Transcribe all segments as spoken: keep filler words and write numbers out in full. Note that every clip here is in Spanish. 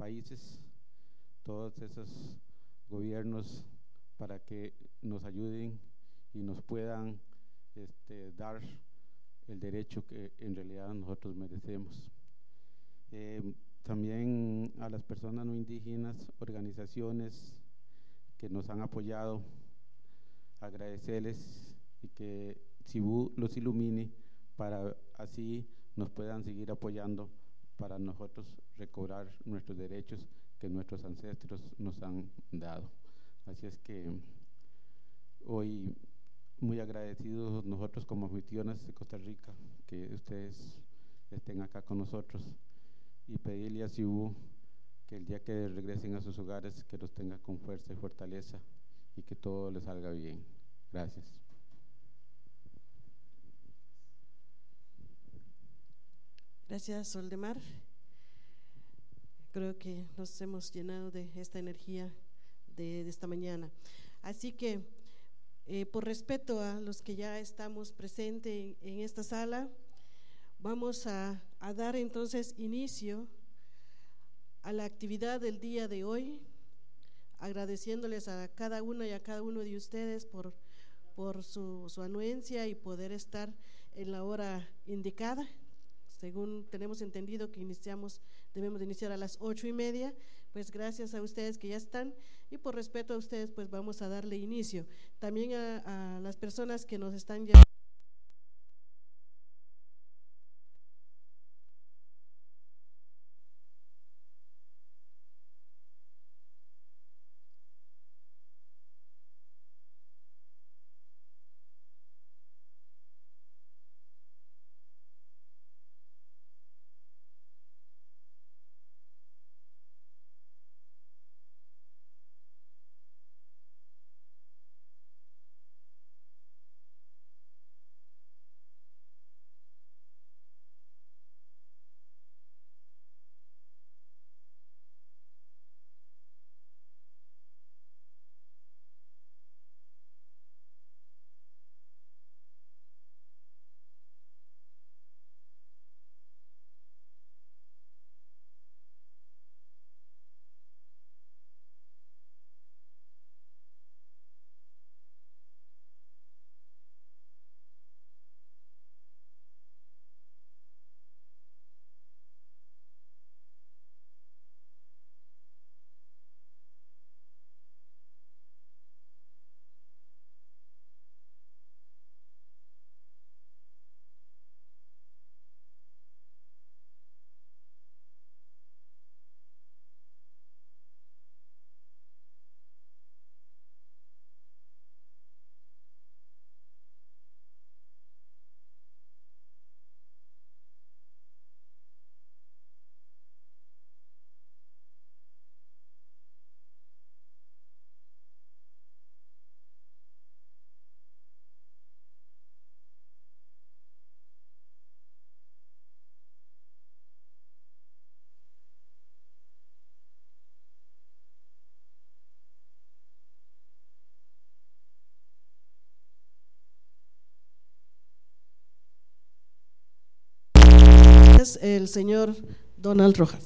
países, todos esos gobiernos, para que nos ayuden y nos puedan este, dar el derecho que en realidad nosotros merecemos. Eh, también a las personas no indígenas, organizaciones que nos han apoyado, agradecerles y que Cibú los ilumine para así nos puedan seguir apoyando para nosotros recobrar nuestros derechos que nuestros ancestros nos han dado. Así es que hoy muy agradecidos nosotros como anfitriones de Costa Rica que ustedes estén acá con nosotros y pedirle a Cibú que el día que regresen a sus hogares que los tenga con fuerza y fortaleza y que todo les salga bien. Gracias. Gracias, Soldemar. Creo que nos hemos llenado de esta energía de, de esta mañana. Así que, eh, por respeto a los que ya estamos presentes en, en esta sala, vamos a, a dar entonces inicio a la actividad del día de hoy, agradeciéndoles a cada una y a cada uno de ustedes por, por su, su anuencia y poder estar en la hora indicada. Según tenemos entendido que iniciamos, debemos de iniciar a las ocho y media, pues gracias a ustedes que ya están y por respeto a ustedes pues vamos a darle inicio. También a, a las personas que nos están ya el señor Donald Rojas.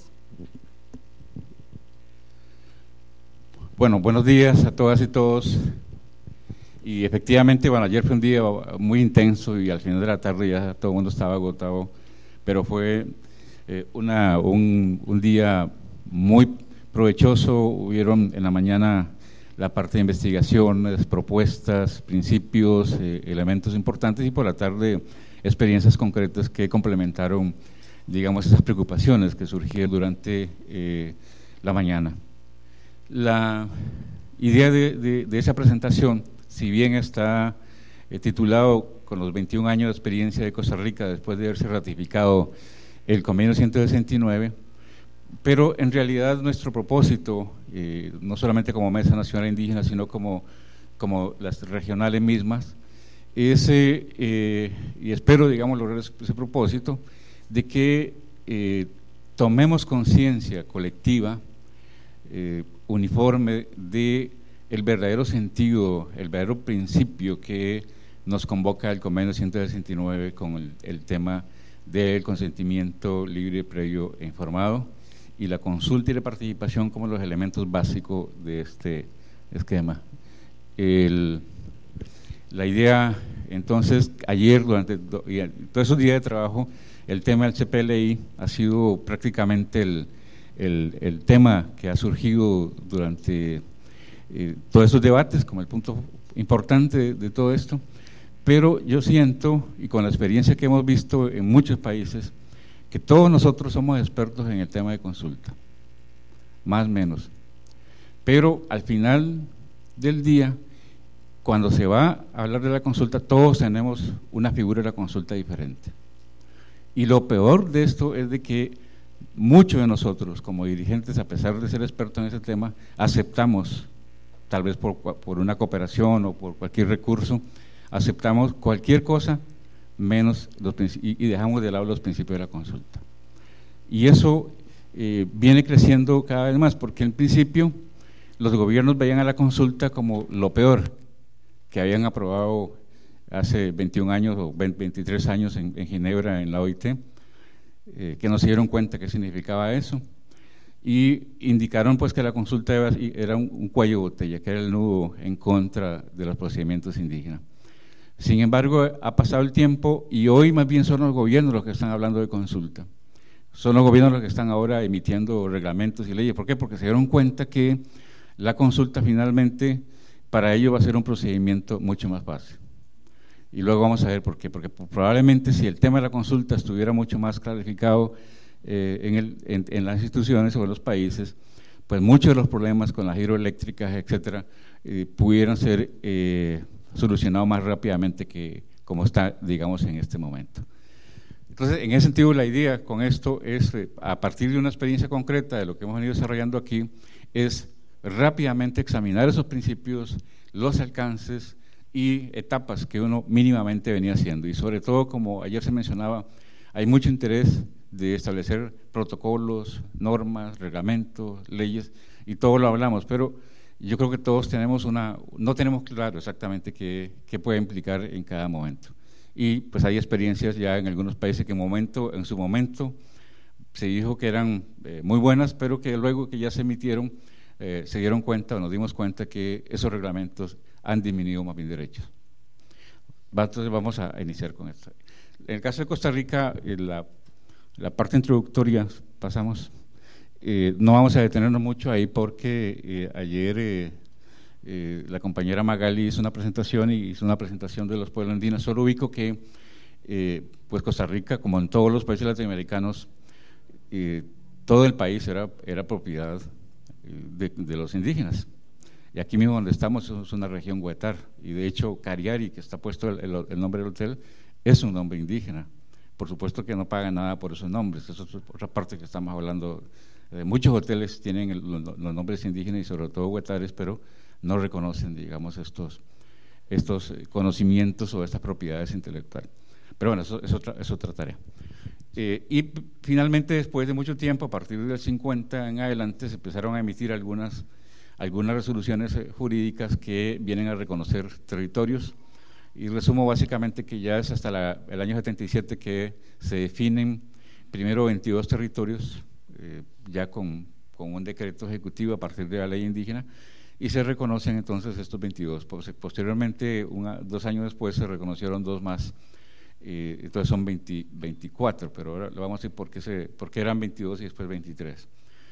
Bueno, buenos días a todas y todos. Y efectivamente, bueno, ayer fue un día muy intenso y al final de la tarde ya todo el mundo estaba agotado, pero fue eh, una, un, un día muy provechoso. Hubieron en la mañana la parte de investigaciones, propuestas, principios, eh, elementos importantes y por la tarde experiencias concretas que complementaron, digamos, esas preocupaciones que surgieron durante eh, la mañana. La idea de, de, de esa presentación, si bien está eh, titulado con los veintiún años de experiencia de Costa Rica después de haberse ratificado el convenio ciento sesenta y nueve, pero en realidad nuestro propósito, eh, no solamente como Mesa Nacional Indígena, sino como, como las regionales mismas, es, eh, y espero, digamos, lograr ese propósito, de que eh, tomemos conciencia colectiva, eh, uniforme, de el verdadero sentido, el verdadero principio que nos convoca el convenio ciento sesenta y nueve con el, el tema del consentimiento libre, previo e informado, y la consulta y la participación como los elementos básicos de este esquema. El, la idea, entonces, ayer, durante do, todos esos días de trabajo, el tema del C P L I ha sido prácticamente el, el, el tema que ha surgido durante eh, todos esos debates como el punto importante de, de todo esto, pero yo siento, y con la experiencia que hemos visto en muchos países, que todos nosotros somos expertos en el tema de consulta, más o menos, pero al final del día, cuando se va a hablar de la consulta, todos tenemos una figura de la consulta diferente. Y lo peor de esto es de que muchos de nosotros, como dirigentes, a pesar de ser expertos en ese tema, aceptamos, tal vez por, por una cooperación o por cualquier recurso, aceptamos cualquier cosa menos los y, y dejamos de lado los principios de la consulta. Y eso eh, viene creciendo cada vez más, porque en principio los gobiernos veían a la consulta como lo peor que habían aprobado hace veintiún años o veintitrés años en, en Ginebra, en la O I T, eh, que no se dieron cuenta qué significaba eso, y indicaron pues que la consulta era un, un cuello de botella, que era el nudo en contra de los procedimientos indígenas. Sin embargo, ha pasado el tiempo y hoy más bien son los gobiernos los que están hablando de consulta. Son los gobiernos los que están ahora emitiendo reglamentos y leyes. ¿Por qué? Porque se dieron cuenta que la consulta finalmente para ellos va a ser un procedimiento mucho más fácil. Y luego vamos a ver por qué. Porque probablemente si el tema de la consulta estuviera mucho más clarificado eh, en, el, en, en las instituciones o en los países, pues muchos de los problemas con las hidroeléctricas, etcétera, eh, pudieran ser eh, solucionados más rápidamente que como está, digamos, en este momento. Entonces, en ese sentido, la idea con esto es, eh, a partir de una experiencia concreta de lo que hemos venido desarrollando aquí, es rápidamente examinar esos principios, los alcances y etapas que uno mínimamente venía haciendo. Y sobre todo, como ayer se mencionaba, hay mucho interés de establecer protocolos, normas, reglamentos, leyes, y todo lo hablamos, pero yo creo que todos tenemos una, no tenemos claro exactamente qué, qué puede implicar en cada momento. Y pues hay experiencias ya en algunos países que en, momento, en su momento se dijo que eran eh, muy buenas, pero que luego que ya se emitieron, eh, se dieron cuenta o nos dimos cuenta que esos reglamentos han disminuido más bien derechos. Entonces vamos a iniciar con esto. En el caso de Costa Rica, eh, la, la parte introductoria, pasamos, eh, no vamos a detenernos mucho ahí porque eh, ayer eh, eh, la compañera Magali hizo una presentación y hizo una presentación de los pueblos indígenas. Solo ubico que eh, pues Costa Rica, como en todos los países latinoamericanos, eh, todo el país era, era propiedad de, de los indígenas. Y aquí mismo donde estamos es una región huetar, y de hecho Cariari, que está puesto el, el, el nombre del hotel, es un nombre indígena. Por supuesto que no pagan nada por esos nombres, eso es otra parte que estamos hablando. Eh, muchos hoteles tienen el, los, los nombres indígenas y sobre todo huetares, pero no reconocen, digamos, estos, estos conocimientos o estas propiedades intelectuales. Pero bueno, eso es otra, es otra tarea. Eh, y finalmente, después de mucho tiempo, a partir del cincuenta en adelante, se empezaron a emitir algunas algunas resoluciones jurídicas que vienen a reconocer territorios, y resumo básicamente que ya es hasta la, el año setenta y siete que se definen primero veintidós territorios, eh, ya con, con un decreto ejecutivo a partir de la ley indígena, y se reconocen entonces estos veintidós. Posteriormente, una, dos años después, se reconocieron dos más, eh, entonces son veinte, veinticuatro, pero ahora le vamos a decir por qué, se, por qué eran veintidós y después veintitrés.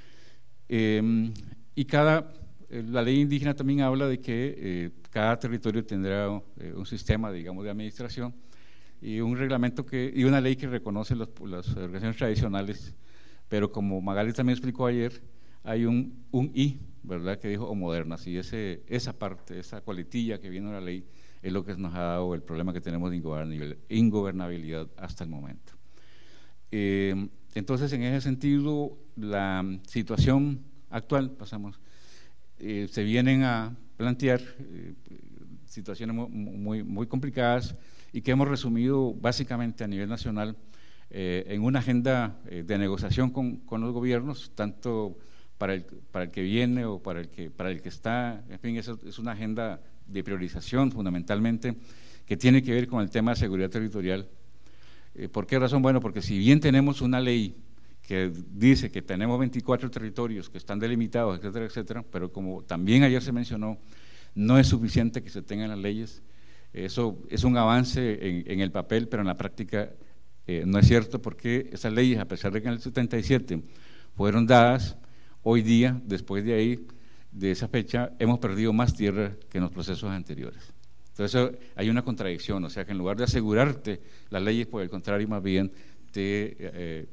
Eh, y cada La ley indígena también habla de que eh, cada territorio tendrá eh, un sistema, digamos, de administración y un reglamento que, y una ley que reconoce los, las organizaciones tradicionales, pero como Magali también explicó ayer, hay un, un I, ¿verdad?, que dijo o modernas, y ese, esa parte, esa coletilla que viene de la ley es lo que nos ha dado el problema que tenemos de ingobernabilidad hasta el momento. Eh, entonces, en ese sentido, la situación actual, pasamos, Eh, se vienen a plantear eh, situaciones muy, muy complicadas y que hemos resumido básicamente a nivel nacional eh, en una agenda eh, de negociación con, con los gobiernos, tanto para el, para el que viene o para el que, para el que está. En fin, eso es una agenda de priorización fundamentalmente que tiene que ver con el tema de seguridad territorial. Eh, ¿Por qué razón? Bueno, porque si bien tenemos una ley que dice que tenemos veinticuatro territorios que están delimitados, etcétera, etcétera, pero como también ayer se mencionó, no es suficiente que se tengan las leyes. Eso es un avance en, en el papel, pero en la práctica eh, no es cierto, porque esas leyes, a pesar de que en el setenta y siete fueron dadas, hoy día, después de ahí, de esa fecha, hemos perdido más tierra que en los procesos anteriores. Entonces hay una contradicción, o sea que en lugar de asegurarte las leyes, por el contrario, más bien te, eh,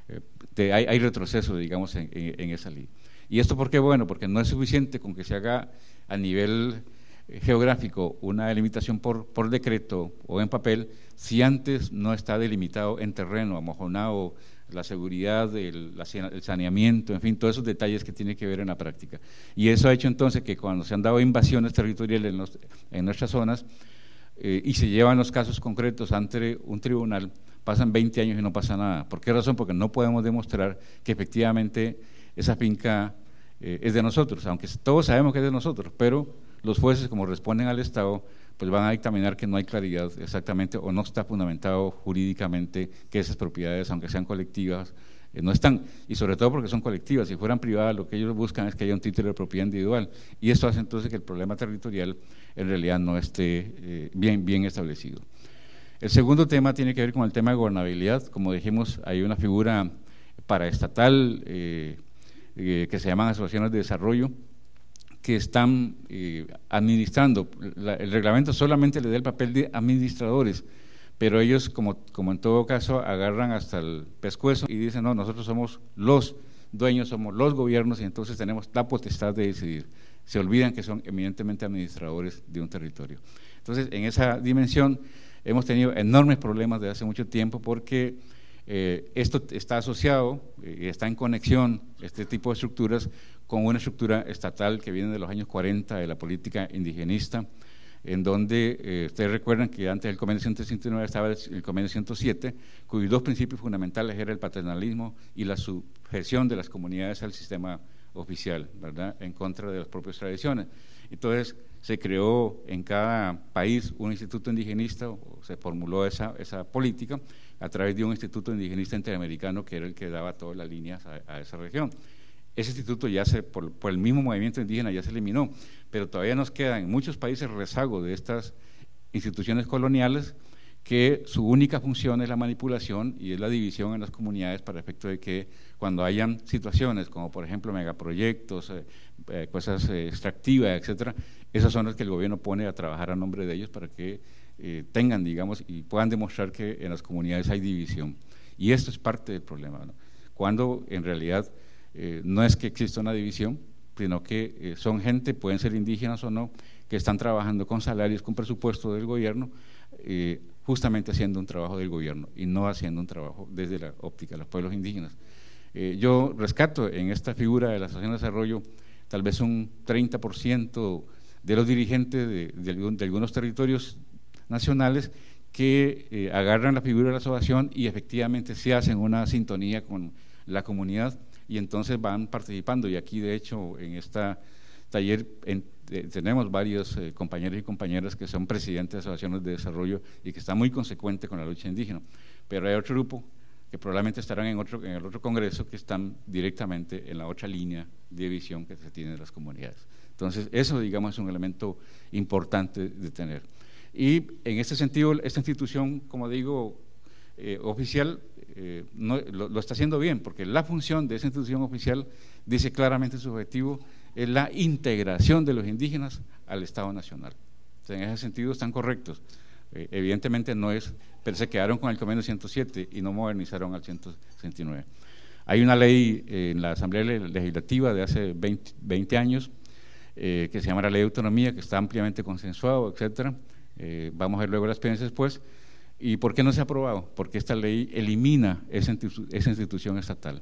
te, hay, hay retroceso, digamos, en, en, en esa ley. ¿Y esto por qué? Bueno, porque no es suficiente con que se haga a nivel geográfico una delimitación por, por decreto o en papel, si antes no está delimitado en terreno, amojonado, la seguridad, el, el saneamiento, en fin, todos esos detalles que tiene que ver en la práctica. Y eso ha hecho entonces que cuando se han dado invasiones territoriales en, los, en nuestras zonas eh, y se llevan los casos concretos ante un tribunal, pasan veinte años y no pasa nada. ¿Por qué razón? Porque no podemos demostrar que efectivamente esa finca eh, es de nosotros, aunque todos sabemos que es de nosotros, pero los jueces, como responden al Estado, pues van a dictaminar que no hay claridad exactamente o no está fundamentado jurídicamente que esas propiedades, aunque sean colectivas, eh, no están, y sobre todo porque son colectivas. Si fueran privadas, lo que ellos buscan es que haya un título de propiedad individual, y esto hace entonces que el problema territorial en realidad no esté eh, bien, bien establecido. El segundo tema tiene que ver con el tema de gobernabilidad. Como dijimos, hay una figura paraestatal eh, eh, que se llaman asociaciones de desarrollo, que están eh, administrando. La, el reglamento solamente le da el papel de administradores, pero ellos, como, como en todo caso, agarran hasta el pescuezo y dicen, no, nosotros somos los dueños, somos los gobiernos, y entonces tenemos la potestad de decidir. Se olvidan que son eminentemente administradores de un territorio. Entonces, en esa dimensión hemos tenido enormes problemas desde hace mucho tiempo, porque eh, esto está asociado y eh, está en conexión, este tipo de estructuras, con una estructura estatal que viene de los años cuarenta, de la política indigenista, en donde eh, ustedes recuerdan que antes del convenio ciento sesenta y nueve estaba el convenio ciento siete, cuyos dos principios fundamentales eran el paternalismo y la sujeción de las comunidades al sistema oficial, ¿verdad?, en contra de las propias tradiciones. Entonces se creó en cada país un instituto indigenista, o se formuló esa, esa política a través de un instituto indigenista interamericano que era el que daba todas las líneas a, a esa región. Ese instituto ya se, por, por el mismo movimiento indígena ya se eliminó, pero todavía nos queda en muchos países rezago de estas instituciones coloniales, que su única función es la manipulación y es la división en las comunidades para efecto de que cuando hayan situaciones como por ejemplo megaproyectos, eh, eh, cosas eh, extractivas, etcétera, esas son las que el gobierno pone a trabajar a nombre de ellos para que eh, tengan, digamos, y puedan demostrar que en las comunidades hay división. Y esto es parte del problema, ¿no? Cuando en realidad Eh, no es que exista una división, sino que eh, son gente, pueden ser indígenas o no, que están trabajando con salarios, con presupuesto del gobierno, eh, justamente haciendo un trabajo del gobierno y no haciendo un trabajo desde la óptica de los pueblos indígenas. Eh, yo rescato en esta figura de la Asociación de Desarrollo tal vez un treinta por ciento de los dirigentes de, de, de algunos territorios nacionales que eh, agarran la figura de la asociación y efectivamente se hacen una sintonía con la comunidad, y entonces van participando. Y aquí de hecho en este taller en, eh, tenemos varios eh, compañeros y compañeras que son presidentes de asociaciones de desarrollo y que están muy consecuentes con la lucha indígena, pero hay otro grupo que probablemente estarán en, otro, en el otro congreso que están directamente en la otra línea de visión que se tiene de las comunidades. Entonces eso, digamos, es un elemento importante de tener. Y en este sentido, esta institución, como digo, eh, oficial, Eh, no, lo, lo está haciendo bien, porque la función de esa institución oficial dice claramente su objetivo es la integración de los indígenas al Estado Nacional. O sea, en ese sentido están correctos. Eh, evidentemente no es, pero se quedaron con el convenio ciento siete y no modernizaron al ciento sesenta y nueve. Hay una ley eh, en la Asamblea Legislativa de hace veinte, veinte años eh, que se llama la Ley de Autonomía, que está ampliamente consensuado, etcétera. Eh, vamos a ver luego las experiencias después. ¿Y por qué no se ha aprobado? Porque esta ley elimina esa, institu esa institución estatal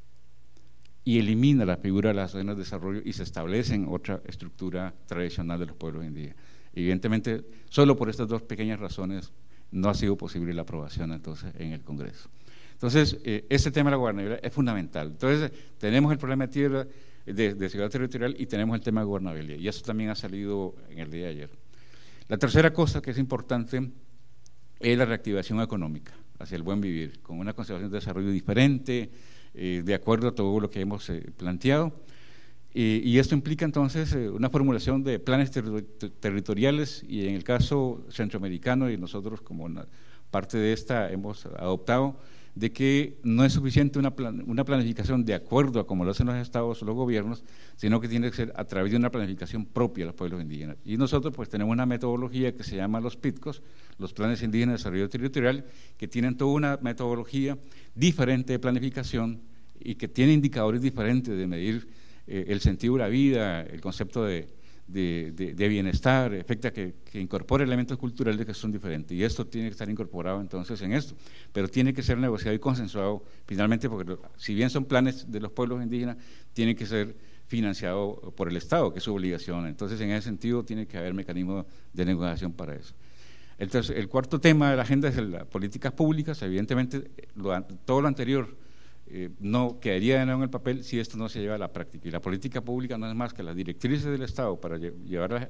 y elimina la figura de las asociaciones de desarrollo y se establece en otra estructura tradicional de los pueblos indígenas. Evidentemente, solo por estas dos pequeñas razones no ha sido posible la aprobación entonces en el Congreso. Entonces, eh, este tema de la gobernabilidad es fundamental. Entonces, tenemos el problema de tierra, de, de ciudad territorial, y tenemos el tema de gobernabilidad, y eso también ha salido en el día de ayer. La tercera cosa que es importante es la reactivación económica hacia el buen vivir, con una concepción de desarrollo diferente, eh, de acuerdo a todo lo que hemos eh, planteado. Eh, y esto implica entonces eh, una formulación de planes ter territoriales y en el caso centroamericano, y nosotros como una parte de esta hemos adoptado, de que no es suficiente una, plan una planificación de acuerdo a como lo hacen los estados o los gobiernos, sino que tiene que ser a través de una planificación propia de los pueblos indígenas. Y nosotros pues tenemos una metodología que se llama los P I T C Os, los Planes Indígenas de Desarrollo Territorial, que tienen toda una metodología diferente de planificación y que tiene indicadores diferentes de medir eh, el sentido de la vida, el concepto de De, de, de bienestar, efecta que, que incorpore elementos culturales que son diferentes, y esto tiene que estar incorporado entonces en esto, pero tiene que ser negociado y consensuado finalmente, porque si bien son planes de los pueblos indígenas, tiene que ser financiado por el Estado, que es su obligación. Entonces en ese sentido tiene que haber mecanismos de negociación para eso. Entonces el cuarto tema de la agenda es las políticas públicas. Evidentemente lo, todo lo anterior Eh, no quedaría de nuevo en el papel si esto no se lleva a la práctica, y la política pública no es más que las directrices del Estado para lle llevar la,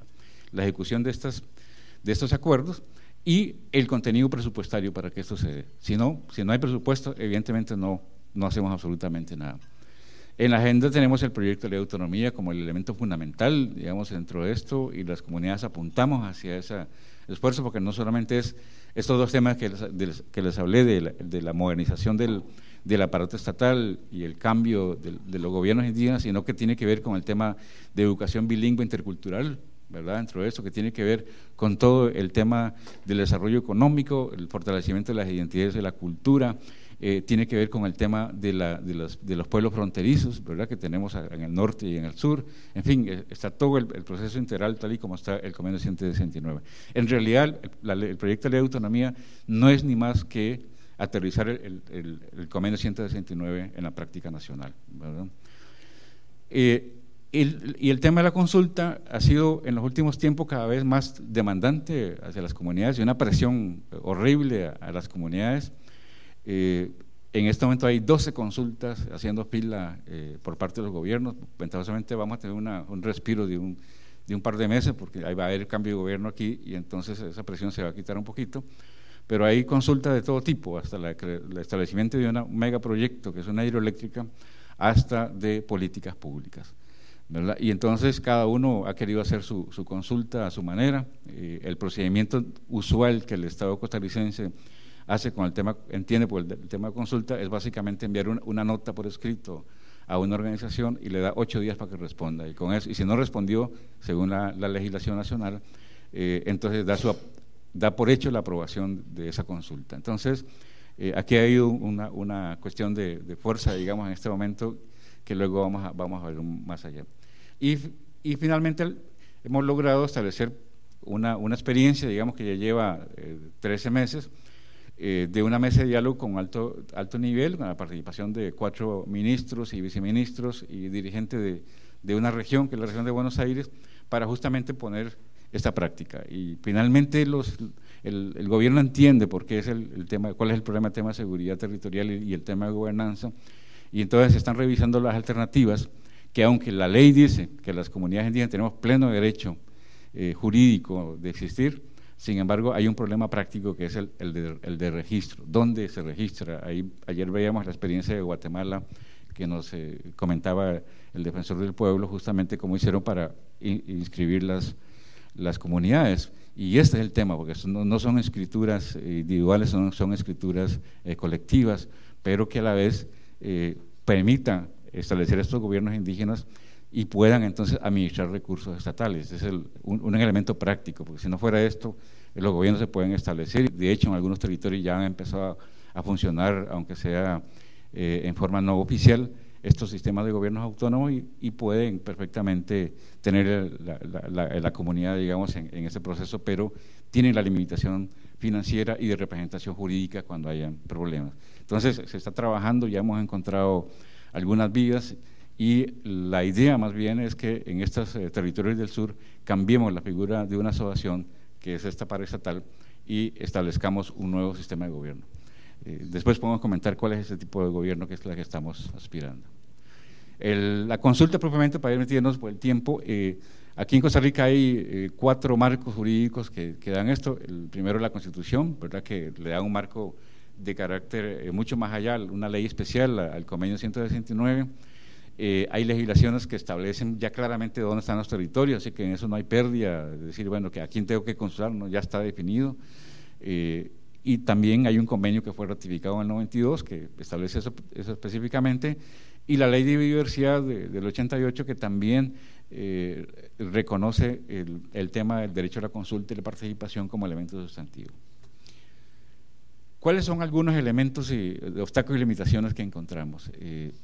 la ejecución de, estas, de estos acuerdos y el contenido presupuestario para que esto se dé. Si no, si no hay presupuesto, evidentemente no, no hacemos absolutamente nada. En la agenda tenemos el proyecto de ley de autonomía como el elemento fundamental, digamos, dentro de esto, y las comunidades apuntamos hacia ese esfuerzo, porque no solamente es estos dos temas que les, de, que les hablé de la, de la modernización del del aparato estatal y el cambio de, de los gobiernos indígenas, sino que tiene que ver con el tema de educación bilingüe intercultural, ¿verdad? Dentro de eso, que tiene que ver con todo el tema del desarrollo económico, el fortalecimiento de las identidades de la cultura, eh, tiene que ver con el tema de, la, de, los, de los pueblos fronterizos, ¿verdad? Que tenemos en el norte y en el sur. En fin, está todo el, el proceso integral tal y como está el convenio ciento sesenta y nueve. En realidad, la, el proyecto de ley de autonomía no es ni más que aterrizar el, el, el convenio ciento sesenta y nueve en la práctica nacional, ¿verdad? Eh, el, y el tema de la consulta ha sido en los últimos tiempos cada vez más demandante hacia las comunidades, y una presión horrible a, a las comunidades. Eh, en este momento hay doce consultas haciendo fila eh, por parte de los gobiernos. Ventajosamente vamos a tener una, un respiro de un, de un par de meses, porque ahí va a haber cambio de gobierno aquí, y entonces esa presión se va a quitar un poquito. Pero hay consultas de todo tipo, hasta la, el establecimiento de una, un megaproyecto que es una hidroeléctrica, hasta de políticas públicas, ¿verdad? Y entonces cada uno ha querido hacer su, su consulta a su manera. Eh, el procedimiento usual que el Estado costarricense hace con el tema, entiende por el, el tema de consulta, es básicamente enviar una, una nota por escrito a una organización y le da ocho días para que responda, y con eso, y si no respondió según la, la legislación nacional, eh, entonces da su da por hecho la aprobación de esa consulta. Entonces, eh, aquí ha habido una, una cuestión de, de fuerza, digamos, en este momento, que luego vamos a, vamos a ver más allá. Y, y finalmente hemos logrado establecer una, una experiencia, digamos, que ya lleva eh, trece meses, eh, de una mesa de diálogo con alto, alto nivel, con la participación de cuatro ministros y viceministros y dirigentes de, de una región, que es la región de Buenos Aires, para justamente poner esta práctica. Y finalmente los, el, el gobierno entiende por qué es el, el tema, cuál es el problema del tema de seguridad territorial y, y el tema de gobernanza, y entonces se están revisando las alternativas, que aunque la ley dice que las comunidades indígenas tenemos pleno derecho eh, jurídico de existir, sin embargo hay un problema práctico que es el, el, de, el de registro. ¿Dónde se registra? Ahí, ayer veíamos la experiencia de Guatemala, que nos eh, comentaba el defensor del pueblo, justamente cómo hicieron para in, inscribir las las comunidades, y este es el tema, porque no, no son escrituras individuales, son, son escrituras eh, colectivas, pero que a la vez eh, permitan establecer estos gobiernos indígenas y puedan entonces administrar recursos estatales. Es el, un, un elemento práctico, porque si no fuera esto, los gobiernos se pueden establecer. De hecho, en algunos territorios ya han empezado a, a funcionar, aunque sea eh, en forma no oficial, estos sistemas de gobiernos autónomos, y, y pueden perfectamente tener la, la, la, la comunidad, digamos, en, en ese proceso, pero tienen la limitación financiera y de representación jurídica cuando hayan problemas. Entonces, se está trabajando, ya hemos encontrado algunas vías, y la idea más bien es que en estos eh, territorios del sur cambiemos la figura de una asociación, que es esta paraestatal, y establezcamos un nuevo sistema de gobierno. Eh, después podemos comentar cuál es ese tipo de gobierno que es la que estamos aspirando. El, la consulta propiamente, para ir metiéndonos por el tiempo, eh, aquí en Costa Rica hay eh, cuatro marcos jurídicos que, que dan esto. El primero es la Constitución, ¿verdad?, que le da un marco de carácter eh, mucho más allá, una ley especial al convenio ciento sesenta y nueve. Eh, hay legislaciones que establecen ya claramente dónde están los territorios, así que en eso no hay pérdida, de decir, bueno, que a quién tengo que consultar, no, ya está definido. Eh, y también hay un convenio que fue ratificado en el noventa y dos que establece eso, eso específicamente, y la ley de biodiversidad de, del ochenta y ocho que también eh, reconoce el, el tema del derecho a la consulta y la participación como elemento sustantivo. ¿Cuáles son algunos elementos y obstáculos y limitaciones que encontramos? Eh,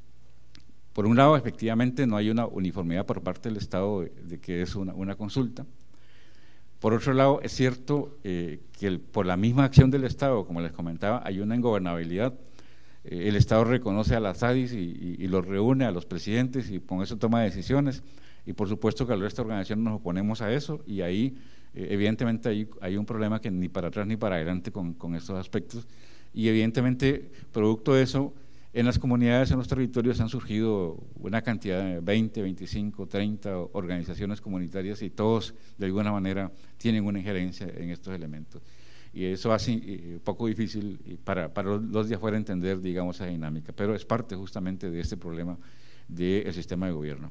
por un lado, efectivamente, no hay una uniformidad por parte del Estado de, de que es una, una consulta. Por otro lado, es cierto eh, que el, por la misma acción del Estado, como les comentaba, hay una ingobernabilidad. Eh, el Estado reconoce a las A D I S y, y, y los reúne a los presidentes y con eso toma decisiones. Y por supuesto que al resto de organizaciones nos oponemos a eso y ahí eh, evidentemente hay, hay un problema que ni para atrás ni para adelante con, con estos aspectos. Y evidentemente, producto de eso, en las comunidades, en los territorios han surgido una cantidad de veinte, veinticinco, treinta organizaciones comunitarias y todos de alguna manera tienen una injerencia en estos elementos. Y eso hace un poco difícil para, para los de afuera entender, digamos, esa dinámica, pero es parte justamente de este problema del sistema de gobierno.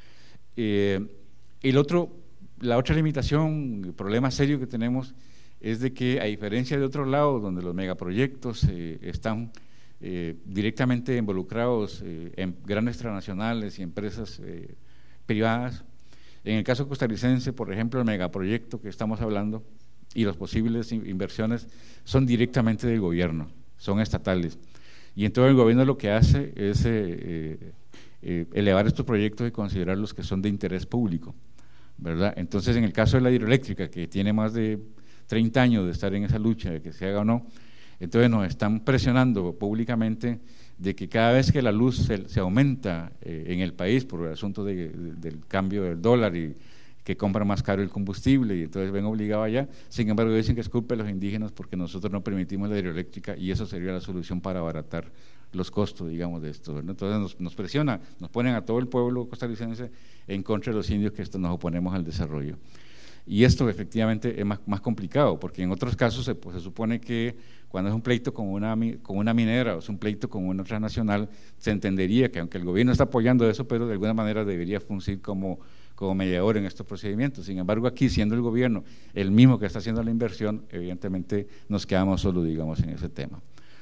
Eh, el otro, la otra limitación, el problema serio que tenemos es de que, a diferencia de otros lados donde los megaproyectos eh, están Eh, directamente involucrados eh, en grandes transnacionales y empresas eh, privadas. En el caso costarricense, por ejemplo, el megaproyecto que estamos hablando y las posibles inversiones son directamente del gobierno, son estatales. Y entonces el gobierno lo que hace es eh, eh, elevar estos proyectos y considerarlos que son de interés público, ¿verdad? Entonces, en el caso de la hidroeléctrica, que tiene más de treinta años de estar en esa lucha, de que se haga o no, entonces nos están presionando públicamente de que cada vez que la luz se, se aumenta eh, en el país por el asunto de, de, del cambio del dólar y que compra más caro el combustible y entonces ven obligado allá, sin embargo dicen que es culpa de los indígenas porque nosotros no permitimos la hidroeléctrica y eso sería la solución para abaratar los costos, digamos, de esto, ¿no? Entonces nos, nos presiona, nos ponen a todo el pueblo costarricense en contra de los indios que esto nos oponemos al desarrollo. Y esto efectivamente es más, más complicado, porque en otros casos se, pues, se supone que cuando es un pleito con una, con una minera o es un pleito con una transnacional, se entendería que aunque el gobierno está apoyando eso, pero de alguna manera debería funcionar como, como mediador en estos procedimientos. Sin embargo, aquí, siendo el gobierno el mismo que está haciendo la inversión, evidentemente nos quedamos solo, digamos, en ese tema.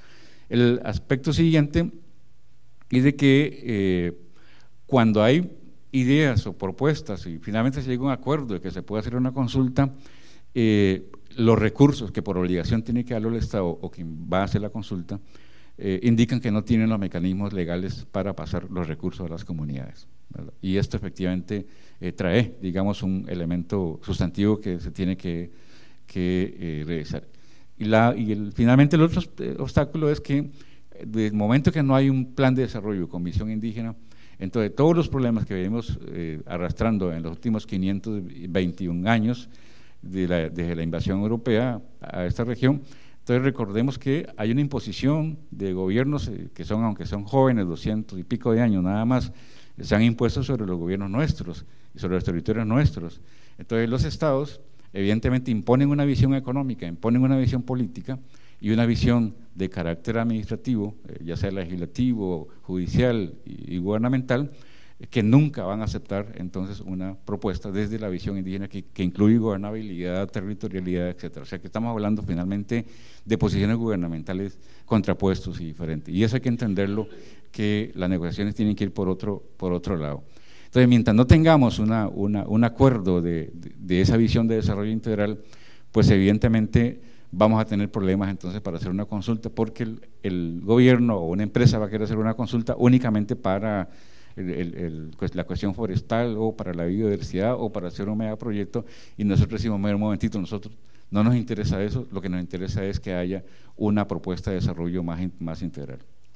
El aspecto siguiente es de que eh, cuando hay ideas o propuestas y finalmente se llega a un acuerdo de que se puede hacer una consulta, eh, los recursos que por obligación tiene que darlo el Estado o quien va a hacer la consulta eh, indican que no tienen los mecanismos legales para pasar los recursos a las comunidades, ¿verdad? Y esto efectivamente eh, trae, digamos, un elemento sustantivo que se tiene que, que eh, revisar. Y, la, y el, finalmente el otro obstáculo es que desde el momento que no hay un plan de desarrollo con visión indígena, entonces todos los problemas que venimos eh, arrastrando en los últimos quinientos veintiún años de la, desde la invasión europea a esta región, entonces recordemos que hay una imposición de gobiernos eh, que son, aunque son jóvenes, doscientos y pico de años nada más, se han impuesto sobre los gobiernos nuestros y sobre los territorios nuestros. Entonces los estados evidentemente imponen una visión económica, imponen una visión política y una visión de carácter administrativo, eh, ya sea legislativo, judicial y, y gubernamental, eh, que nunca van a aceptar entonces una propuesta desde la visión indígena que, que incluye gobernabilidad, territorialidad, etcétera. O sea que estamos hablando finalmente de posiciones gubernamentales contrapuestos y diferentes. Y eso hay que entenderlo, que las negociaciones tienen que ir por otro, por otro lado. Entonces, mientras no tengamos una, una, un acuerdo de, de, de esa visión de desarrollo integral, pues evidentemente vamos a tener problemas entonces para hacer una consulta, porque el, el gobierno o una empresa va a querer hacer una consulta únicamente para el, el, el, pues la cuestión forestal o para la biodiversidad o para hacer un megaproyecto, y nosotros decimos, un momentito, nosotros no nos interesa eso, lo que nos interesa es que haya una propuesta de desarrollo más, más integral.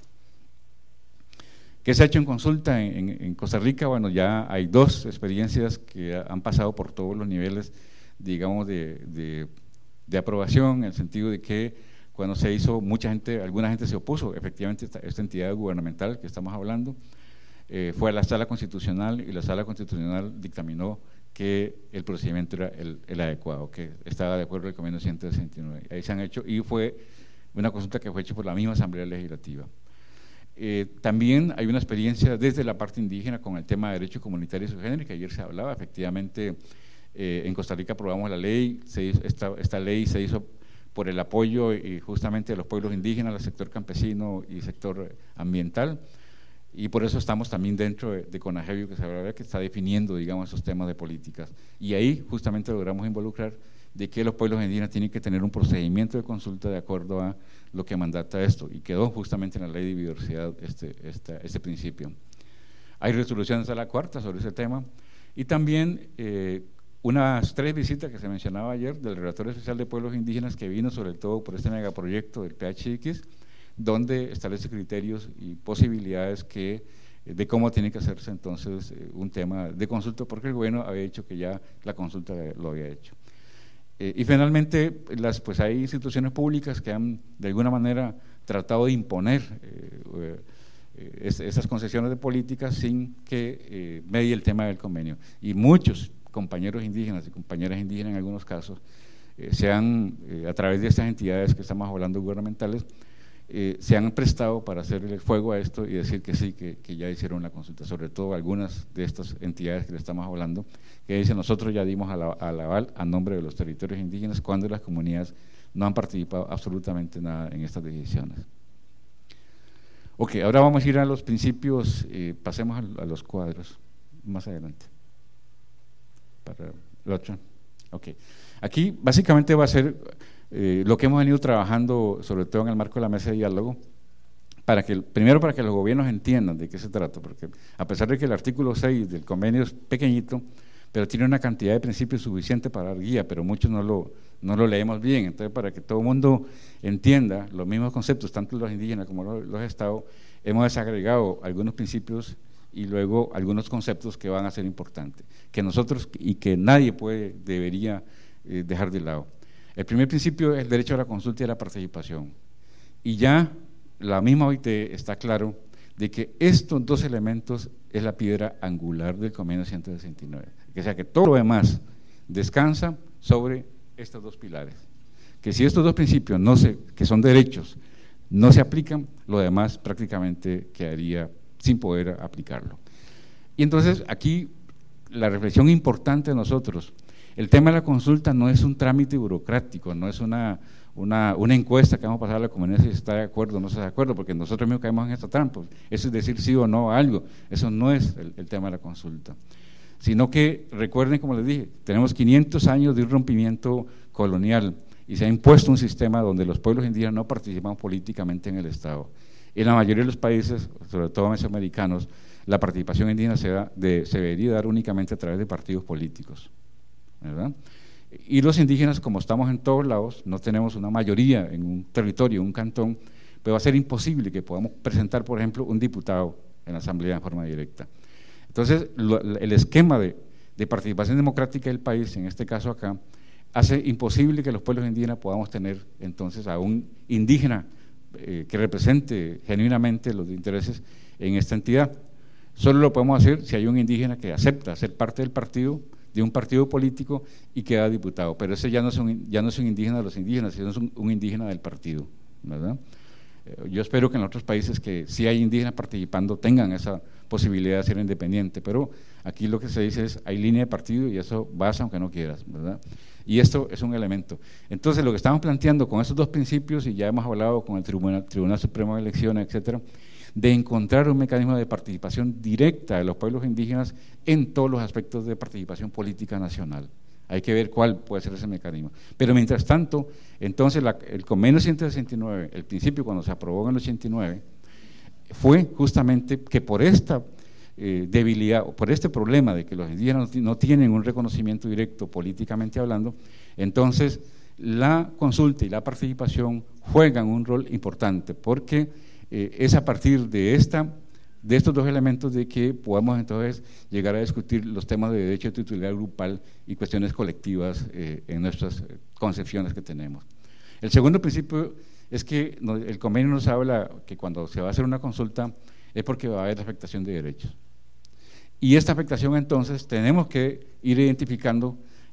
¿Qué se ha hecho en consulta en, en, en Costa Rica? Bueno, ya hay dos experiencias que han pasado por todos los niveles, digamos, de, de de aprobación, en el sentido de que cuando se hizo, mucha gente, alguna gente se opuso, efectivamente esta, esta entidad gubernamental que estamos hablando, eh, fue a la Sala Constitucional y la Sala Constitucional dictaminó que el procedimiento era el, el adecuado, que estaba de acuerdo con el convenio ciento sesenta y nueve. Ahí se han hecho, y fue una consulta que fue hecha por la misma Asamblea Legislativa. Eh, también hay una experiencia desde la parte indígena con el tema de derecho comunitario y su género, que ayer se hablaba. Efectivamente, eh, en Costa Rica aprobamos la ley, se hizo, esta, esta ley se hizo por el apoyo y justamente de los pueblos indígenas, del sector campesino y sector ambiental, y por eso estamos también dentro de, de CONAGEBIO, que se habla que está definiendo, digamos, esos temas de políticas, y ahí justamente logramos involucrar de que los pueblos indígenas tienen que tener un procedimiento de consulta de acuerdo a lo que mandata esto, y quedó justamente en la ley de biodiversidad este, este, este principio. Hay resoluciones a la cuarta sobre ese tema, y también eh, unas tres visitas que se mencionaba ayer del Relator Especial de Pueblos Indígenas, que vino sobre todo por este megaproyecto del P H X, donde establece criterios y posibilidades que, de cómo tiene que hacerse entonces un tema de consulta, porque el gobierno había dicho que ya la consulta lo había hecho. Eh, y finalmente, las, pues hay instituciones públicas que han de alguna manera tratado de imponer eh, eh, es, esas concesiones de políticas sin que eh, medie el tema del convenio. Y muchos compañeros indígenas y compañeras indígenas en algunos casos eh, se han, eh, a través de estas entidades que estamos hablando gubernamentales, eh, se han prestado para hacerle fuego a esto y decir que sí, que, que ya hicieron la consulta, sobre todo algunas de estas entidades que le estamos hablando, que dicen nosotros ya dimos al aval a nombre de los territorios indígenas cuando las comunidades no han participado absolutamente nada en estas decisiones. Ok, ahora vamos a ir a los principios, eh, pasemos a, a los cuadros más adelante. Para el otro. Ok, aquí básicamente va a ser eh, lo que hemos venido trabajando, sobre todo en el marco de la mesa de diálogo, para que, primero para que los gobiernos entiendan de qué se trata, porque a pesar de que el artículo seis del convenio es pequeñito, pero tiene una cantidad de principios suficiente para dar guía, pero muchos no lo, no lo leemos bien. Entonces, para que todo el mundo entienda los mismos conceptos, tanto los indígenas como los, los estados, hemos desagregado algunos principios y luego algunos conceptos que van a ser importantes, que nosotros y que nadie puede, debería eh, dejar de lado. El primer principio es el derecho a la consulta y a la participación. Y ya la misma O I T está claro de que estos dos elementos es la piedra angular del convenio ciento sesenta y nueve. O sea que todo lo demás descansa sobre estos dos pilares. Que si estos dos principios, no se, que son derechos, no se aplican, lo demás prácticamente quedaría sin poder aplicarlo. Y entonces aquí la reflexión importante de nosotros, el tema de la consulta no es un trámite burocrático, no es una, una, una encuesta que vamos a pasar a la comunidad si está de acuerdo o no está de acuerdo, porque nosotros mismos caemos en esta trampa. Eso es decir sí o no a algo, eso no es el, el tema de la consulta. Sino que, recuerden, como les dije, tenemos quinientos años de un rompimiento colonial y se ha impuesto un sistema donde los pueblos indígenas no participan políticamente en el Estado. En la mayoría de los países, sobre todo mesoamericanos, la participación indígena se, da de, se debería dar únicamente a través de partidos políticos, ¿verdad? Y los indígenas, como estamos en todos lados, no tenemos una mayoría en un territorio, un cantón, pero va a ser imposible que podamos presentar, por ejemplo, un diputado en la asamblea en forma directa. Entonces, lo, el esquema de, de participación democrática del país, en este caso acá, hace imposible que los pueblos indígenas podamos tener entonces a un indígena eh, que represente genuinamente los intereses en esta entidad. Solo lo podemos hacer si hay un indígena que acepta ser parte del partido, de un partido político y queda diputado, pero ese ya no es un, ya no es un indígena de los indígenas, sino es un, un indígena del partido, ¿verdad? Eh, yo espero que en otros países que sí hay indígenas participando tengan esa posibilidad de ser independiente, pero aquí lo que se dice es hay línea de partido y eso vas aunque no quieras, ¿verdad? Y esto es un elemento. Entonces lo que estamos planteando con estos dos principios, y ya hemos hablado con el Tribunal, Tribunal Supremo de Elecciones, etcétera, de encontrar un mecanismo de participación directa de los pueblos indígenas en todos los aspectos de participación política nacional. Hay que ver cuál puede ser ese mecanismo. Pero mientras tanto, entonces la, el convenio ciento sesenta y nueve, el principio cuando se aprobó en el ochenta y nueve, fue justamente que por esta eh, debilidad, por este problema de que los indígenas no tienen un reconocimiento directo políticamente hablando, entonces la consulta y la participación juegan un rol importante, porque eh, es a partir de esta de estos dos elementos de que podamos entonces llegar a discutir los temas de derecho de titularidad grupal y cuestiones colectivas eh, en nuestras concepciones que tenemos. El segundo principio es que el convenio nos habla que cuando se va a hacer una consulta es porque va a haber afectación de derechos. Y esta afectación entonces tenemos que ir identificando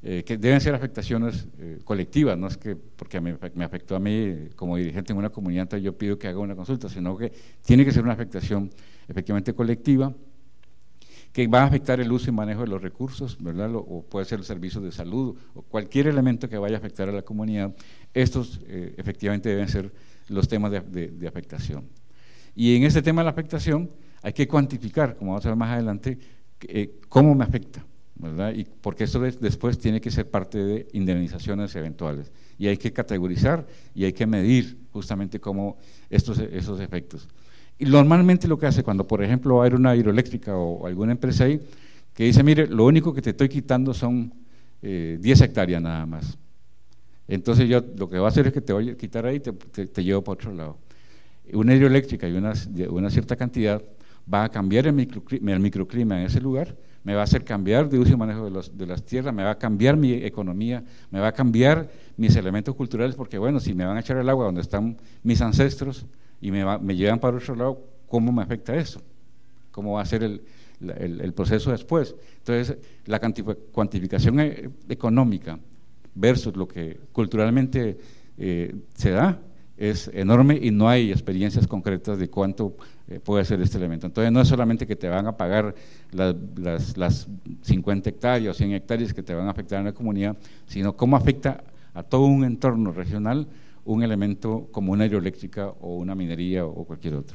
eh, que deben ser afectaciones eh, colectivas, no es que porque me, me afectó a mí eh, como dirigente en una comunidad, entonces yo pido que haga una consulta, sino que tiene que ser una afectación efectivamente colectiva, que va a afectar el uso y manejo de los recursos, ¿verdad? Lo, o puede ser el servicio de salud, o cualquier elemento que vaya a afectar a la comunidad. Estos eh, efectivamente deben ser los temas de, de, de afectación. Y en este tema de la afectación hay que cuantificar, como vamos a ver más adelante, eh, cómo me afecta, ¿verdad? Y porque esto de, después tiene que ser parte de indemnizaciones eventuales. Y hay que categorizar y hay que medir justamente cómo estos, esos efectos. Y normalmente lo que hace cuando, por ejemplo, va a haber una hidroeléctrica o alguna empresa ahí, que dice, mire, lo único que te estoy quitando son eh, diez hectáreas nada más. Entonces yo lo que voy a hacer es que te voy a quitar ahí y te, te, te llevo para otro lado. Una hidroeléctrica y una, una cierta cantidad va a cambiar el microclima, el microclima en ese lugar, me va a hacer cambiar de uso y manejo de, los, de las tierras, me va a cambiar mi economía, me va a cambiar mis elementos culturales, porque bueno, si me van a echar el agua donde están mis ancestros, y me, va, me llevan para otro lado, ¿cómo me afecta eso? ¿Cómo va a ser el, el, el proceso después? Entonces, la cuantificación e, económica versus lo que culturalmente eh, se da es enorme y no hay experiencias concretas de cuánto eh, puede ser este elemento. Entonces, no es solamente que te van a pagar las, las, las cincuenta hectáreas o cien hectáreas que te van a afectar en la comunidad, sino cómo afecta a todo un entorno regional un elemento como una hidroeléctrica o una minería o cualquier otro.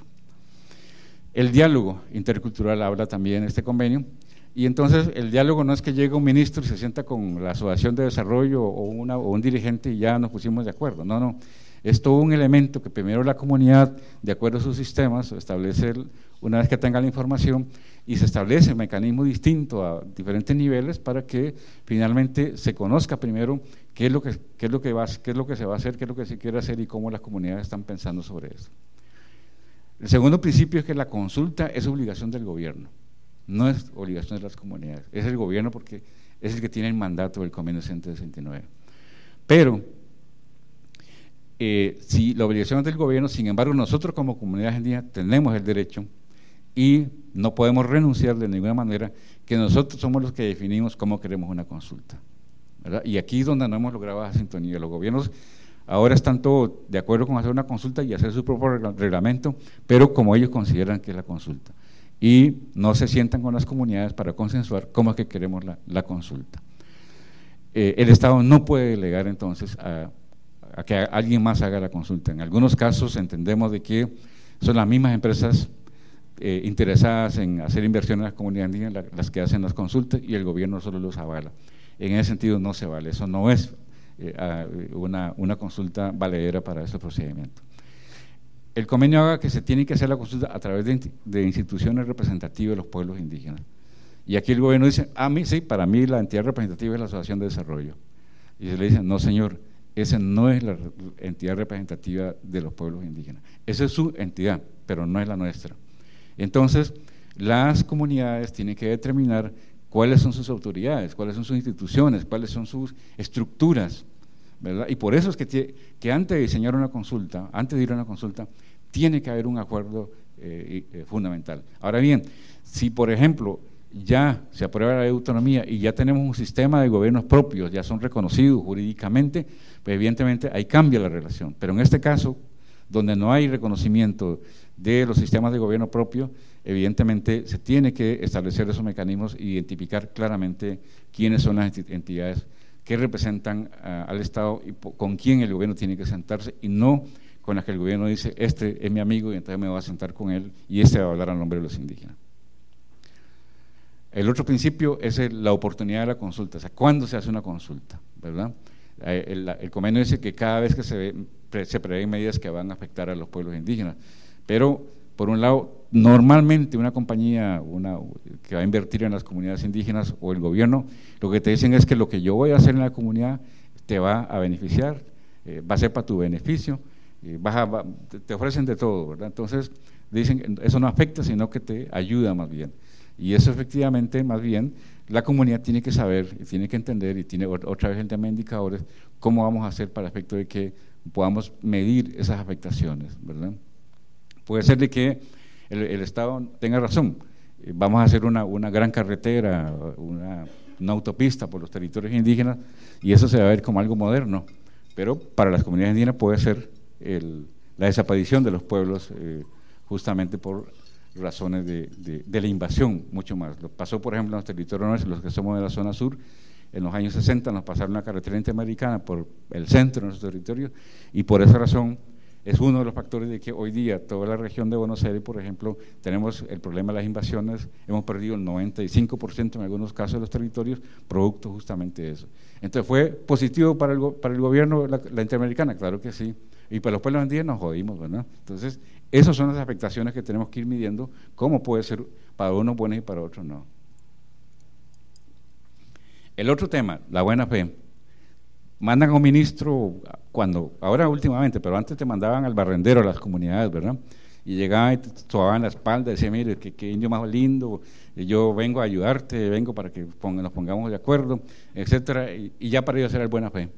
El diálogo intercultural habla también en este convenio, y entonces el diálogo no es que llegue un ministro y se sienta con la Asociación de Desarrollo o, una, o un dirigente y ya nos pusimos de acuerdo, no, no, es todo un elemento que primero la comunidad, de acuerdo a sus sistemas, establece una vez que tenga la información y se establece un mecanismo distinto a diferentes niveles para que finalmente se conozca primero qué es lo que, qué es lo que, va, qué es lo que se va a hacer, qué es lo que se quiere hacer y cómo las comunidades están pensando sobre eso. El segundo principio es que la consulta es obligación del gobierno, no es obligación de las comunidades, es el gobierno porque es el que tiene el mandato del Convenio ciento sesenta y nueve. Pero, eh, si la obligación es del gobierno, sin embargo, nosotros como comunidad indígena tenemos el derecho y no podemos renunciar de ninguna manera que nosotros somos los que definimos cómo queremos una consulta, ¿verdad? Y aquí es donde no hemos logrado esa sintonía. Los gobiernos ahora están todos de acuerdo con hacer una consulta y hacer su propio reglamento, pero como ellos consideran que es la consulta. Y no se sientan con las comunidades para consensuar cómo es que queremos la, la consulta. Eh, el Estado no puede delegar entonces a, a que alguien más haga la consulta. En algunos casos entendemos de que son las mismas empresas eh, interesadas en hacer inversiones en las comunidades indígenas las que hacen las consultas y el gobierno solo los avala. En ese sentido no se vale, eso no es eh, una, una consulta valedera para este procedimiento. El convenio haga que se tiene que hacer la consulta a través de, de instituciones representativas de los pueblos indígenas. Y aquí el gobierno dice, a mí sí, para mí la entidad representativa es la Asociación de Desarrollo. Y se le dice, no señor, esa no es la entidad representativa de los pueblos indígenas. Esa es su entidad, pero no es la nuestra. Entonces, las comunidades tienen que determinar cuáles son sus autoridades, cuáles son sus instituciones, cuáles son sus estructuras, ¿verdad? Y por eso es que, que antes de diseñar una consulta, antes de ir a una consulta, tiene que haber un acuerdo eh, eh, fundamental. Ahora bien, si por ejemplo ya se aprueba la ley de autonomía y ya tenemos un sistema de gobiernos propios, ya son reconocidos jurídicamente, pues evidentemente ahí cambia la relación. Pero en este caso, donde no hay reconocimiento de los sistemas de gobierno propio, evidentemente se tiene que establecer esos mecanismos e identificar claramente quiénes son las entidades que representan uh, al Estado y con quién el gobierno tiene que sentarse y no con las que el gobierno dice, este es mi amigo y entonces me voy a sentar con él y este va a hablar a nombre de los indígenas. El otro principio es el, la oportunidad de la consulta, o sea, ¿cuándo se hace una consulta? ¿Verdad? El, el convenio dice que cada vez que se, se prevén medidas que van a afectar a los pueblos indígenas, pero por un lado, normalmente una compañía una, que va a invertir en las comunidades indígenas o el gobierno, lo que te dicen es que lo que yo voy a hacer en la comunidad te va a beneficiar, eh, va a ser para tu beneficio, eh, vas a, va, te ofrecen de todo, ¿verdad? Entonces dicen, eso no afecta, sino que te ayuda más bien. Y eso efectivamente, más bien, la comunidad tiene que saber, y tiene que entender, y tiene otra vez el tema de indicadores, cómo vamos a hacer para el efecto de que podamos medir esas afectaciones, ¿verdad? Puede ser de que el, el Estado tenga razón, vamos a hacer una, una gran carretera, una, una autopista por los territorios indígenas, y eso se va a ver como algo moderno, pero para las comunidades indígenas puede ser el, la desaparición de los pueblos eh, justamente por razones de, de, de la invasión, mucho más. Lo pasó, por ejemplo, en los territorios nuestros, los que somos de la zona sur, en los años sesenta nos pasaron una carretera interamericana por el centro de nuestro territorio, y por esa razón es uno de los factores de que hoy día toda la región de Buenos Aires, por ejemplo, tenemos el problema de las invasiones, hemos perdido el noventa y cinco por ciento en algunos casos de los territorios, producto justamente de eso. Entonces, ¿fue positivo para el, para el gobierno la, la interamericana? Claro que sí, y para los pueblos indígenas nos jodimos, ¿verdad? Entonces, esas son las afectaciones que tenemos que ir midiendo, cómo puede ser para unos buenas y para otros no. El otro tema, la buena fe. Mandan a un ministro, cuando, ahora últimamente, pero antes te mandaban al barrendero a las comunidades, ¿verdad? Y llegaban y te sobaban la espalda, decían, mire, qué, qué indio más lindo, yo vengo a ayudarte, vengo para que ponga, nos pongamos de acuerdo, etcétera, y, y ya para ellos era el buena fe.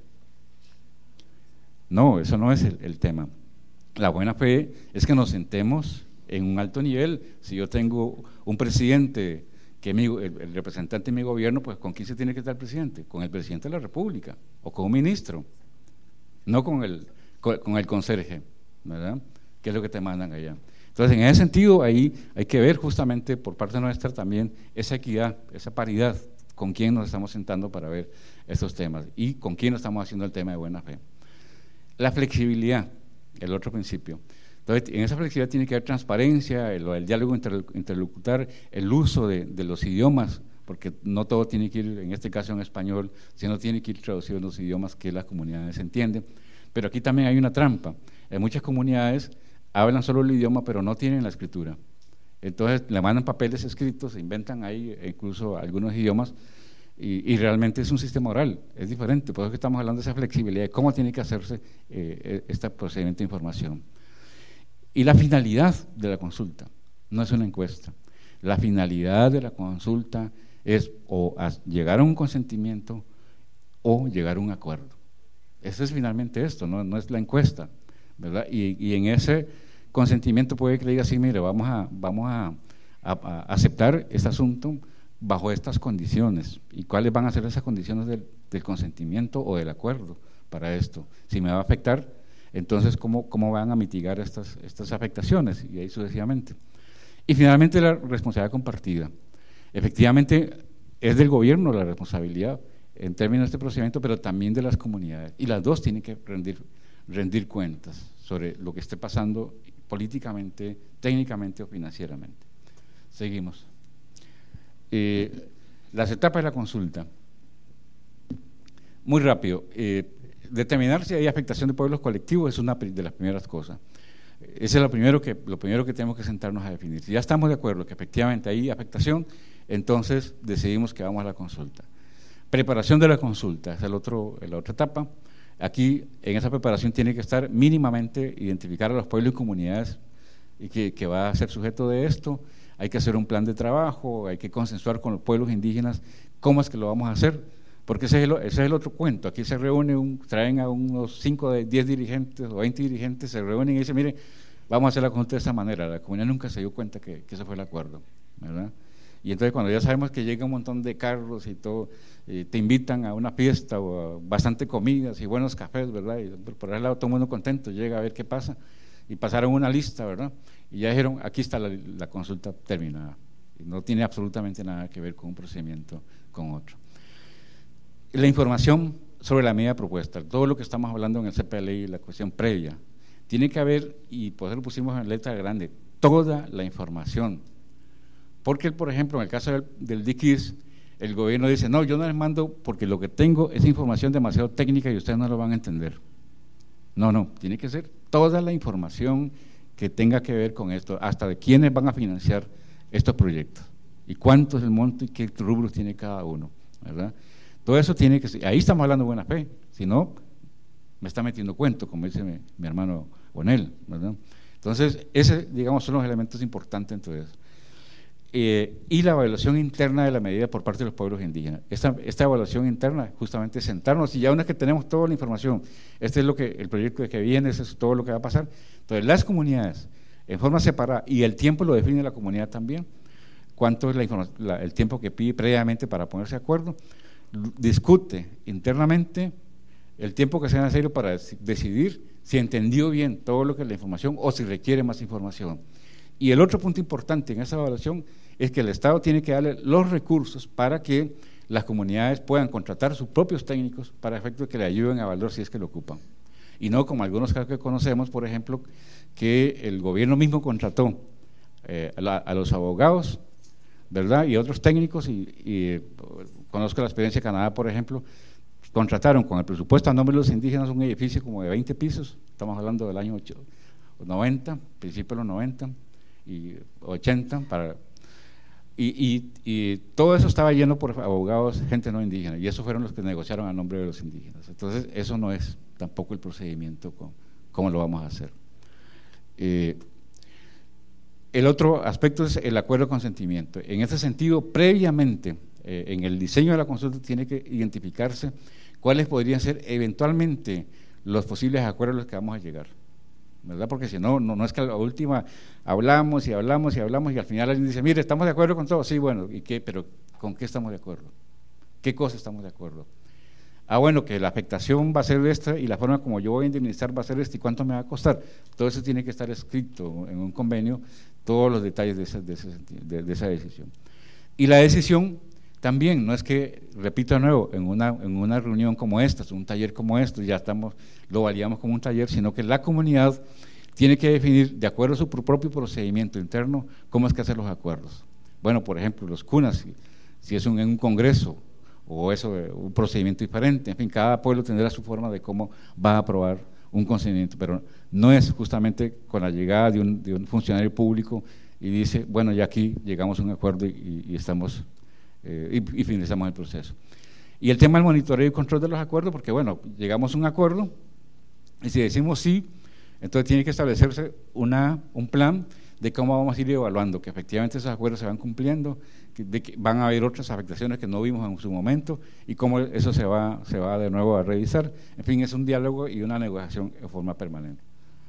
No, eso no es el, el tema. La buena fe es que nos sentemos en un alto nivel. Si yo tengo un presidente que mi, el, el representante de mi gobierno, pues ¿con quién se tiene que estar el presidente? Con el presidente de la República o con un ministro, no con el, con, con el conserje, ¿verdad? Que es lo que te mandan allá. Entonces, en ese sentido, ahí hay que ver justamente por parte nuestra también esa equidad, esa paridad, con quién nos estamos sentando para ver estos temas y con quién estamos haciendo el tema de buena fe. La flexibilidad, el otro principio. Entonces, en esa flexibilidad tiene que haber transparencia, el, el diálogo interlocutar, el uso de, de los idiomas, porque no todo tiene que ir, en este caso en español, sino tiene que ir traducido en los idiomas que las comunidades entienden. Pero aquí también hay una trampa. En muchas comunidades hablan solo el idioma, pero no tienen la escritura. Entonces, le mandan papeles escritos, se inventan ahí incluso algunos idiomas, y, y realmente es un sistema oral, es diferente. Por eso que estamos hablando de esa flexibilidad, de cómo tiene que hacerse eh, este procedimiento de información. Y la finalidad de la consulta no es una encuesta. La finalidad de la consulta es o llegar a un consentimiento o llegar a un acuerdo. Eso es finalmente esto, no, no es la encuesta, ¿verdad? Y, y en ese consentimiento puede que le diga así, mire, vamos a, vamos a, a, a aceptar este asunto bajo estas condiciones. ¿Y cuáles van a ser esas condiciones del, del consentimiento o del acuerdo para esto? Si me va a afectar, entonces, ¿cómo, cómo van a mitigar estas, estas afectaciones? Y ahí sucesivamente. Y finalmente, la responsabilidad compartida. Efectivamente, es del gobierno la responsabilidad en términos de este procedimiento, pero también de las comunidades. Y las dos tienen que rendir, rendir cuentas sobre lo que esté pasando políticamente, técnicamente o financieramente. Seguimos. Eh, las etapas de la consulta. Muy rápido. Eh, Determinar si hay afectación de pueblos colectivos es una de las primeras cosas. Ese es lo primero que, lo primero que tenemos que sentarnos a definir. Si ya estamos de acuerdo que efectivamente hay afectación, entonces decidimos que vamos a la consulta. Preparación de la consulta, esa es el otro, la otra etapa. Aquí, en esa preparación, tiene que estar mínimamente identificar a los pueblos y comunidades y que, que va a ser sujeto de esto. Hay que hacer un plan de trabajo, hay que consensuar con los pueblos indígenas cómo es que lo vamos a hacer. Porque ese es, el, ese es el otro cuento. Aquí se reúne, un, traen a unos cinco, diez dirigentes o veinte dirigentes, se reúnen y dicen, mire, vamos a hacer la consulta de esta manera. La comunidad nunca se dio cuenta que, que ese fue el acuerdo, ¿verdad? Y entonces cuando ya sabemos que llega un montón de carros y todo, eh, te invitan a una fiesta o a bastante comidas y buenos cafés, ¿verdad? Y por ese lado todo el mundo contento, llega a ver qué pasa. Y pasaron una lista, ¿verdad? Y ya dijeron, aquí está la, la consulta terminada. Y no tiene absolutamente nada que ver con un procedimiento con otro. La información sobre la medida propuesta, todo lo que estamos hablando en el C P L I, la cuestión previa, tiene que haber, y por eso lo pusimos en letra grande, toda la información. Porque, por ejemplo, en el caso del, del D I C I S, el gobierno dice, no, yo no les mando porque lo que tengo es información demasiado técnica y ustedes no lo van a entender. No, no, tiene que ser toda la información que tenga que ver con esto, hasta de quiénes van a financiar estos proyectos, y cuánto es el monto y qué rubros tiene cada uno, ¿verdad? Todo eso tiene que ser, ahí estamos hablando de buena fe, si no, me está metiendo cuento, como dice mi, mi hermano Bonel, ¿verdad? Entonces, ese, digamos, son los elementos importantes en todo eso. Eh, y la evaluación interna de la medida por parte de los pueblos indígenas. Esta, esta evaluación interna, justamente sentarnos, y ya una vez que tenemos toda la información, este es lo que el proyecto que viene, eso es todo lo que va a pasar. Entonces, las comunidades, en forma separada, y el tiempo lo define la comunidad también, cuánto es la, la, el tiempo que pide previamente para ponerse de acuerdo, discute internamente el tiempo que sea necesario para decidir si entendió bien todo lo que es la información o si requiere más información. Y el otro punto importante en esa evaluación es que el Estado tiene que darle los recursos para que las comunidades puedan contratar sus propios técnicos para efecto de que le ayuden a evaluar si es que lo ocupan. Y no como algunos casos que conocemos, por ejemplo, que el gobierno mismo contrató eh, a, la, a los abogados, ¿verdad? Y otros técnicos, y, y conozco la experiencia de Canadá, por ejemplo, contrataron con el presupuesto a nombre de los indígenas un edificio como de veinte pisos, estamos hablando del año noventa, principio de los noventa y ochenta, para, y, y, y todo eso estaba lleno por abogados, gente no indígena, y esos fueron los que negociaron a nombre de los indígenas. Entonces, eso no es tampoco el procedimiento, con, cómo lo vamos a hacer. Eh, el otro aspecto es el acuerdo de consentimiento. En ese sentido, previamente, eh, en el diseño de la consulta tiene que identificarse cuáles podrían ser eventualmente los posibles acuerdos a los que vamos a llegar, ¿verdad? Porque si no, no, no es que a la última hablamos y hablamos y hablamos y al final alguien dice, mire, ¿estamos de acuerdo con todo? Sí, bueno, ¿y qué? Pero ¿con qué estamos de acuerdo? ¿Qué cosas estamos de acuerdo? Ah, bueno, que la afectación va a ser esta y la forma como yo voy a indemnizar va a ser esta y cuánto me va a costar. Todo eso tiene que estar escrito en un convenio, todos los detalles de esa, de esa, de, de esa decisión. Y la decisión también, no es que, repito de nuevo, en una, en una reunión como esta, un taller como este, ya estamos, lo validamos como un taller, sino que la comunidad tiene que definir, de acuerdo a su propio procedimiento interno, cómo es que hacer los acuerdos. Bueno, por ejemplo, los cunas, si, si es un, en un congreso, o eso, un procedimiento diferente, en fin, cada pueblo tendrá su forma de cómo va a aprobar un consentimiento, pero no es justamente con la llegada de un, de un funcionario público y dice, bueno, ya aquí llegamos a un acuerdo y, y estamos, eh, y, y finalizamos el proceso. Y el tema del monitoreo y control de los acuerdos, porque bueno, llegamos a un acuerdo y si decimos sí, entonces tiene que establecerse una, un plan de cómo vamos a ir evaluando que efectivamente esos acuerdos se van cumpliendo, que, de que van a haber otras afectaciones que no vimos en su momento y cómo eso se va, se va de nuevo a revisar. En fin, es un diálogo y una negociación en forma permanente.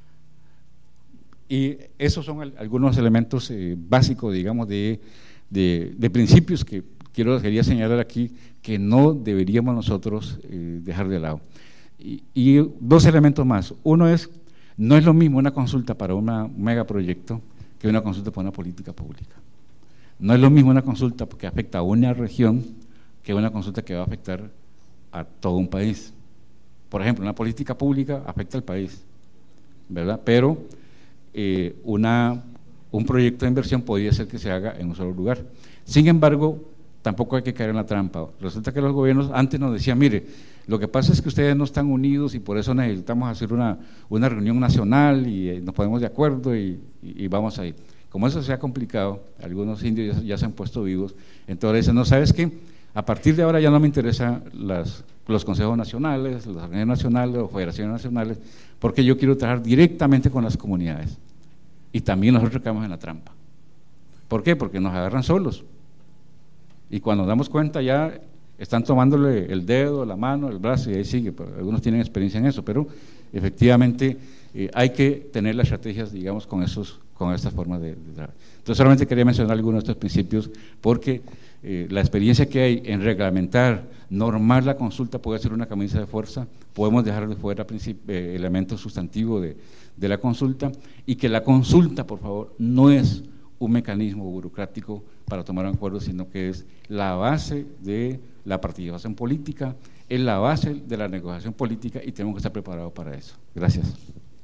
Y esos son el, algunos elementos eh, básicos, digamos, de, de, de principios que quiero, quería señalar aquí que no deberíamos nosotros eh, dejar de lado. Y, y dos elementos más. Uno es, no es lo mismo una consulta para un megaproyecto que una consulta para una política pública. No es lo mismo una consulta que afecta a una región que una consulta que va a afectar a todo un país. Por ejemplo, una política pública afecta al país, ¿verdad? Pero eh, una, un proyecto de inversión podría ser que se haga en un solo lugar. Sin embargo, tampoco hay que caer en la trampa. Resulta que los gobiernos antes nos decían, mire, lo que pasa es que ustedes no están unidos y por eso necesitamos hacer una, una reunión nacional y eh, nos ponemos de acuerdo y, y, y vamos a ir. Como eso se ha complicado, algunos indios ya, ya se han puesto vivos, entonces dicen, no, ¿sabes qué? A partir de ahora ya no me interesan las, los consejos nacionales, las organizaciones nacionales o federaciones nacionales, porque yo quiero trabajar directamente con las comunidades. Y también nosotros caemos en la trampa. ¿Por qué? Porque nos agarran solos. Y cuando nos damos cuenta ya están tomándole el dedo, la mano, el brazo y ahí sigue, pero algunos tienen experiencia en eso, pero efectivamente eh, hay que tener las estrategias, digamos, con, esos, con estas formas de, de trabajar. Entonces solamente quería mencionar algunos de estos principios porque eh, la experiencia que hay en reglamentar, normar la consulta puede ser una camisa de fuerza, podemos dejar de fuera eh, elementos sustantivos de, de la consulta y que la consulta, por favor, no es un mecanismo burocrático para tomar un acuerdo, sino que es la base de la participación política, es la base de la negociación política y tenemos que estar preparados para eso. Gracias.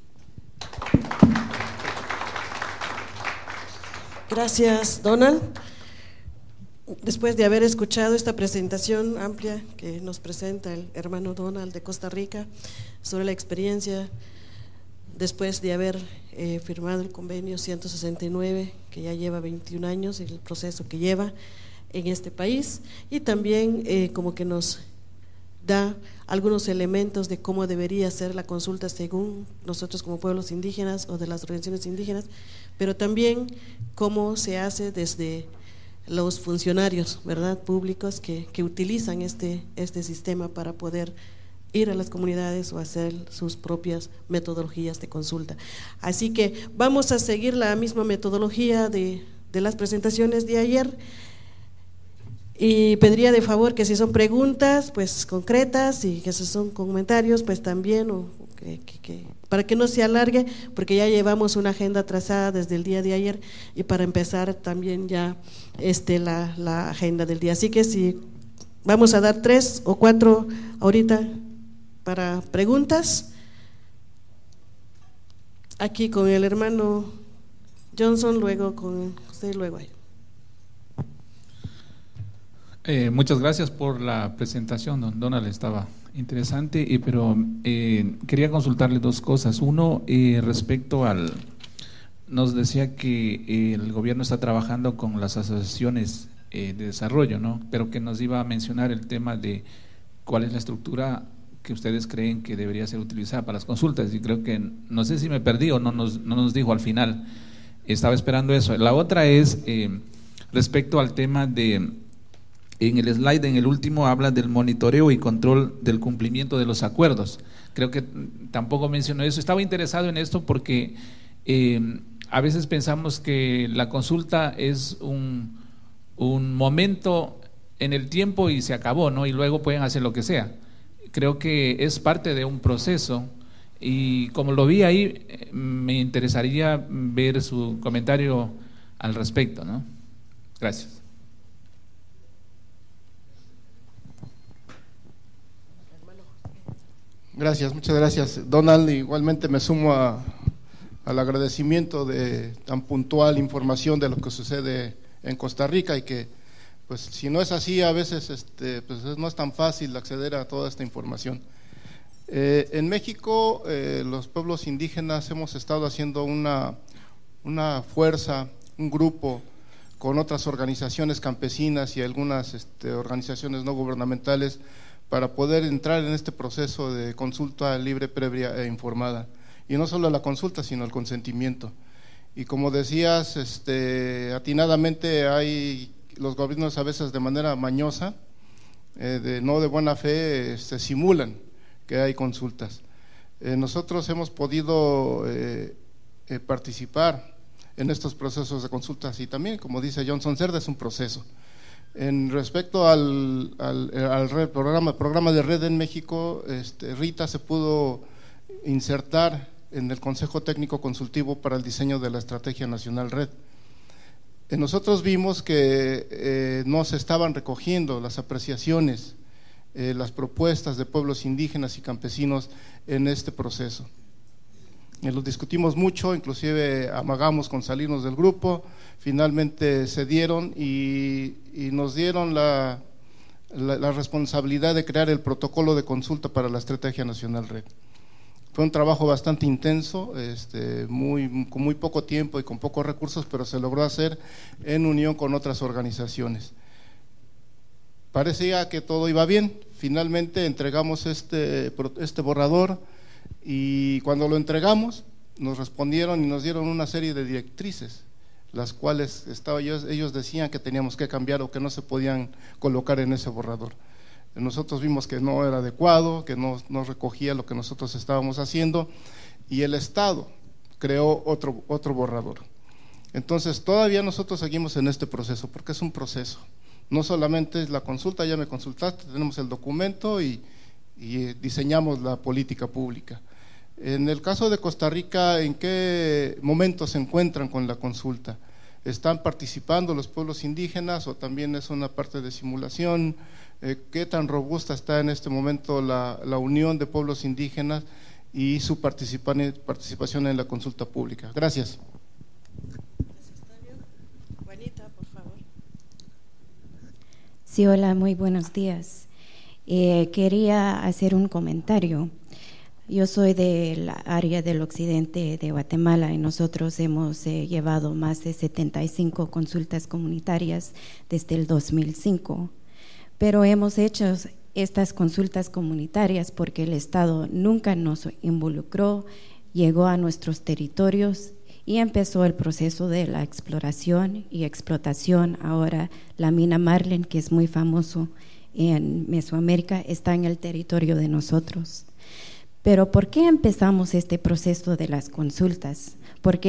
Gracias, Donald. Después de haber escuchado esta presentación amplia que nos presenta el hermano Donald de Costa Rica sobre la experiencia después de haber eh, firmado el convenio ciento sesenta y nueve, que ya lleva veintiún años, y el proceso que lleva en este país, y también eh, como que nos da algunos elementos de cómo debería ser la consulta según nosotros como pueblos indígenas o de las organizaciones indígenas, pero también cómo se hace desde los funcionarios, ¿verdad?, públicos que, que utilizan este, este sistema para poder ir a las comunidades o hacer sus propias metodologías de consulta. Así que vamos a seguir la misma metodología de, de las presentaciones de ayer. Y pediría de favor que si son preguntas, pues concretas, y que si son comentarios, pues también, o que, que, que, para que no se alargue, porque ya llevamos una agenda trazada desde el día de ayer, y para empezar también ya este, la, la agenda del día. Así que si vamos a dar tres o cuatro ahorita para preguntas. Aquí con el hermano Johnson, luego con José, luego ahí. Eh, muchas gracias por la presentación, don Donald, estaba interesante, eh, pero eh, quería consultarle dos cosas. Uno, eh, respecto al, nos decía que eh, el gobierno está trabajando con las asociaciones eh, de desarrollo, ¿no? Pero que nos iba a mencionar el tema de cuál es la estructura que ustedes creen que debería ser utilizada para las consultas, y creo que, no sé si me perdí o no nos, no nos dijo al final, estaba esperando eso. La otra es eh, respecto al tema de… En el slide, en el último, habla del monitoreo y control del cumplimiento de los acuerdos. Creo que tampoco mencionó eso. Estaba interesado en esto porque eh, a veces pensamos que la consulta es un, un momento en el tiempo y se acabó, ¿no? Y luego pueden hacer lo que sea. Creo que es parte de un proceso, y como lo vi ahí, me interesaría ver su comentario al respecto, ¿no? Gracias. Gracias, muchas gracias, Donald. Igualmente me sumo a, al agradecimiento de tan puntual información de lo que sucede en Costa Rica, y que, pues, si no es así, a veces este, pues, no es tan fácil acceder a toda esta información. Eh, en México, eh, los pueblos indígenas hemos estado haciendo una, una fuerza, un grupo con otras organizaciones campesinas y algunas este, organizaciones no gubernamentales, para poder entrar en este proceso de consulta libre, previa e informada. Y no solo la consulta, sino el consentimiento. Y como decías, este, atinadamente, hay los gobiernos a veces de manera mañosa, eh, de, no de buena fe, se simulan que hay consultas. Eh, nosotros hemos podido eh, eh, participar en estos procesos de consultas, y también, como dice Johnson Cerda, es un proceso. En respecto al, al, al red, programa, programa de red en México, este, Rita se pudo insertar en el Consejo Técnico Consultivo para el diseño de la Estrategia Nacional Red. Eh, nosotros vimos que eh, no se estaban recogiendo las apreciaciones, eh, las propuestas de pueblos indígenas y campesinos en este proceso. Eh, lo discutimos mucho, inclusive amagamos con salirnos del grupo, finalmente se dieron y, y nos dieron la, la, la responsabilidad de crear el protocolo de consulta para la Estrategia Nacional Red. Fue un trabajo bastante intenso, este, muy, con muy poco tiempo y con pocos recursos, pero se logró hacer en unión con otras organizaciones. Parecía que todo iba bien, finalmente entregamos este, este borrador, y cuando lo entregamos nos respondieron y nos dieron una serie de directrices, las cuales estaba, ellos, ellos decían que teníamos que cambiar o que no se podían colocar en ese borrador. Nosotros vimos que no era adecuado, que no, no recogía lo que nosotros estábamos haciendo, y el Estado creó otro, otro borrador. Entonces todavía nosotros seguimos en este proceso, porque es un proceso. No solamente es la consulta, ya me consultaste, tenemos el documento y, y diseñamos la política pública. En el caso de Costa Rica, ¿en qué momento se encuentran con la consulta? ¿Están participando los pueblos indígenas o también es una parte de simulación? Eh, ¿Qué tan robusta está en este momento la, la unión de pueblos indígenas y su participación en la consulta pública? Gracias. Juanita, por favor. Sí, hola, muy buenos días. Eh, quería hacer un comentario. Yo soy del área del occidente de Guatemala y nosotros hemos eh, llevado más de setenta y cinco consultas comunitarias desde el dos mil cinco, pero hemos hecho estas consultas comunitarias porque el Estado nunca nos involucró, llegó a nuestros territorios y empezó el proceso de la exploración y explotación. Ahora la mina Marlin, que es muy famoso en Mesoamérica, está en el territorio de nosotros. Pero ¿por qué empezamos este proceso de las consultas? Porque es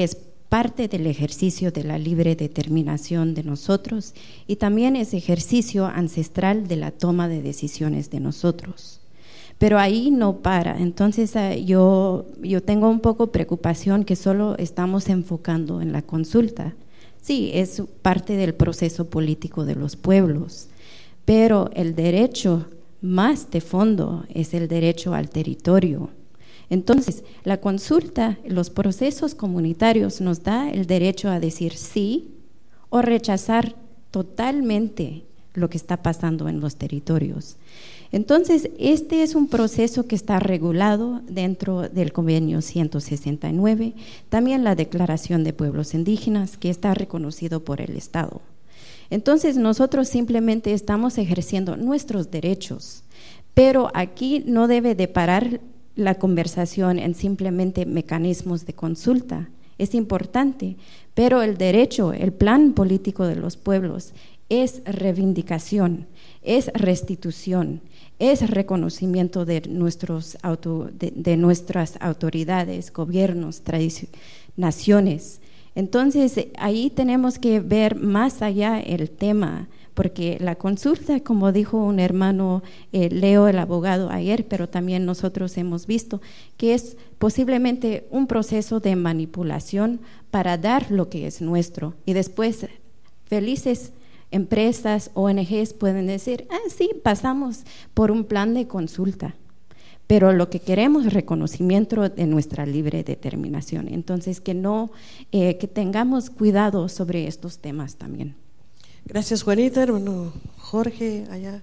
parte del ejercicio de la libre determinación de nosotros y también es ejercicio ancestral de la toma de decisiones de nosotros. Pero ahí no para, entonces yo, yo tengo un poco preocupación que solo estamos enfocando en la consulta. Sí, es parte del proceso político de los pueblos, pero el derecho más de fondo es el derecho al territorio. Entonces, la consulta, los procesos comunitarios nos da el derecho a decir sí o rechazar totalmente lo que está pasando en los territorios. Entonces, este es un proceso que está regulado dentro del convenio ciento sesenta y nueve, también la Declaración de Pueblos Indígenas, que está reconocido por el Estado. Entonces, nosotros simplemente estamos ejerciendo nuestros derechos, pero aquí no debe de parar la conversación en simplemente mecanismos de consulta. Es importante, pero el derecho, el plan político de los pueblos es reivindicación, es restitución, es reconocimiento de, nuestros auto, de, de nuestras autoridades, gobiernos, naciones. Entonces, ahí tenemos que ver más allá el tema, porque la consulta, como dijo un hermano eh, Leo, el abogado ayer, pero también nosotros hemos visto que es posiblemente un proceso de manipulación para dar lo que es nuestro y después felices empresas, O N Ges pueden decir, ah sí, pasamos por un plan de consulta, pero lo que queremos es reconocimiento de nuestra libre determinación. Entonces que no, eh, que tengamos cuidado sobre estos temas también. Gracias, Juanita. Hermano Jorge, allá.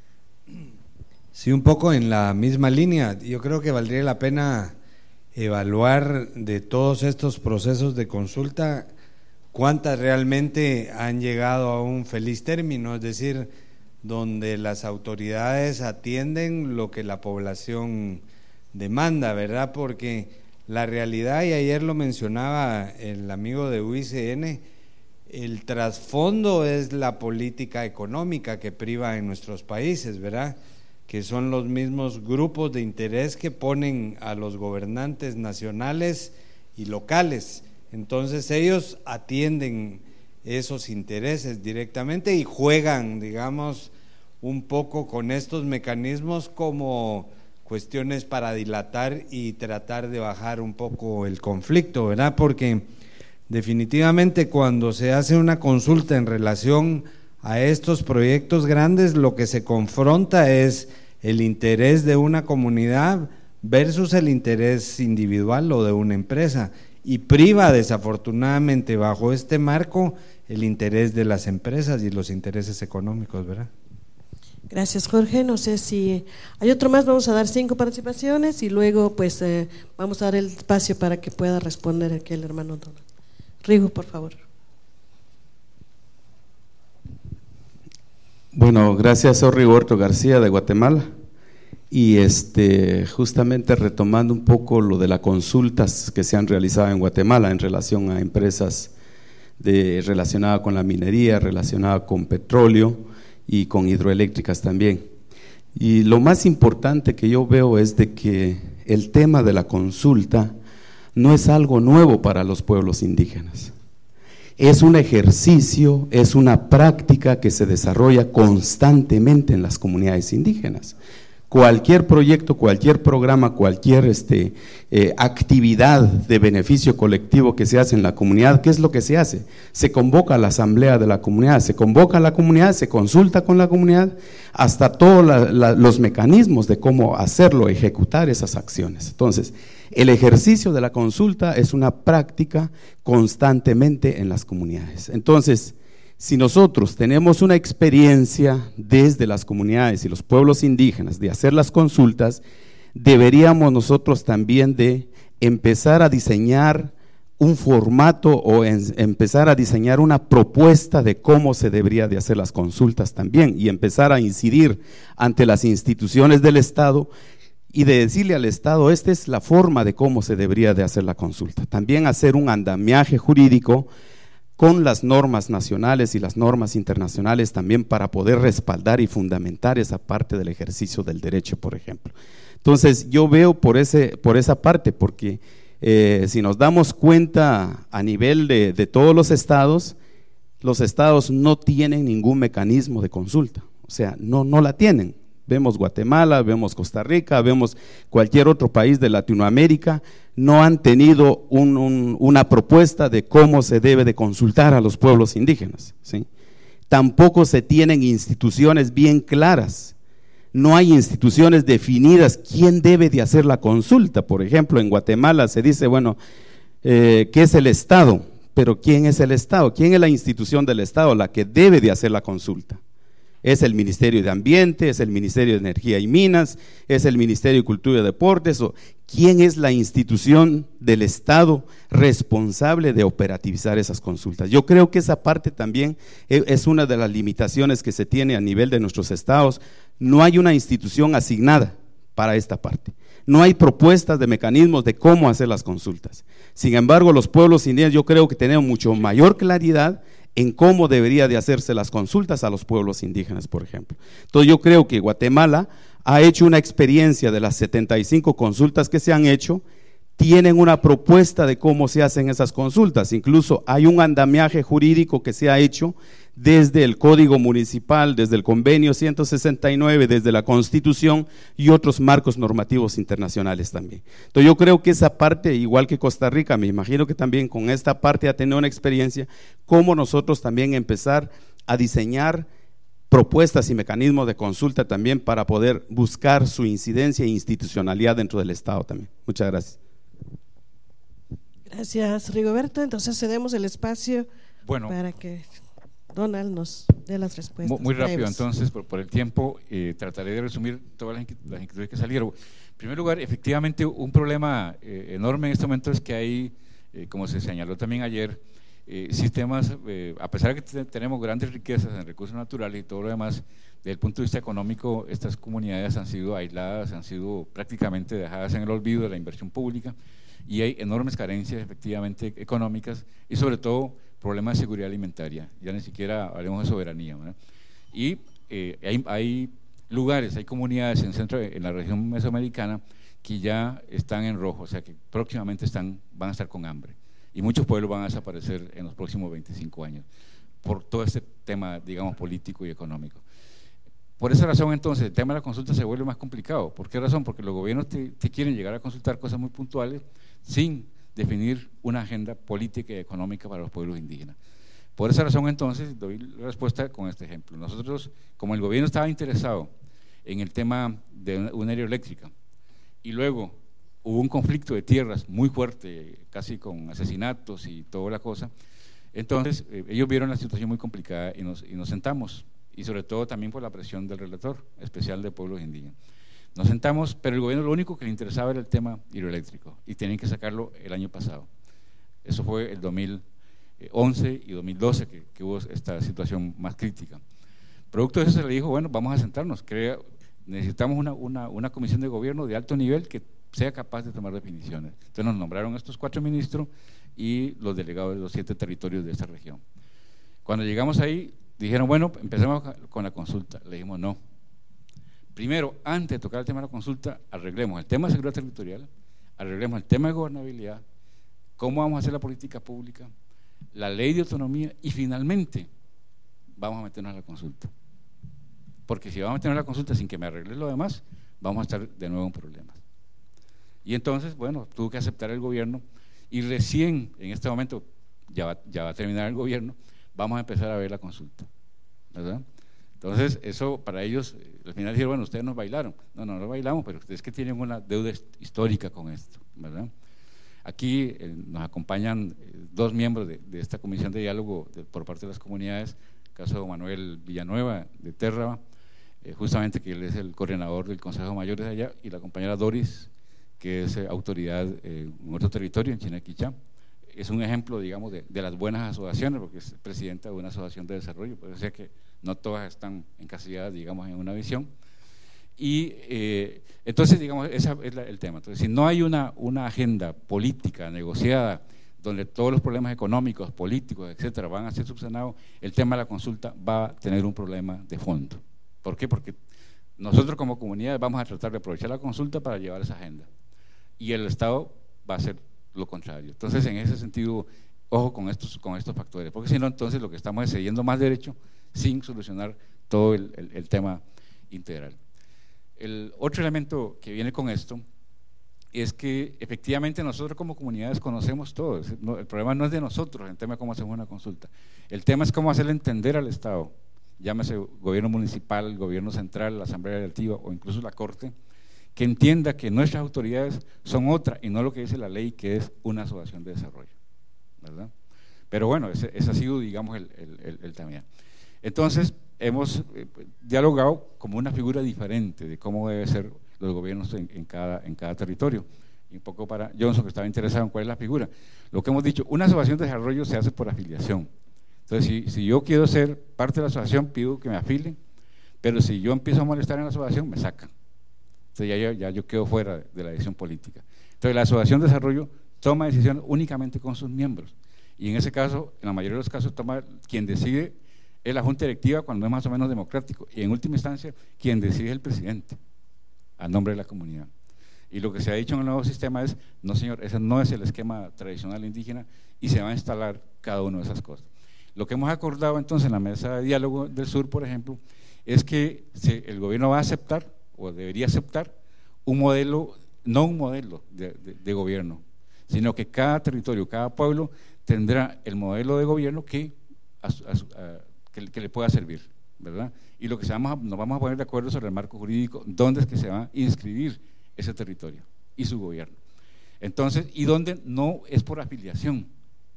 Sí, un poco en la misma línea. Yo creo que valdría la pena evaluar de todos estos procesos de consulta cuántas realmente han llegado a un feliz término, es decir, donde las autoridades atienden lo que la población demanda, ¿verdad? Porque la realidad, y ayer lo mencionaba el amigo de U I C N, el trasfondo es la política económica que priva en nuestros países, ¿verdad? Que son los mismos grupos de interés que ponen a los gobernantes nacionales y locales. Entonces ellos atienden esos intereses directamente y juegan, digamos, un poco con estos mecanismos como cuestiones para dilatar y tratar de bajar un poco el conflicto, ¿verdad? Porque definitivamente cuando se hace una consulta en relación a estos proyectos grandes, lo que se confronta es el interés de una comunidad versus el interés individual o de una empresa, y priva desafortunadamente bajo este marco el interés de las empresas y los intereses económicos, ¿verdad? Gracias, Jorge. No sé si hay otro más. Vamos a dar cinco participaciones y luego pues eh, vamos a dar el espacio para que pueda responder aquel hermano Donald. Rigo, por favor. Bueno, gracias, soy Rigoberto García de Guatemala. Y este, justamente retomando un poco lo de las consultas que se han realizado en Guatemala en relación a empresas de, relacionadas con la minería, relacionadas con petróleo y con hidroeléctricas también. Y lo más importante que yo veo es de que el tema de la consulta no es algo nuevo para los pueblos indígenas. Es un ejercicio, es una práctica que se desarrolla constantemente en las comunidades indígenas. Cualquier proyecto, cualquier programa, cualquier este, eh, actividad de beneficio colectivo que se hace en la comunidad, ¿qué es lo que se hace? Se convoca a la asamblea de la comunidad, se convoca a la comunidad, se consulta con la comunidad, hasta todos la, la, los mecanismos de cómo hacerlo, ejecutar esas acciones. Entonces, el ejercicio de la consulta es una práctica constantemente en las comunidades. Entonces, si nosotros tenemos una experiencia desde las comunidades y los pueblos indígenas de hacer las consultas, deberíamos nosotros también de empezar a diseñar un formato o en, empezar a diseñar una propuesta de cómo se debería de hacer las consultas también y empezar a incidir ante las instituciones del Estado y de decirle al Estado, esta es la forma de cómo se debería de hacer la consulta. También hacer un andamiaje jurídico con las normas nacionales y las normas internacionales también para poder respaldar y fundamentar esa parte del ejercicio del derecho, por ejemplo. Entonces yo veo por, ese, por esa parte, porque Eh, si nos damos cuenta a nivel de, de todos los estados, los estados no tienen ningún mecanismo de consulta, o sea, no, no la tienen. Vemos Guatemala, vemos Costa Rica, vemos cualquier otro país de Latinoamérica, no han tenido un, un, una propuesta de cómo se debe de consultar a los pueblos indígenas, ¿sí? Tampoco se tienen instituciones bien claras, no hay instituciones definidas quién debe de hacer la consulta. Por ejemplo, en Guatemala se dice, bueno, eh, ¿qué es el Estado? Pero ¿quién es el Estado? ¿Quién es la institución del Estado la que debe de hacer la consulta? Es el Ministerio de Ambiente, es el Ministerio de Energía y Minas, es el Ministerio de Cultura y Deportes. O ¿quién es la institución del Estado responsable de operativizar esas consultas? Yo creo que esa parte también es una de las limitaciones que se tiene a nivel de nuestros estados. No hay una institución asignada para esta parte. No hay propuestas de mecanismos de cómo hacer las consultas. Sin embargo, los pueblos indígenas yo creo que tenemos mucho mayor claridad en cómo debería de hacerse las consultas a los pueblos indígenas, por ejemplo. Entonces yo creo que Guatemala ha hecho una experiencia de las setenta y cinco consultas que se han hecho, tienen una propuesta de cómo se hacen esas consultas, incluso hay un andamiaje jurídico que se ha hecho desde el Código Municipal, desde el Convenio ciento sesenta y nueve, desde la Constitución y otros marcos normativos internacionales también. Entonces yo creo que esa parte, igual que Costa Rica, me imagino que también con esta parte ha tenido una experiencia, cómo nosotros también empezar a diseñar propuestas y mecanismos de consulta también para poder buscar su incidencia e institucionalidad dentro del Estado también. Muchas gracias. Gracias, Rigoberto. Entonces cedemos el espacio bueno, para que Donald nos dé las respuestas. Muy rápido, breves. Entonces, por, por el tiempo, eh, trataré de resumir todas las inquietudes que salieron. En primer lugar, efectivamente, un problema eh, enorme en este momento es que hay, eh, como se señaló también ayer, eh, sistemas, eh, a pesar de que tenemos grandes riquezas en recursos naturales y todo lo demás, desde el punto de vista económico, estas comunidades han sido aisladas, han sido prácticamente dejadas en el olvido de la inversión pública, y hay enormes carencias efectivamente económicas y sobre todo problemas de seguridad alimentaria, ya ni siquiera hablemos de soberanía, ¿verdad? Y eh, hay, hay lugares, hay comunidades en, centro, en la región mesoamericana que ya están en rojo, o sea que próximamente están, van a estar con hambre y muchos pueblos van a desaparecer en los próximos veinticinco años por todo este tema, digamos, político y económico. Por esa razón, entonces, el tema de la consulta se vuelve más complicado. ¿Por qué razón? Porque los gobiernos te, te quieren llegar a consultar cosas muy puntuales sin definir una agenda política y económica para los pueblos indígenas. Por esa razón, entonces, doy la respuesta con este ejemplo. Nosotros, como el gobierno estaba interesado en el tema de una hidroeléctrica y luego hubo un conflicto de tierras muy fuerte, casi con asesinatos y toda la cosa, entonces eh, ellos vieron la situación muy complicada y nos, y nos sentamos, y sobre todo también por la presión del relator especial de pueblos indígenas. Nos sentamos, pero el gobierno lo único que le interesaba era el tema hidroeléctrico y tenían que sacarlo el año pasado. Eso fue el dos mil once y dos mil doce que, que hubo esta situación más crítica. Producto de eso se le dijo, bueno, vamos a sentarnos, crea, necesitamos una, una, una comisión de gobierno de alto nivel que sea capaz de tomar definiciones. Entonces nos nombraron estos cuatro ministros y los delegados de los siete territorios de esta región. Cuando llegamos ahí, dijeron, bueno, empecemos con la consulta. Le dijimos, no. Primero, antes de tocar el tema de la consulta, arreglemos el tema de seguridad territorial, arreglemos el tema de gobernabilidad, cómo vamos a hacer la política pública, la ley de autonomía y finalmente vamos a meternos a la consulta. Porque si vamos a meternos a la consulta sin que me arregle lo demás, vamos a estar de nuevo en problemas. Y entonces, bueno, tuvo que aceptar el gobierno y recién en este momento, ya va, ya va a terminar el gobierno, vamos a empezar a ver la consulta, ¿verdad? Entonces, eso para ellos, al final dijeron, bueno, ustedes nos bailaron. No, no, no bailamos, pero ustedes que tienen una deuda histórica con esto, ¿verdad? Aquí eh, nos acompañan eh, dos miembros de, de esta comisión de diálogo de, por parte de las comunidades, el caso de Manuel Villanueva de Térraba, eh, justamente que él es el coordinador del Consejo Mayor de allá, y la compañera Doris, que es eh, autoridad eh, en otro territorio, en Chinaquichá. Es un ejemplo, digamos, de, de las buenas asociaciones, porque es presidenta de una asociación de desarrollo, puede ser que no todas están encasilladas, digamos, en una visión. Y eh, entonces, digamos, ese es la, el tema. Entonces, si no hay una, una agenda política negociada, donde todos los problemas económicos, políticos, etcétera, van a ser subsanados, el tema de la consulta va a tener un problema de fondo. ¿Por qué? Porque nosotros como comunidad vamos a tratar de aprovechar la consulta para llevar esa agenda. Y el Estado va a hacer lo contrario. Entonces, en ese sentido, ojo con estos, con estos factores, porque si no, entonces lo que estamos es cediendo más derecho sin solucionar todo el, el, el tema integral. El otro elemento que viene con esto es que efectivamente nosotros como comunidades conocemos todo. El problema no es de nosotros el tema de cómo hacemos una consulta, el tema es cómo hacerle entender al Estado, llámese gobierno municipal, gobierno central, la Asamblea Legislativa o incluso la Corte, que entienda que nuestras autoridades son otra y no lo que dice la ley, que es una asociación de desarrollo, ¿verdad? Pero bueno, ese, ese ha sido, digamos, el, el, el, el también. Entonces, hemos eh, dialogado como una figura diferente de cómo deben ser los gobiernos en, en, cada, en cada territorio. Y un poco para Johnson, que estaba interesado en cuál es la figura. Lo que hemos dicho, una asociación de desarrollo se hace por afiliación. Entonces, si, si yo quiero ser parte de la asociación, pido que me afilen, pero si yo empiezo a molestar en la asociación, me sacan. Entonces, ya, ya, ya yo quedo fuera de la decisión política. Entonces, la asociación de desarrollo toma decisiones únicamente con sus miembros. Y en ese caso, en la mayoría de los casos, toma quien decide es la junta directiva cuando es más o menos democrático. Y en última instancia, quien decide es el presidente, a nombre de la comunidad. Y lo que se ha dicho en el nuevo sistema es, no señor, ese no es el esquema tradicional indígena y se va a instalar cada una de esas cosas. Lo que hemos acordado entonces en la mesa de diálogo del sur, por ejemplo, es que se, el gobierno va a aceptar o debería aceptar un modelo, no un modelo de, de, de gobierno, sino que cada territorio, cada pueblo tendrá el modelo de gobierno que, a, a, a, que, que le pueda servir, ¿verdad? Y lo que se vamos a, nos vamos a poner de acuerdo sobre el marco jurídico, dónde es que se va a inscribir ese territorio y su gobierno. Entonces, y dónde no es por afiliación,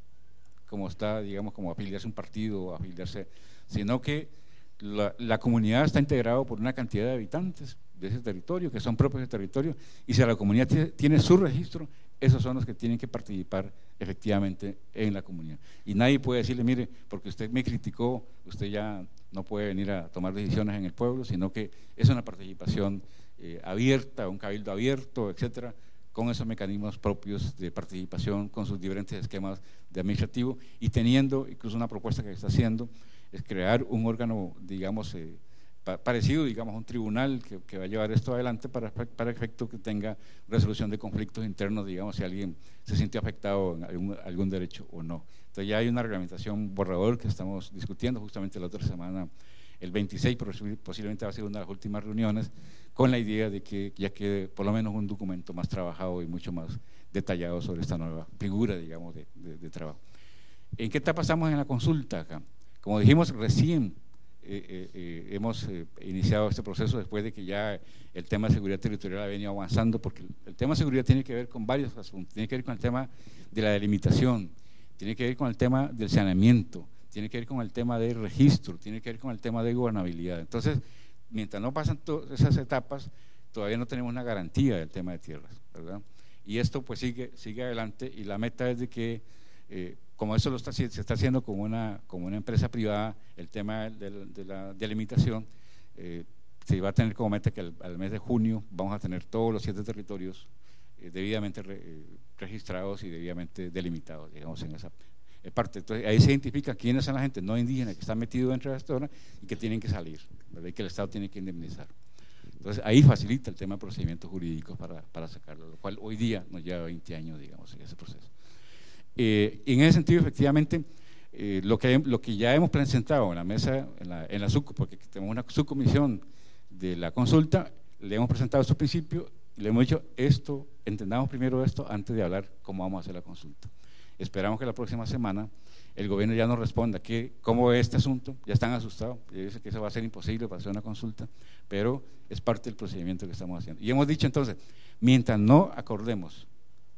como está, digamos, como afiliarse a un partido o afiliarse, sino que la, la comunidad está integrada por una cantidad de habitantes de ese territorio, que son propios del territorio, y si la comunidad tiene, tiene su registro, esos son los que tienen que participar efectivamente en la comunidad. Y nadie puede decirle, mire, porque usted me criticó, usted ya no puede venir a tomar decisiones en el pueblo, sino que es una participación eh, abierta, un cabildo abierto, etcétera, con esos mecanismos propios de participación, con sus diferentes esquemas de administrativo, y teniendo incluso una propuesta que está haciendo, es crear un órgano, digamos, eh, pa parecido, digamos, a un tribunal que, que va a llevar esto adelante para, para efecto que tenga resolución de conflictos internos, digamos, si alguien se siente afectado en algún, algún derecho o no. Entonces ya hay una reglamentación borrador que estamos discutiendo justamente la otra semana, el veintiséis, posiblemente va a ser una de las últimas reuniones, con la idea de que ya quede por lo menos un documento más trabajado y mucho más detallado sobre esta nueva figura, digamos, de, de, de trabajo. ¿En qué etapa estamos en la consulta acá? Como dijimos, recién eh, eh, eh, hemos eh, iniciado este proceso después de que ya el tema de seguridad territorial ha venido avanzando, porque el, el tema de seguridad tiene que ver con varios asuntos, tiene que ver con el tema de la delimitación, tiene que ver con el tema del saneamiento, tiene que ver con el tema del registro, tiene que ver con el tema de gobernabilidad. Entonces, mientras no pasan todas esas etapas, todavía no tenemos una garantía del tema de tierras, ¿verdad? Y esto pues sigue, sigue adelante, y la meta es de que, eh, como eso lo está, se está haciendo como una, como una empresa privada, el tema de, de la delimitación, eh, se va a tener como meta que al, al mes de junio vamos a tener todos los siete territorios eh, debidamente re, eh, registrados y debidamente delimitados, digamos, en esa parte. Entonces, ahí se identifica quiénes son la gente no indígena que está metido dentro de esta zona y que tienen que salir, ¿verdad? Y que el Estado tiene que indemnizar. Entonces, ahí facilita el tema de procedimientos jurídicos para, para sacarlo, lo cual hoy día nos lleva veinte años, digamos, en ese proceso. Eh, en ese sentido, efectivamente, eh, lo, que, lo que ya hemos presentado en la mesa, en la, en la SUC, porque tenemos una subcomisión de la consulta, le hemos presentado estos principios y le hemos dicho esto, entendamos primero esto antes de hablar cómo vamos a hacer la consulta. Esperamos que la próxima semana el gobierno ya nos responda que, cómo es este asunto. Ya están asustados, dicen que eso va a ser imposible para hacer una consulta, pero es parte del procedimiento que estamos haciendo. Y hemos dicho entonces, mientras no acordemos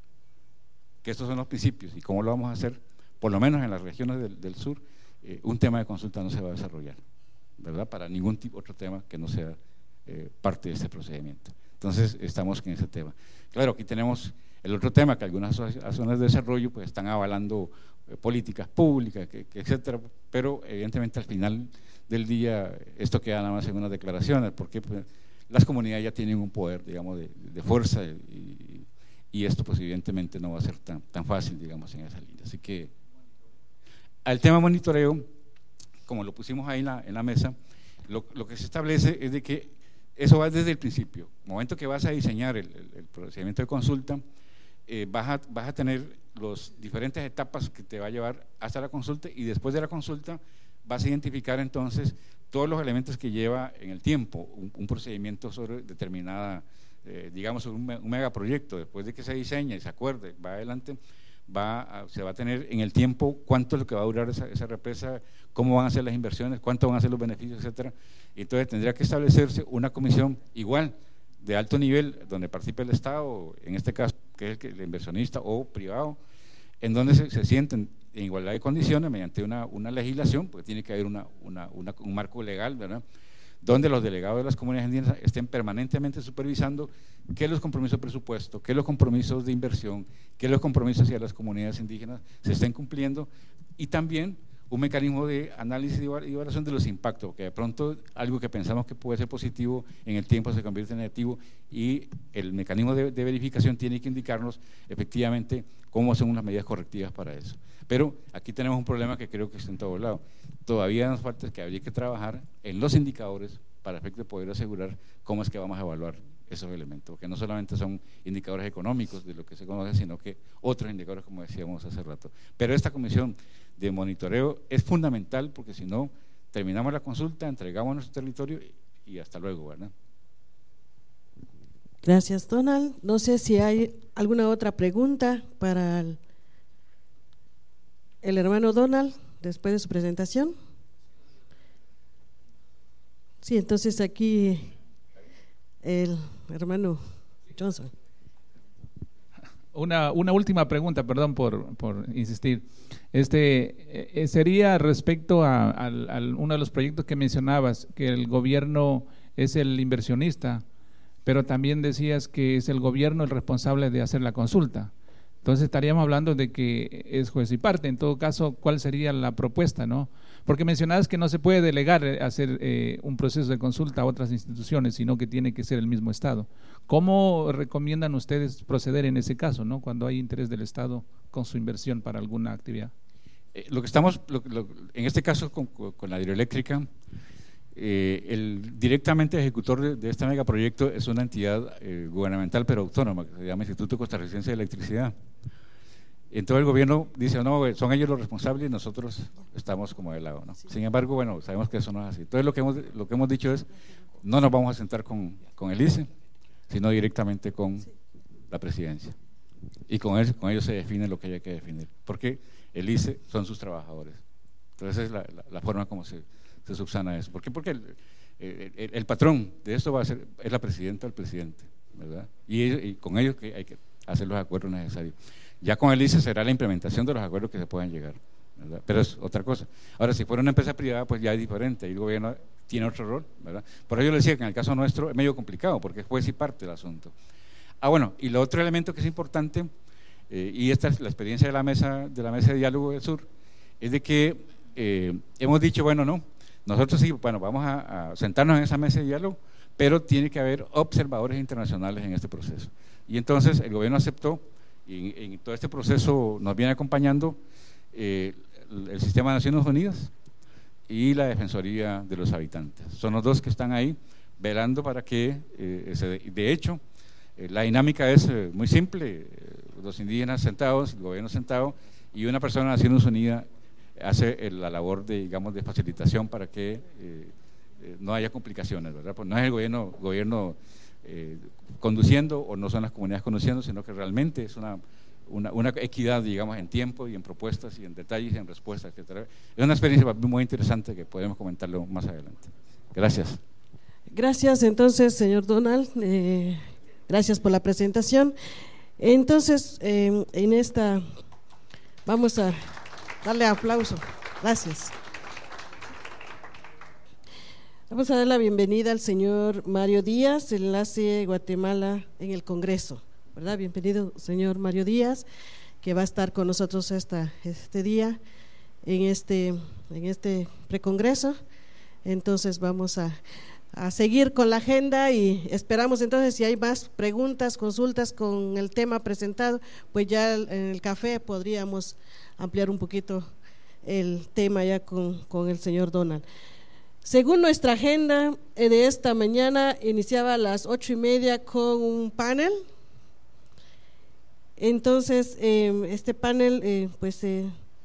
que estos son los principios y cómo lo vamos a hacer, por lo menos en las regiones del, del sur, eh, un tema de consulta no se va a desarrollar, ¿verdad? Para ningún tipo, otro tema que no sea eh, parte de este procedimiento. Entonces, estamos en ese tema. Claro, aquí tenemos el otro tema, que algunas zonas de desarrollo pues están avalando eh, políticas públicas, que, que etcétera, pero evidentemente al final del día esto queda nada más en unas declaraciones, porque pues, las comunidades ya tienen un poder, digamos, de, de fuerza, y, y esto pues evidentemente no va a ser tan, tan fácil, digamos, en esa línea. Así que al tema monitoreo, como lo pusimos ahí en la, en la mesa, lo, lo que se establece es de que eso va desde el principio. El momento que vas a diseñar el, el, el procedimiento de consulta, eh, vas, a, vas a tener las diferentes etapas que te va a llevar hasta la consulta, y después de la consulta vas a identificar entonces todos los elementos que lleva en el tiempo un, un procedimiento sobre determinada, eh, digamos, un, un megaproyecto. Después de que se diseña y se acuerde, va adelante, va a, se va a tener en el tiempo cuánto es lo que va a durar esa, esa represa, cómo van a ser las inversiones, cuánto van a ser los beneficios, etcétera. Y entonces tendría que establecerse una comisión igual de alto nivel donde participe el Estado, en este caso que es el, que, el inversionista o privado, en donde se, se sienten en igualdad de condiciones mediante una, una legislación, porque tiene que haber una, una, una, un marco legal, ¿verdad?, donde los delegados de las comunidades indígenas estén permanentemente supervisando que los compromisos de presupuesto, que los compromisos de inversión, que los compromisos hacia las comunidades indígenas se estén cumpliendo, y también un mecanismo de análisis y evaluación de los impactos, porque de pronto algo que pensamos que puede ser positivo en el tiempo se convierte en negativo, y el mecanismo de, de verificación tiene que indicarnos efectivamente cómo son las medidas correctivas para eso. Pero aquí tenemos un problema que creo que está en todos lados. Todavía nos falta que habría que trabajar en los indicadores para efecto de poder asegurar cómo es que vamos a evaluar esos elementos, porque no solamente son indicadores económicos de lo que se conoce, sino que otros indicadores, como decíamos hace rato. Pero esta comisión de monitoreo es fundamental, porque si no, terminamos la consulta, entregamos nuestro territorio y hasta luego, ¿verdad? Gracias, Donald. No sé si hay alguna otra pregunta para el, el hermano Donald después de su presentación. Sí, entonces aquí el hermano Johnson. Una, una última pregunta, perdón por, por insistir. Este eh, sería respecto a, a, a uno de los proyectos que mencionabas, que el gobierno es el inversionista, pero también decías que es el gobierno el responsable de hacer la consulta. Entonces estaríamos hablando de que es juez y parte. En todo caso, ¿cuál sería la propuesta, no? Porque mencionabas que no se puede delegar hacer eh, un proceso de consulta a otras instituciones, sino que tiene que ser el mismo Estado. ¿Cómo recomiendan ustedes proceder en ese caso, no? Cuando hay interés del Estado con su inversión para alguna actividad. Eh, lo que estamos, lo, lo, en este caso con, con la hidroeléctrica, eh, el directamente ejecutor de, de este megaproyecto es una entidad eh, gubernamental pero autónoma, que se llama Instituto Costarricense de Electricidad. Entonces el gobierno dice, no, son ellos los responsables y nosotros estamos como de lado, ¿no? Sí. Sin embargo, bueno, sabemos que eso no es así. Entonces lo que hemos, lo que hemos dicho es, no nos vamos a sentar con, con el I C E, sino directamente con sí. la presidencia. Y con, él, con ellos se define lo que haya que definir, porque el I C E son sus trabajadores. Entonces esa es la, la, la forma como se, se subsana eso. ¿Por qué? Porque el, el, el, el patrón de esto va a ser, es la presidenta o el presidente, ¿verdad? Y, y con ellos que hay que hacer los acuerdos necesarios. Ya con el I C E será la implementación de los acuerdos que se puedan llegar, ¿verdad? Pero es otra cosa. Ahora, si fuera una empresa privada, pues ya es diferente, y el gobierno tiene otro rol, ¿verdad? Por ello le decía que en el caso nuestro es medio complicado, porque es juez y parte del asunto. Ah, bueno, y lo otro elemento que es importante, eh, y esta es la experiencia de la mesa de la mesa de diálogo del sur, es de que eh, hemos dicho, bueno, no, nosotros sí, bueno, vamos a, a sentarnos en esa mesa de diálogo, pero tiene que haber observadores internacionales en este proceso. Y entonces el gobierno aceptó, y en todo este proceso nos viene acompañando eh, el, el Sistema de Naciones Unidas y la Defensoría de los Habitantes. Son los dos que están ahí velando para que, eh, se, de hecho, eh, la dinámica es eh, muy simple, eh, los indígenas sentados, el gobierno sentado, y una persona de Naciones Unidas hace eh, la labor de, digamos, de facilitación para que eh, eh, no haya complicaciones, ¿verdad? Pues no es el gobierno, gobierno eh, conduciendo, o no son las comunidades conduciendo, sino que realmente es una, una, una equidad, digamos, en tiempo y en propuestas y en detalles y en respuestas, etcétera. Es una experiencia muy interesante que podemos comentarlo más adelante. Gracias. Gracias, entonces, señor Donald, eh, gracias por la presentación. Entonces, eh, en esta, vamos a darle aplauso. Gracias. Vamos a dar la bienvenida al señor Mario Díaz, el enlace Guatemala en el Congreso, ¿verdad? Bienvenido, señor Mario Díaz, que va a estar con nosotros esta, este día en este, en este precongreso. Entonces vamos a, a seguir con la agenda y esperamos entonces, si hay más preguntas, consultas con el tema presentado, pues ya en el café podríamos ampliar un poquito el tema ya con, con el señor Donald. Según nuestra agenda de esta mañana, iniciaba a las ocho y media con un panel Entonces, eh, este panel, eh, pues eh,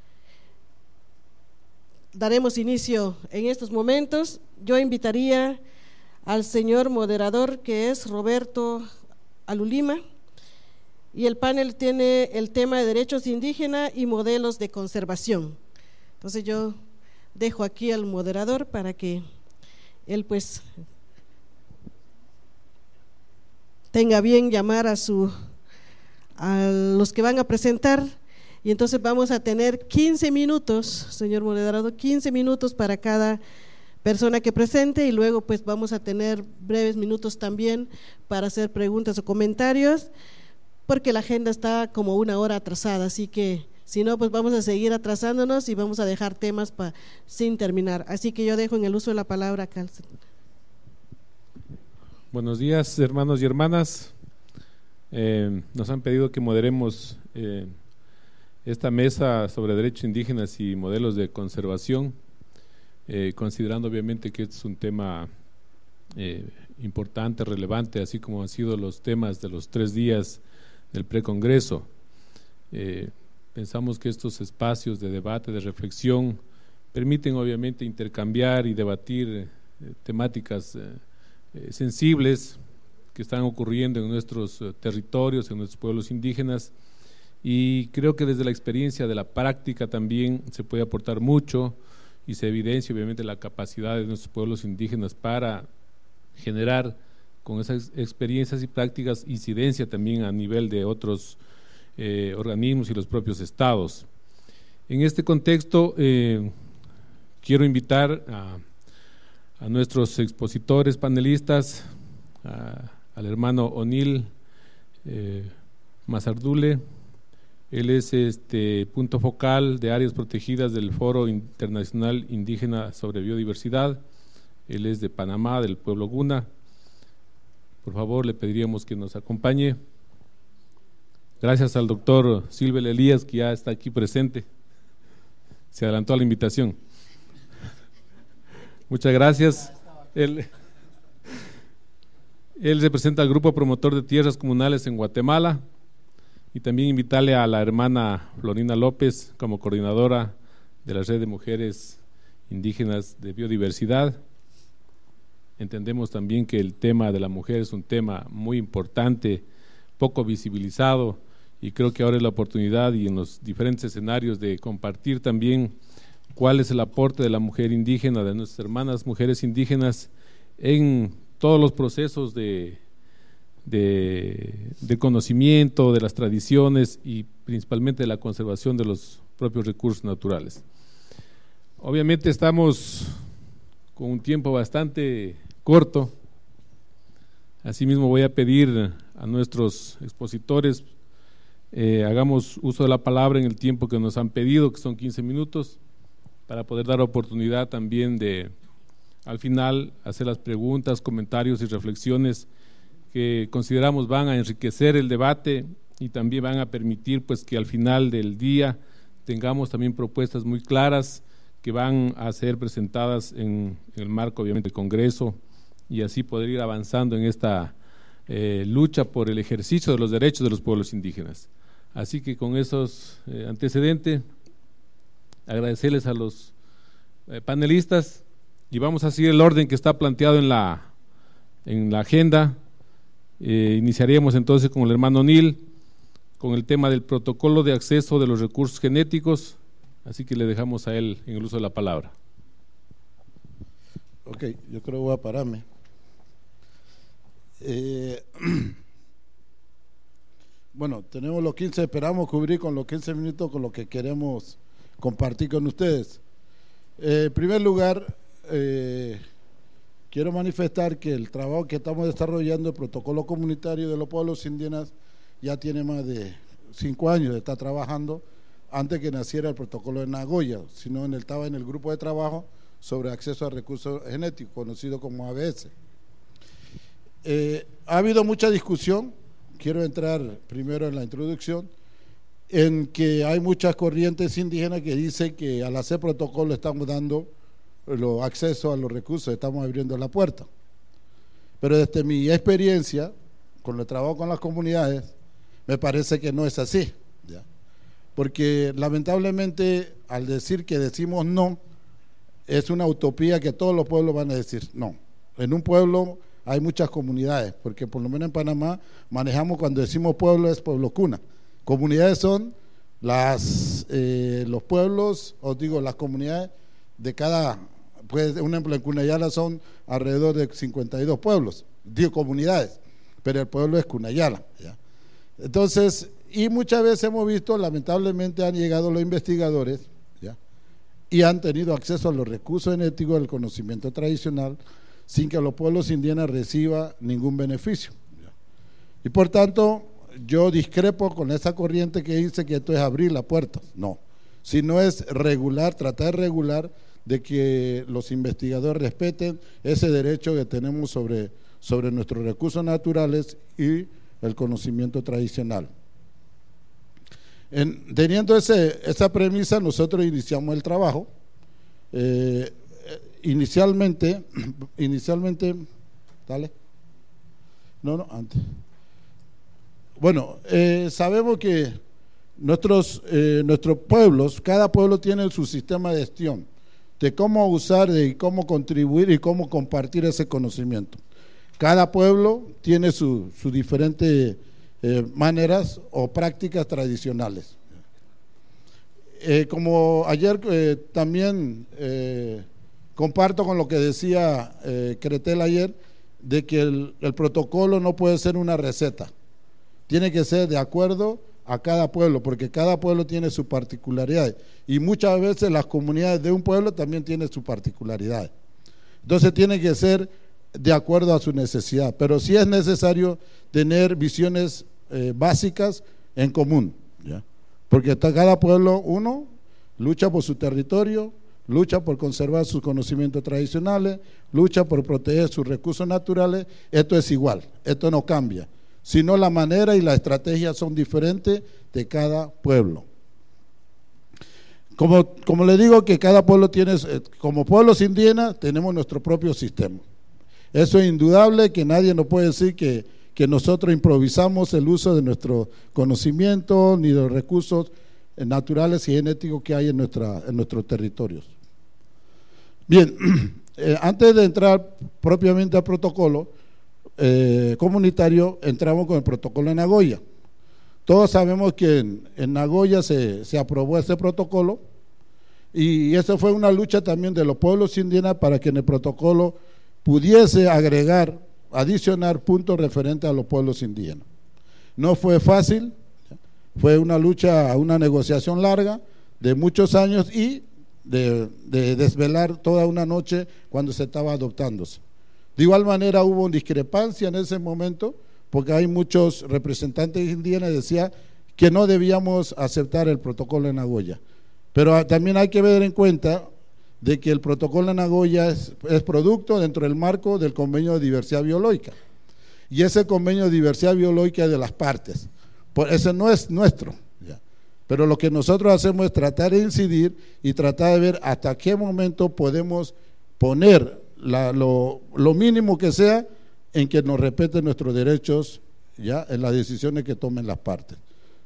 daremos inicio en estos momentos. Yo invitaría al señor moderador, que es Roberto Alulima, y el panel tiene el tema de derechos indígenas y modelos de conservación. Entonces yo dejo aquí al moderador para que él pues tenga bien llamar a su a los que van a presentar, y entonces vamos a tener quince minutos, señor moderador, quince minutos para cada persona que presente, y luego pues vamos a tener breves minutos también para hacer preguntas o comentarios, porque la agenda está como una hora atrasada, así que si no, pues vamos a seguir atrasándonos y vamos a dejar temas pa, sin terminar. Así que yo dejo en el uso de la palabra acá. Buenos días, hermanos y hermanas. Eh, nos han pedido que moderemos eh, esta mesa sobre derechos indígenas y modelos de conservación, eh, considerando obviamente que este es un tema eh, importante, relevante, así como han sido los temas de los tres días del precongreso. Eh, pensamos que estos espacios de debate, de reflexión, permiten obviamente intercambiar y debatir eh, temáticas eh, eh, sensibles que están ocurriendo en nuestros eh, territorios, en nuestros pueblos indígenas, y creo que desde la experiencia de la práctica también se puede aportar mucho y se evidencia obviamente la capacidad de nuestros pueblos indígenas para generar con esas experiencias y prácticas incidencia también a nivel de otros eh, organismos y los propios estados. En este contexto eh, quiero invitar a, a nuestros expositores panelistas, a, al hermano O'Neill eh, Mazardule. Él es este punto focal de áreas protegidas del Foro Internacional Indígena sobre Biodiversidad. Él es de Panamá, del pueblo Guna. Por favor, le pediríamos que nos acompañe. Gracias al doctor Silvel Elías, que ya está aquí presente. Se adelantó a la invitación. Muchas gracias. Él, él representa al Grupo Promotor de Tierras Comunales en Guatemala, y también invitarle a la hermana Florina López como coordinadora de la Red de Mujeres Indígenas de Biodiversidad. Entendemos también que el tema de la mujer es un tema muy importante, poco visibilizado, y creo que ahora es la oportunidad y en los diferentes escenarios de compartir también cuál es el aporte de la mujer indígena, de nuestras hermanas mujeres indígenas en todos los procesos de, de, de conocimiento, de las tradiciones y principalmente de la conservación de los propios recursos naturales. Obviamente estamos con un tiempo bastante corto, asimismo voy a pedir a nuestros expositores eh, hagamos uso de la palabra en el tiempo que nos han pedido, que son quince minutos, para poder dar oportunidad también de al final hacer las preguntas, comentarios y reflexiones que consideramos van a enriquecer el debate y también van a permitir pues que al final del día tengamos también propuestas muy claras que van a ser presentadas en, en el marco obviamente del Congreso, y así poder ir avanzando en esta eh, lucha por el ejercicio de los derechos de los pueblos indígenas. Así que con esos eh, antecedentes, agradecerles a los eh, panelistas, y vamos a seguir el orden que está planteado en la, en la agenda. Eh, iniciaríamos entonces con el hermano O'Neill, con el tema del protocolo de acceso de los recursos genéticos, así que le dejamos a él en el uso de la palabra. Ok, yo creo que voy a pararme. Eh, bueno, tenemos los quince, esperamos cubrir con los quince minutos con lo que queremos compartir con ustedes. Eh, en primer lugar, eh, quiero manifestar que el trabajo que estamos desarrollando, el protocolo comunitario de los pueblos indígenas, ya tiene más de cinco años de estar trabajando, antes que naciera el protocolo de Nagoya, sino en el, estaba en el grupo de trabajo sobre acceso a recursos genéticos, conocido como A B S. Eh, ha habido mucha discusión, quiero entrar primero en la introducción, en que hay muchas corrientes indígenas que dicen que al hacer protocolo estamos dando los acceso a los recursos, estamos abriendo la puerta. Pero desde mi experiencia, con el trabajo con las comunidades, me parece que no es así, ¿ya? Porque lamentablemente al decir que decimos no, es una utopía que todos los pueblos van a decir no. En un pueblo hay muchas comunidades, porque por lo menos en Panamá manejamos, cuando decimos pueblo, es pueblo cuna. Comunidades son las eh, los pueblos, os digo, las comunidades de cada, pues un ejemplo en Cunayala son alrededor de cincuenta y dos pueblos, digo comunidades, pero el pueblo es Cunayala, ¿ya? Entonces, y muchas veces hemos visto, lamentablemente han llegado los investigadores, ¿ya?, y han tenido acceso a los recursos genéticos del conocimiento tradicional sin que los pueblos indígenas reciban ningún beneficio, ¿ya? Y por tanto, yo discrepo con esa corriente que dice que esto es abrir la puerta. No, sino es regular, tratar de regular de que los investigadores respeten ese derecho que tenemos sobre, sobre nuestros recursos naturales y el conocimiento tradicional. En, teniendo ese, esa premisa, nosotros iniciamos el trabajo. Eh, inicialmente, inicialmente, dale, no, no, antes. Bueno, eh, sabemos que nuestros, eh, nuestros pueblos, cada pueblo tiene su sistema de gestión, de cómo usar, de cómo contribuir y cómo compartir ese conocimiento. Cada pueblo tiene sus su diferentes eh, maneras o prácticas tradicionales. Eh, como ayer eh, también eh, comparto con lo que decía eh, Cretel ayer, de que el, el protocolo no puede ser una receta. Tiene que ser de acuerdo a cada pueblo, porque cada pueblo tiene sus particularidades y muchas veces las comunidades de un pueblo también tienen sus particularidades. Entonces tiene que ser de acuerdo a su necesidad, pero sí es necesario tener visiones eh, básicas en común, ¿ya? Porque cada pueblo, uno, lucha por su territorio, lucha por conservar sus conocimientos tradicionales, lucha por proteger sus recursos naturales. Esto es igual, esto no cambia, sino la manera y la estrategia son diferentes de cada pueblo. Como, como le digo que cada pueblo tiene, como pueblos indígenas, tenemos nuestro propio sistema. Eso es indudable, que nadie nos puede decir que, que nosotros improvisamos el uso de nuestro conocimiento ni de los recursos naturales y genéticos que hay en, nuestra, en nuestros territorios. Bien, eh, antes de entrar propiamente al protocolo Eh, comunitario, entramos con el protocolo de Nagoya. Todos sabemos que en, en Nagoya se, se aprobó ese protocolo, y esa fue una lucha también de los pueblos indígenas para que en el protocolo pudiese agregar, adicionar puntos referentes a los pueblos indígenas. No fue fácil, fue una lucha, una negociación larga de muchos años y de, de desvelar toda una noche cuando se estaba adoptándose. De igual manera hubo discrepancia en ese momento, porque hay muchos representantes indígenas que decían que no debíamos aceptar el protocolo de Nagoya. Pero también hay que ver en cuenta de que el protocolo de Nagoya es, es producto dentro del marco del convenio de diversidad biológica. Y ese convenio de diversidad biológica es de las partes. Por, ese no es nuestro, ¿ya? Pero lo que nosotros hacemos es tratar de incidir y tratar de ver hasta qué momento podemos poner La, lo, lo mínimo que sea en que nos respeten nuestros derechos, ya en las decisiones que tomen las partes.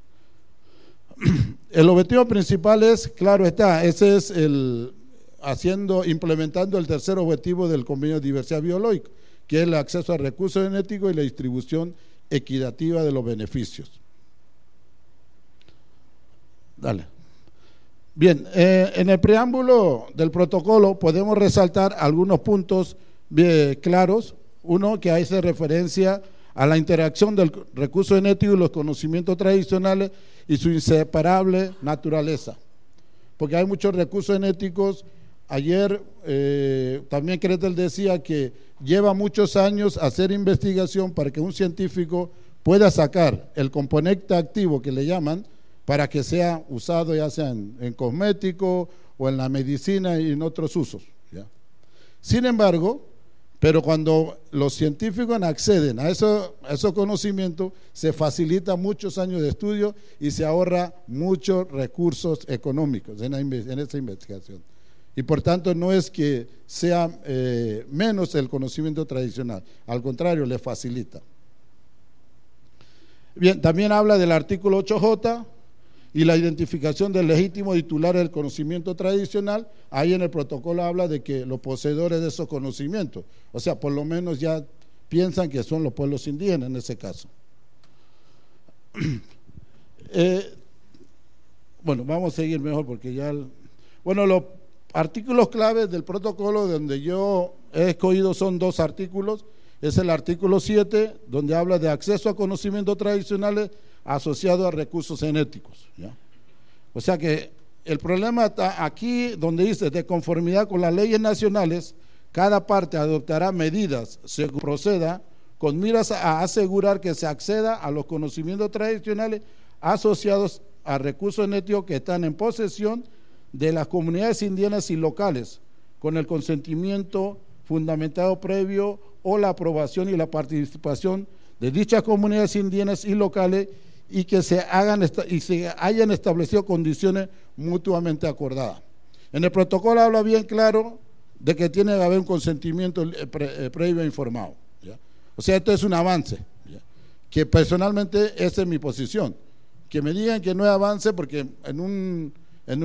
El objetivo principal es, claro está, ese es el haciendo, implementando el tercer objetivo del convenio de diversidad biológica, que es el acceso a recursos genéticos y la distribución equitativa de los beneficios. Dale. Bien, eh, en el preámbulo del protocolo podemos resaltar algunos puntos bien claros. Uno, que hace referencia a la interacción del recurso genético y los conocimientos tradicionales y su inseparable naturaleza, porque hay muchos recursos genéticos. Ayer eh, también Cretel decía que lleva muchos años hacer investigación para que un científico pueda sacar el componente activo que le llaman, para que sea usado ya sea en, en cosméticos o en la medicina y en otros usos, ¿ya? Sin embargo, pero cuando los científicos acceden a, eso, a esos conocimientos, se facilita muchos años de estudio y se ahorra muchos recursos económicos en, la, en esa investigación. Y por tanto no es que sea eh, menos el conocimiento tradicional, al contrario, le facilita. Bien, también habla del artículo ocho J y la identificación del legítimo titular del conocimiento tradicional. Ahí en el protocolo habla de que los poseedores de esos conocimientos, o sea, por lo menos ya piensan que son los pueblos indígenas en ese caso. Eh, bueno, vamos a seguir mejor porque ya... El, bueno, los artículos claves del protocolo donde yo he escogido son dos artículos. Es el artículo siete, donde habla de acceso a conocimientos tradicionales asociado a recursos genéticos, ¿ya? O sea que el problema está aquí donde dice de conformidad con las leyes nacionales, cada parte adoptará medidas según proceda con miras a asegurar que se acceda a los conocimientos tradicionales asociados a recursos genéticos que están en posesión de las comunidades indígenas y locales, con el consentimiento fundamentado previo o la aprobación y la participación de dichas comunidades indígenas y locales y que se hagan y se hayan establecido condiciones mutuamente acordadas. En el protocolo habla bien claro de que tiene que haber un consentimiento pre, eh, previo e informado, ¿ya? O sea, esto es un avance, ¿ya? Que personalmente esa es mi posición. Que me digan que no es avance porque en un en,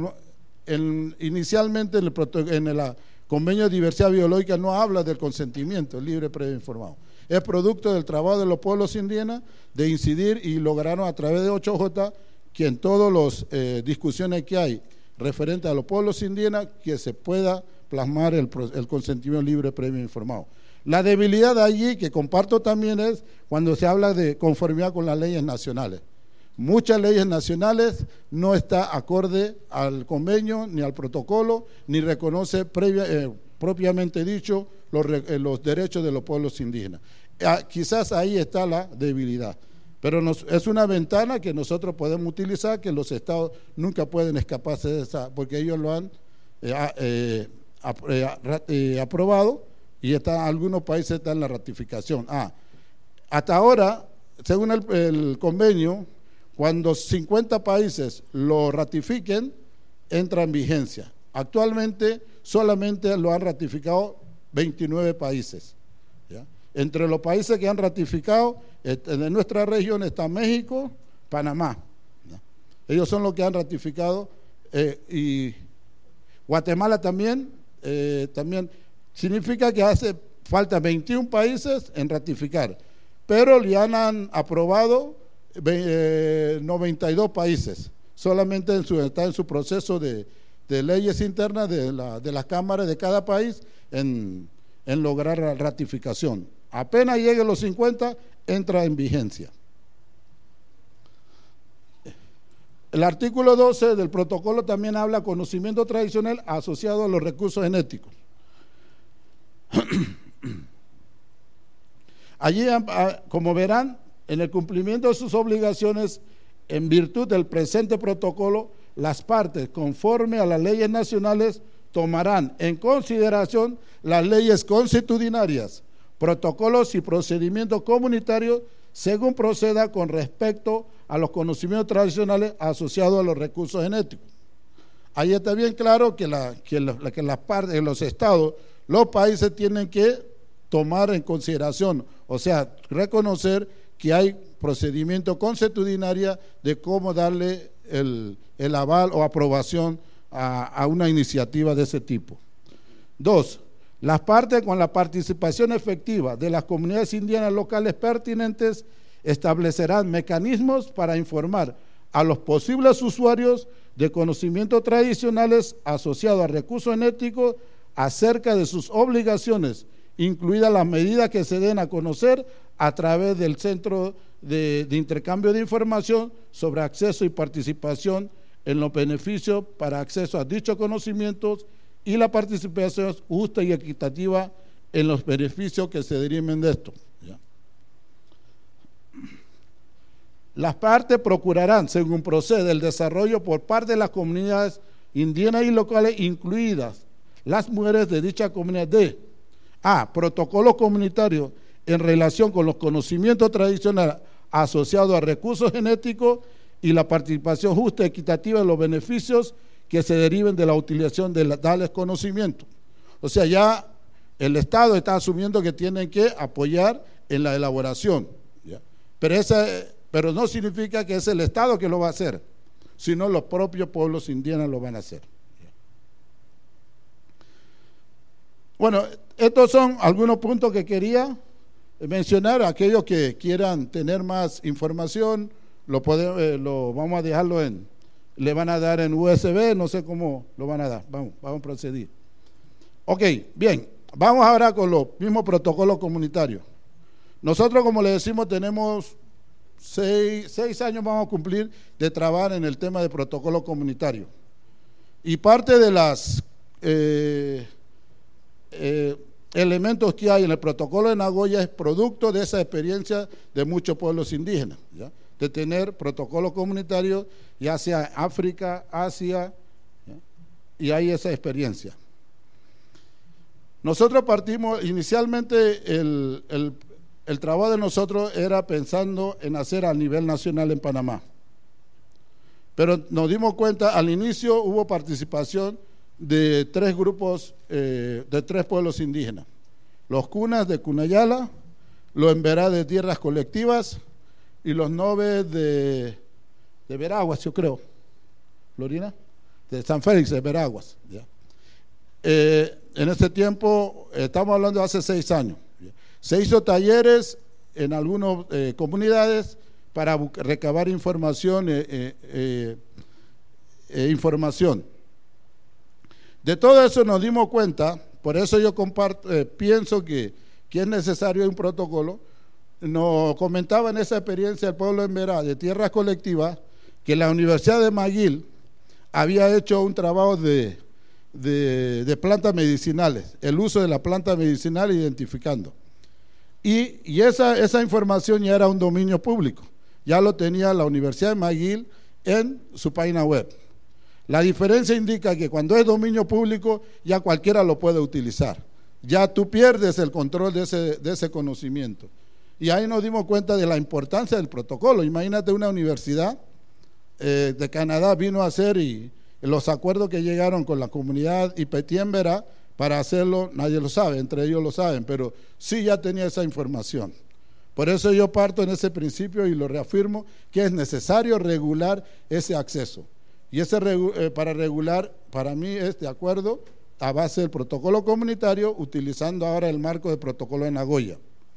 en, inicialmente en el, en el convenio de diversidad biológica no habla del consentimiento libre, previo e informado. Es producto del trabajo de los pueblos indígenas de incidir y lograron a través de ocho J que en todas las eh, discusiones que hay referente a los pueblos indígenas que se pueda plasmar el, el consentimiento libre, previo e informado. La debilidad de allí que comparto también es cuando se habla de conformidad con las leyes nacionales. Muchas leyes nacionales no está acorde al convenio ni al protocolo, ni reconoce previa, eh, propiamente dicho los, eh, los derechos de los pueblos indígenas. Eh, quizás ahí está la debilidad, pero nos, es una ventana que nosotros podemos utilizar, que los estados nunca pueden escaparse de esa, porque ellos lo han eh, eh, ap, eh, eh, aprobado y está, algunos países están en la ratificación. Ah, hasta ahora, según el, el convenio, cuando cincuenta países lo ratifiquen, entra en vigencia. Actualmente solamente lo han ratificado veintinueve países, ¿ya? Entre los países que han ratificado, en nuestra región está México, Panamá, ¿ya? Ellos son los que han ratificado, eh, y Guatemala también, eh, también significa que hace falta veintiún países en ratificar, pero ya han aprobado noventa y dos países, solamente en su, está en su proceso de, de leyes internas de, la, de las cámaras de cada país en, en lograr la ratificación. Apenas lleguen los cincuenta, entra en vigencia. El artículo doce del protocolo también habla conocimiento tradicional asociado a los recursos genéticos. Allí, como verán, en el cumplimiento de sus obligaciones, en virtud del presente protocolo, las partes, conforme a las leyes nacionales, tomarán en consideración las leyes consuetudinarias, protocolos y procedimientos comunitarios, según proceda con respecto a los conocimientos tradicionales asociados a los recursos genéticos. Ahí está bien claro que, la, que, la, que las partes, los estados, los países tienen que tomar en consideración, o sea, reconocer que hay procedimiento consuetudinaria de cómo darle el, el aval o aprobación a, a una iniciativa de ese tipo. Dos, las partes con la participación efectiva de las comunidades indígenas locales pertinentes establecerán mecanismos para informar a los posibles usuarios de conocimientos tradicionales asociados a recursos genéticos acerca de sus obligaciones, incluidas las medidas que se den a conocer a través del Centro de, de Intercambio de Información sobre acceso y participación en los beneficios para acceso a dichos conocimientos y la participación justa y equitativa en los beneficios que se deriven de esto. ¿Ya? Las partes procurarán, según procede el desarrollo por parte de las comunidades indígenas y locales, incluidas las mujeres de dicha comunidad, de A. Protocolo comunitario en relación con los conocimientos tradicionales asociados a recursos genéticos y la participación justa y equitativa en los beneficios que se deriven de la utilización de tales conocimientos. O sea, ya el Estado está asumiendo que tienen que apoyar en la elaboración, ¿ya? Pero esa, pero no significa que es el Estado que lo va a hacer, sino los propios pueblos indígenas lo van a hacer. Bueno, estos son algunos puntos que quería mencionar. Aquellos que quieran tener más información, lo, podemos, eh, lo vamos a dejarlo en, le van a dar en U S B, no sé cómo lo van a dar. Vamos, vamos a proceder. Ok, bien, vamos ahora con los mismos protocolos comunitarios. Nosotros, como le decimos, tenemos seis, seis años vamos a cumplir de trabajar en el tema de protocolo comunitario. Y parte de las eh, eh, elementos que hay en el protocolo de Nagoya es producto de esa experiencia de muchos pueblos indígenas, ¿ya? De tener protocolos comunitarios, ya sea África, Asia, ¿ya? Y hay esa experiencia. Nosotros partimos, inicialmente el, el, el trabajo de nosotros era pensando en hacer a nivel nacional en Panamá, pero nos dimos cuenta, al inicio hubo participación de tres grupos, eh, de tres pueblos indígenas: los Cunas de Cunayala, los Emberá de Tierras Colectivas y los Nove de, de Veraguas, yo creo, Florina, de San Félix de Veraguas, ¿ya? Eh, en ese tiempo, estamos hablando de hace seis años, ¿ya? Se hizo talleres en algunas eh, comunidades para recabar información, eh, eh, eh, eh, información. De todo eso nos dimos cuenta, por eso yo comparto, eh, pienso que, que es necesario un protocolo. Nos comentaba en esa experiencia el pueblo de Emberá de Tierras Colectivas que la Universidad de McGill había hecho un trabajo de, de, de plantas medicinales, el uso de la planta medicinal identificando. Y, y esa, esa información ya era un dominio público, ya lo tenía la Universidad de McGill en su página web. La diferencia indica que cuando es dominio público ya cualquiera lo puede utilizar, ya tú pierdes el control de ese, de ese conocimiento. Y ahí nos dimos cuenta de la importancia del protocolo. Imagínate una universidad eh, de Canadá vino a hacer y los acuerdos que llegaron con la comunidad Ipetí Emberá para hacerlo, nadie lo sabe, entre ellos lo saben, pero sí ya tenía esa información. Por eso yo parto en ese principio y lo reafirmo, que es necesario regular ese acceso. Y ese eh, para regular, para mí es de acuerdo a base del protocolo comunitario, utilizando ahora el marco del protocolo de Nagoya.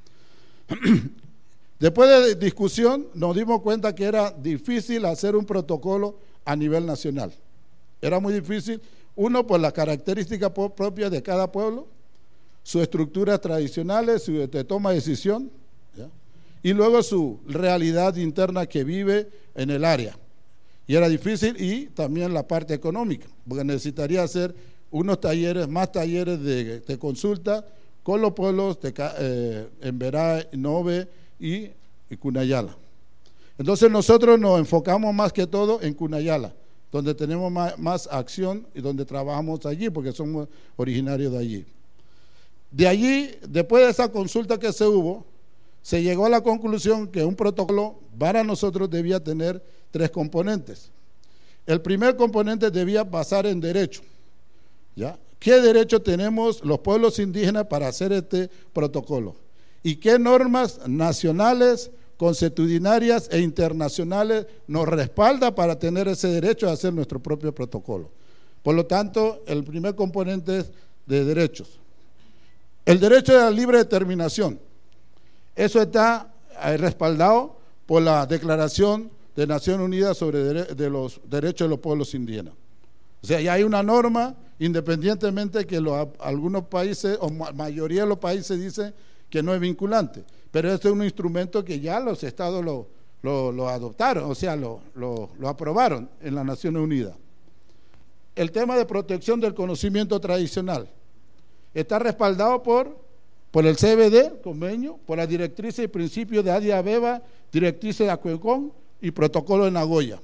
Después de discusión nos dimos cuenta que era difícil hacer un protocolo a nivel nacional. Era muy difícil, uno por las características propias de cada pueblo, sus estructuras tradicionales, su de toma de decisión, ¿ya? Y luego su realidad interna que vive en el área. Y era difícil, y también la parte económica, porque necesitaría hacer unos talleres, más talleres de, de consulta con los pueblos de eh, Emberá, Nove y, y Cunayala. Entonces nosotros nos enfocamos más que todo en Cunayala, donde tenemos más, más acción y donde trabajamos allí, porque somos originarios de allí. De allí, después de esa consulta que se hubo, se llegó a la conclusión que un protocolo para nosotros debía tener tres componentes. El primer componente debía basar en derecho, ¿ya? ¿Qué derecho tenemos los pueblos indígenas para hacer este protocolo? ¿Y qué normas nacionales, consuetudinarias e internacionales nos respalda para tener ese derecho a hacer nuestro propio protocolo? Por lo tanto, el primer componente es de derechos. El derecho a la libre determinación. Eso está respaldado por la Declaración de Naciones Unidas sobre de los Derechos de los Pueblos Indígenas. O sea, ya hay una norma, independientemente que los, algunos países, o mayoría de los países dicen que no es vinculante, pero este es un instrumento que ya los estados lo, lo, lo adoptaron, o sea, lo, lo, lo aprobaron en las Naciones Unidas. El tema de protección del conocimiento tradicional está respaldado por, por el C B D, convenio, por las directrices y principios de Addis Abeba, directrices de Acuecón y protocolo de Nagoya.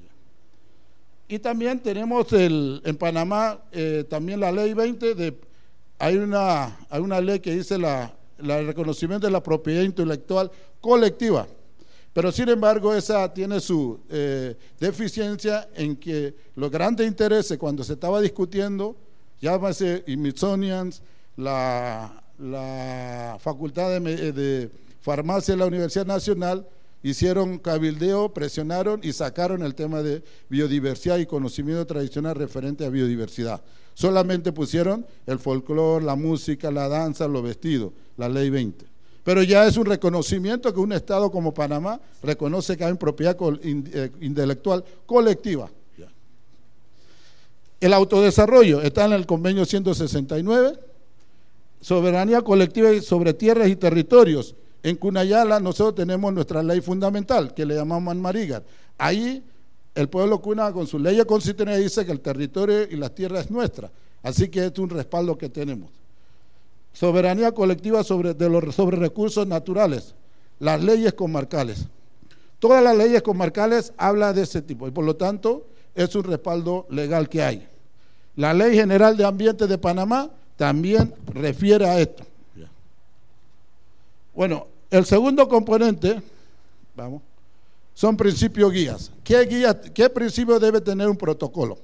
Y también tenemos el, en Panamá eh, también la ley veinte, de, hay, una, hay una ley que dice la, la el reconocimiento de la propiedad intelectual colectiva, pero sin embargo esa tiene su eh, deficiencia en que los grandes intereses, cuando se estaba discutiendo, llámase Smithsonian, la, la Facultad de, de Farmacia de la Universidad Nacional, hicieron cabildeo, presionaron y sacaron el tema de biodiversidad y conocimiento tradicional referente a biodiversidad. Solamente pusieron el folclore, la música, la danza, los vestidos, la ley veinte. Pero ya es un reconocimiento que un Estado como Panamá reconoce que hay propiedad intelectual colectiva. El autodesarrollo está en el convenio ciento sesenta y nueve, soberanía colectiva sobre tierras y territorios. En Cunayala nosotros tenemos nuestra ley fundamental, que le llamamos Marigar. Ahí el pueblo cuna con su ley constitucional dice que el territorio y la tierra es nuestra, así que es un respaldo que tenemos. Soberanía colectiva sobre, de los, sobre recursos naturales, las leyes comarcales. Todas las leyes comarcales hablan de ese tipo y por lo tanto es un respaldo legal que hay. La Ley General de Ambiente de Panamá también refiere a esto. Bueno, el segundo componente, vamos, son principios guías. ¿Qué guía, qué principio debe tener un protocolo?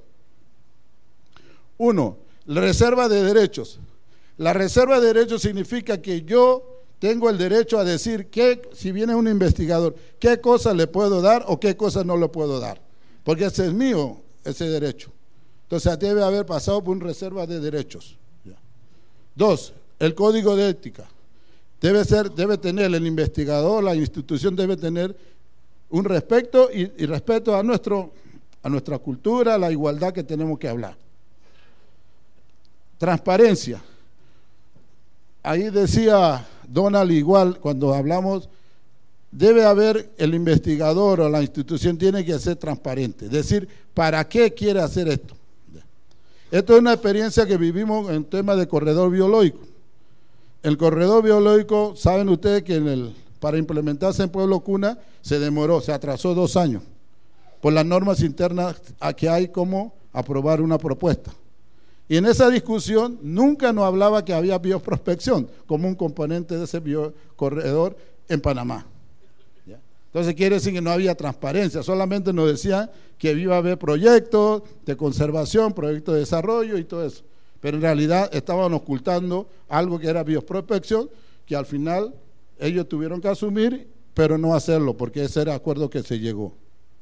Uno, la reserva de derechos. La reserva de derechos significa que yo tengo el derecho a decir que si viene un investigador, qué cosa le puedo dar o qué cosa no le puedo dar, porque ese es mío, ese derecho. Entonces debe haber pasado por una reserva de derechos. Dos, el código de ética. Debe ser, debe tener el investigador, la institución debe tener un respeto y, y respeto a nuestro, a nuestra cultura, a la igualdad que tenemos que hablar. Transparencia. Ahí decía Donald igual cuando hablamos, debe haber el investigador o la institución tiene que ser transparente, decir para qué quiere hacer esto. Esto es una experiencia que vivimos en tema de corredor biológico. El corredor biológico, saben ustedes que en el, para implementarse en Pueblo Cuna se demoró, se atrasó dos años por las normas internas a que hay como aprobar una propuesta. Y en esa discusión nunca nos hablaba que había bioprospección como un componente de ese biocorredor en Panamá. ¿Ya? Entonces quiere decir que no había transparencia, solamente nos decían que iba a haber proyectos de conservación, proyectos de desarrollo y todo eso. Pero en realidad estaban ocultando algo que era bioprospección, que al final ellos tuvieron que asumir, pero no hacerlo, porque ese era el acuerdo que se llegó.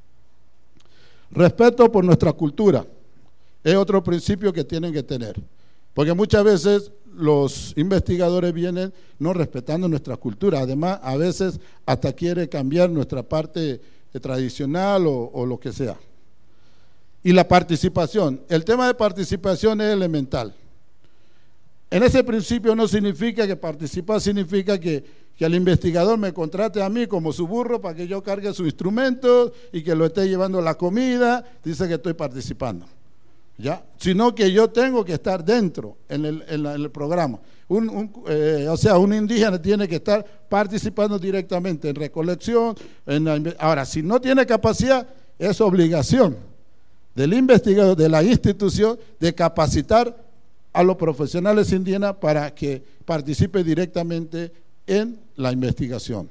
Respeto por nuestra cultura es otro principio que tienen que tener, porque muchas veces los investigadores vienen no respetando nuestra cultura, además a veces hasta quiere cambiar nuestra parte tradicional o, o lo que sea. Y la participación, el tema de participación es elemental. En ese principio no significa que participar significa que, que el investigador me contrate a mí como su burro para que yo cargue su instrumento y que lo esté llevando la comida, dice que estoy participando, ¿ya? Sino que yo tengo que estar dentro en el, en la, en el programa. Un, un, eh, o sea, un indígena tiene que estar participando directamente en recolección. En la, ahora, si no tiene capacidad, es obligación del investigador, de la institución, de capacitar a los profesionales indígenas para que participe directamente en la investigación.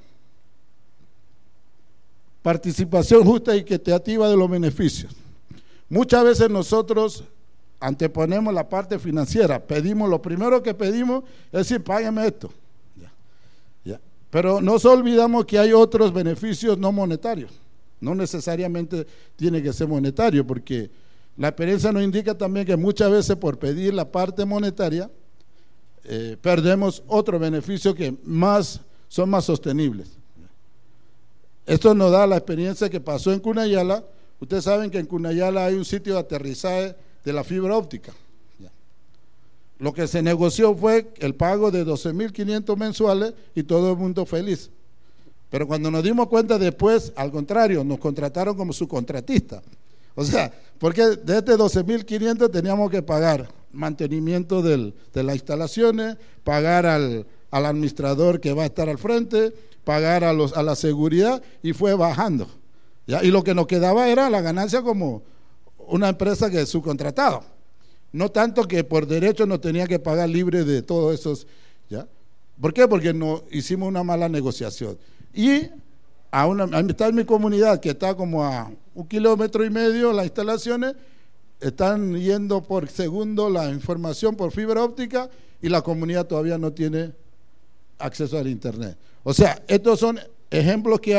Participación justa y equitativa de los beneficios. Muchas veces nosotros anteponemos la parte financiera, pedimos, lo primero que pedimos es decir, págame esto. Ya, ya. Pero nos olvidamos que hay otros beneficios no monetarios. No necesariamente tiene que ser monetario, porque la experiencia nos indica también que muchas veces por pedir la parte monetaria eh, perdemos otros beneficios que más, son más sostenibles. Esto nos da la experiencia que pasó en Cunayala. Ustedes saben que en Cunayala hay un sitio de aterrizaje de la fibra óptica. Lo que se negoció fue el pago de doce mil quinientos mensuales y todo el mundo feliz. Pero cuando nos dimos cuenta después, al contrario, nos contrataron como subcontratista. O sea, porque de este doce mil quinientos teníamos que pagar mantenimiento del, de las instalaciones, pagar al, al administrador que va a estar al frente, pagar a, los, a la seguridad, y fue bajando. ¿Ya? Y lo que nos quedaba era la ganancia como una empresa que es subcontratado. No tanto que por derecho nos tenía que pagar libre de todos esos. ¿Ya? ¿Por qué? Porque no hicimos una mala negociación. Y a una, está en mi comunidad que está como a un kilómetro y medio las instalaciones, están yendo por segundo la información por fibra óptica y la comunidad todavía no tiene acceso al internet. O sea, estos son ejemplos que hay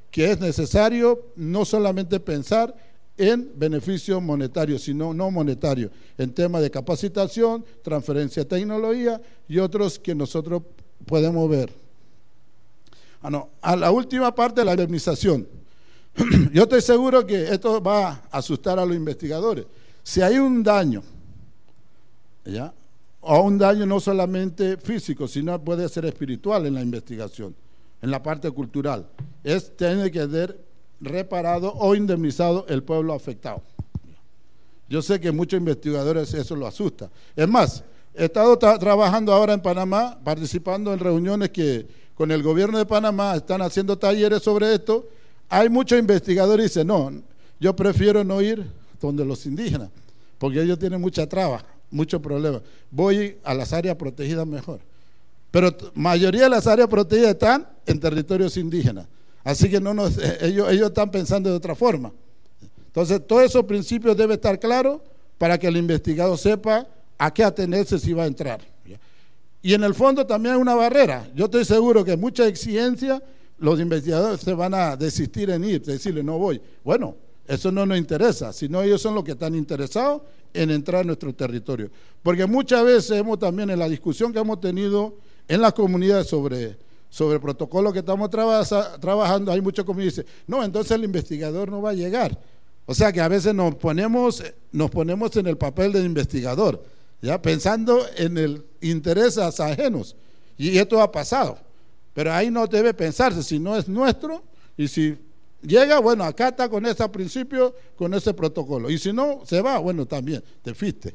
que es necesario no solamente pensar en beneficio monetario, sino no monetario, en temas de capacitación, transferencia de tecnología y otros que nosotros podemos ver. Ah, no, a la última parte de la indemnización. Yo estoy seguro que esto va a asustar a los investigadores. Si hay un daño, ¿ya?, o un daño no solamente físico, sino puede ser espiritual en la investigación, en la parte cultural, es tiene que ser reparado o indemnizado el pueblo afectado. Yo sé que muchos investigadores eso lo asusta. Es más, he estado tra trabajando ahora en Panamá, participando en reuniones que con el gobierno de Panamá están haciendo talleres sobre esto. Hay muchos investigadores que dicen, no, yo prefiero no ir donde los indígenas, porque ellos tienen mucha traba, muchos problemas. Voy a las áreas protegidas mejor. Pero mayoría de las áreas protegidas están en territorios indígenas. Así que no nos, ellos, ellos están pensando de otra forma. Entonces, todos esos principios deben estar claros para que el investigado sepa a qué atenerse si va a entrar. Y en el fondo también hay una barrera. Yo estoy seguro que mucha exigencia, los investigadores se van a desistir en ir, decirle no voy. Bueno, eso no nos interesa, sino ellos son los que están interesados en entrar en nuestro territorio. Porque muchas veces hemos también en la discusión que hemos tenido en las comunidades sobre, sobre el protocolo que estamos traba, trabajando, hay muchos comunidades que dicen, no, entonces el investigador no va a llegar. O sea que a veces nos ponemos, nos ponemos en el papel del investigador, ya pensando en el intereses ajenos, y esto ha pasado. Pero ahí no debe pensarse, si no es nuestro, y si llega, bueno, acá está con ese principio, con ese protocolo, y si no, se va, bueno, también, te fuiste.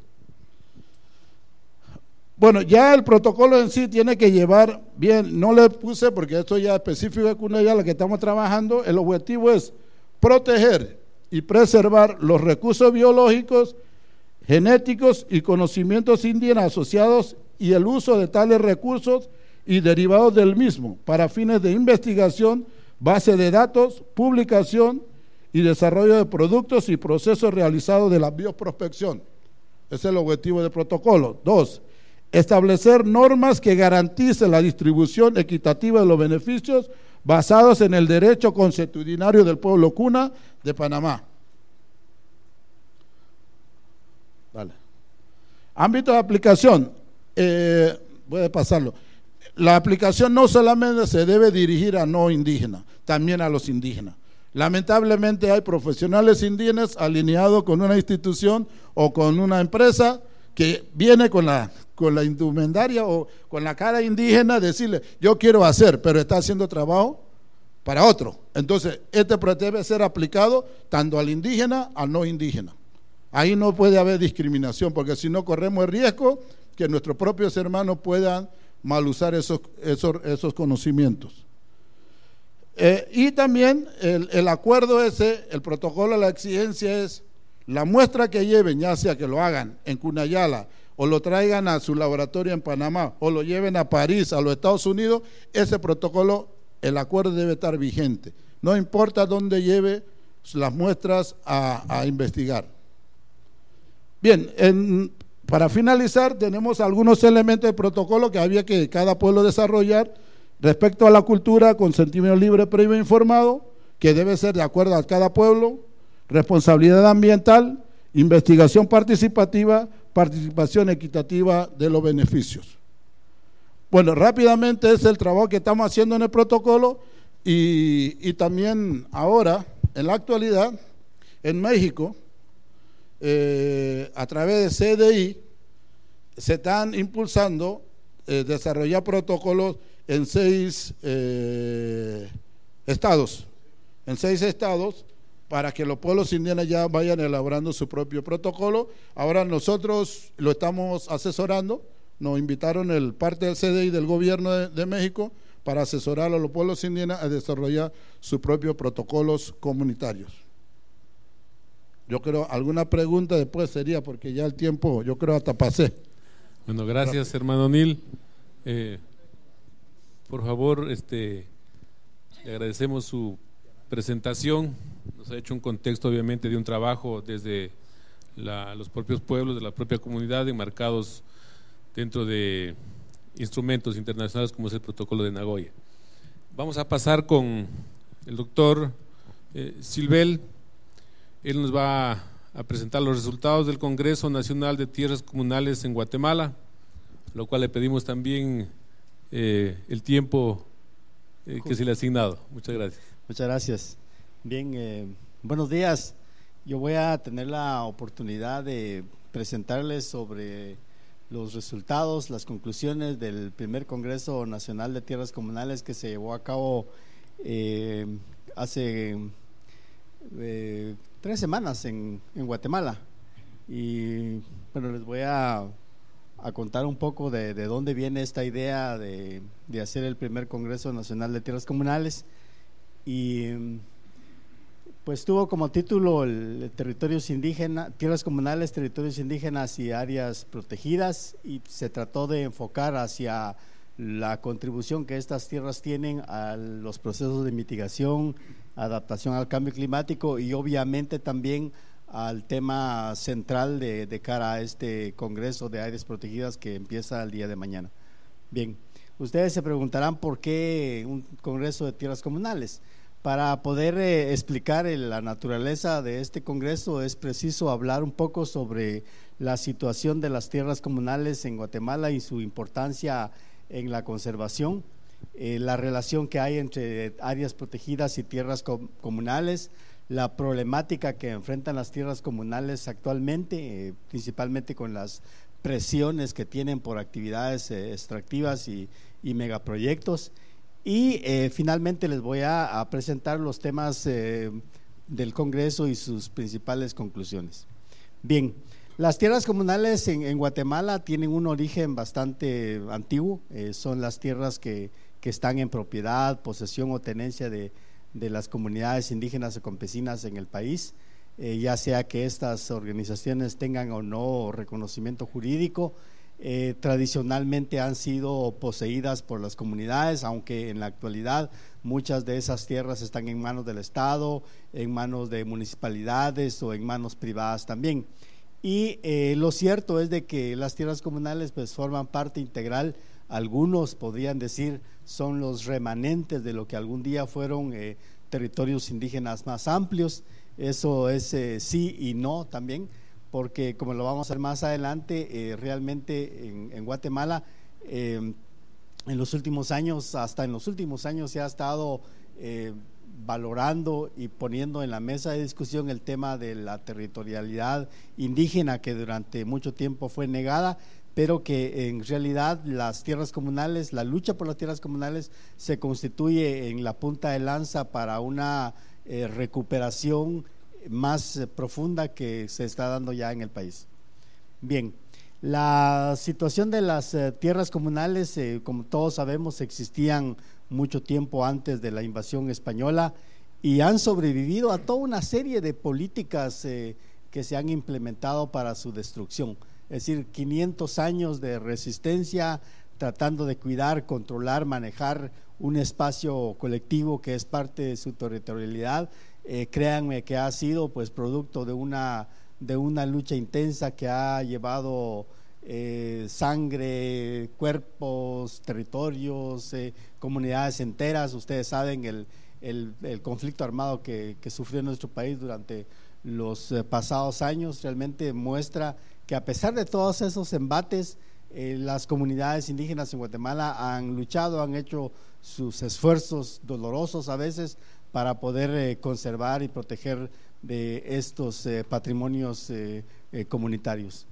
Bueno, ya el protocolo en sí tiene que llevar bien, no le puse porque esto ya es específico de Cunayala, la que estamos trabajando, el objetivo es proteger y preservar los recursos biológicos, genéticos y conocimientos indígenas asociados y el uso de tales recursos y derivados del mismo para fines de investigación, base de datos, publicación y desarrollo de productos y procesos realizados de la bioprospección. Ese es el objetivo del protocolo. Dos, establecer normas que garanticen la distribución equitativa de los beneficios basados en el derecho consuetudinario del pueblo cuna de Panamá. Vale. Ámbito de aplicación, eh, voy a pasarlo. La aplicación no solamente se debe dirigir a no indígenas, también a los indígenas. Lamentablemente hay profesionales indígenas alineados con una institución o con una empresa que viene con la, con la indumentaria o con la cara indígena, decirle, yo quiero hacer, pero está haciendo trabajo para otro. Entonces, este debe ser aplicado tanto al indígena, al no indígena. Ahí no puede haber discriminación, porque si no corremos el riesgo que nuestros propios hermanos puedan mal usar esos, esos, esos conocimientos. Eh, y también el, el acuerdo ese, el protocolo, la exigencia es la muestra que lleven, ya sea que lo hagan en Cunayala o lo traigan a su laboratorio en Panamá o lo lleven a París, a los Estados Unidos, ese protocolo, el acuerdo debe estar vigente. No importa dónde lleve las muestras a, a investigar. Bien, en, para finalizar, tenemos algunos elementos de protocolo que había que cada pueblo desarrollar respecto a la cultura, consentimiento libre, previo e informado, que debe ser de acuerdo a cada pueblo, responsabilidad ambiental, investigación participativa, participación equitativa de los beneficios. Bueno, rápidamente es el trabajo que estamos haciendo en el protocolo y, y también ahora, en la actualidad, en México, eh, a través de C D I, se están impulsando eh, desarrollar protocolos en seis eh, estados, en seis estados, para que los pueblos indígenas ya vayan elaborando su propio protocolo. Ahora nosotros lo estamos asesorando, nos invitaron el parte del C D I del gobierno de, de México para asesorar a los pueblos indígenas a desarrollar sus propios protocolos comunitarios. Yo creo, alguna pregunta después sería, porque ya el tiempo, yo creo hasta pasé. Bueno, gracias hermano Nil. Eh, por favor, este, le agradecemos su presentación. Nos ha hecho un contexto obviamente de un trabajo desde la, los propios pueblos, de la propia comunidad, enmarcados dentro de instrumentos internacionales como es el protocolo de Nagoya. Vamos a pasar con el doctor eh, Silvel. Él nos va a, a presentar los resultados del Congreso Nacional de Tierras Comunales en Guatemala, lo cual le pedimos también eh, el tiempo eh, que se le ha asignado. Muchas gracias. Muchas gracias. Bien, eh, buenos días. Yo voy a tener la oportunidad de presentarles sobre los resultados, las conclusiones del primer Congreso Nacional de Tierras Comunales que se llevó a cabo eh, hace eh, tres semanas en, en Guatemala. Y bueno, les voy a, a contar un poco de, de dónde viene esta idea de, de hacer el primer Congreso Nacional de Tierras Comunales. Y pues tuvo como título el territorios indígenas, tierras comunales, territorios indígenas y áreas protegidas, y se trató de enfocar hacia la contribución que estas tierras tienen a los procesos de mitigación, adaptación al cambio climático y obviamente también al tema central de, de cara a este Congreso de Áreas Protegidas que empieza el día de mañana. Bien, ustedes se preguntarán por qué un Congreso de Tierras Comunales. Para poder eh, explicar eh, la naturaleza de este Congreso es preciso hablar un poco sobre la situación de las tierras comunales en Guatemala y su importancia en la conservación, eh, la relación que hay entre áreas protegidas y tierras com comunales, la problemática que enfrentan las tierras comunales actualmente, eh, principalmente con las presiones que tienen por actividades eh, extractivas y, y megaproyectos. Y eh, finalmente les voy a, a presentar los temas eh, del Congreso y sus principales conclusiones. Bien, las tierras comunales en, en Guatemala tienen un origen bastante antiguo, eh, son las tierras que, que están en propiedad, posesión o tenencia de, de las comunidades indígenas o campesinas en el país, eh, ya sea que estas organizaciones tengan o no reconocimiento jurídico. Eh, tradicionalmente han sido poseídas por las comunidades, aunque en la actualidad muchas de esas tierras están en manos del Estado, en manos de municipalidades o en manos privadas también. Y eh, lo cierto es de que las tierras comunales pues forman parte integral, algunos podrían decir son los remanentes de lo que algún día fueron eh, territorios indígenas más amplios. Eso es eh, sí y no también, porque como lo vamos a ver más adelante, eh, realmente en, en Guatemala eh, en los últimos años, hasta en los últimos años se ha estado eh, valorando y poniendo en la mesa de discusión el tema de la territorialidad indígena que durante mucho tiempo fue negada, pero que en realidad las tierras comunales, la lucha por las tierras comunales se constituye en la punta de lanza para una eh, recuperación más eh, profunda que se está dando ya en el país. Bien, la situación de las eh, tierras comunales, eh, como todos sabemos, existían mucho tiempo antes de la invasión española y han sobrevivido a toda una serie de políticas eh, que se han implementado para su destrucción. Es decir, quinientos años de resistencia tratando de cuidar, controlar, manejar un espacio colectivo que es parte de su territorialidad. Eh, créanme que ha sido pues producto de una, de una lucha intensa que ha llevado eh, sangre, cuerpos, territorios, eh, comunidades enteras. Ustedes saben el, el, el conflicto armado que, que sufrió nuestro país durante los eh, pasados años realmente muestra que a pesar de todos esos embates, eh, las comunidades indígenas en Guatemala han luchado, han hecho sus esfuerzos dolorosos a veces para poder eh, conservar y proteger de estos eh, patrimonios eh, eh, comunitarios.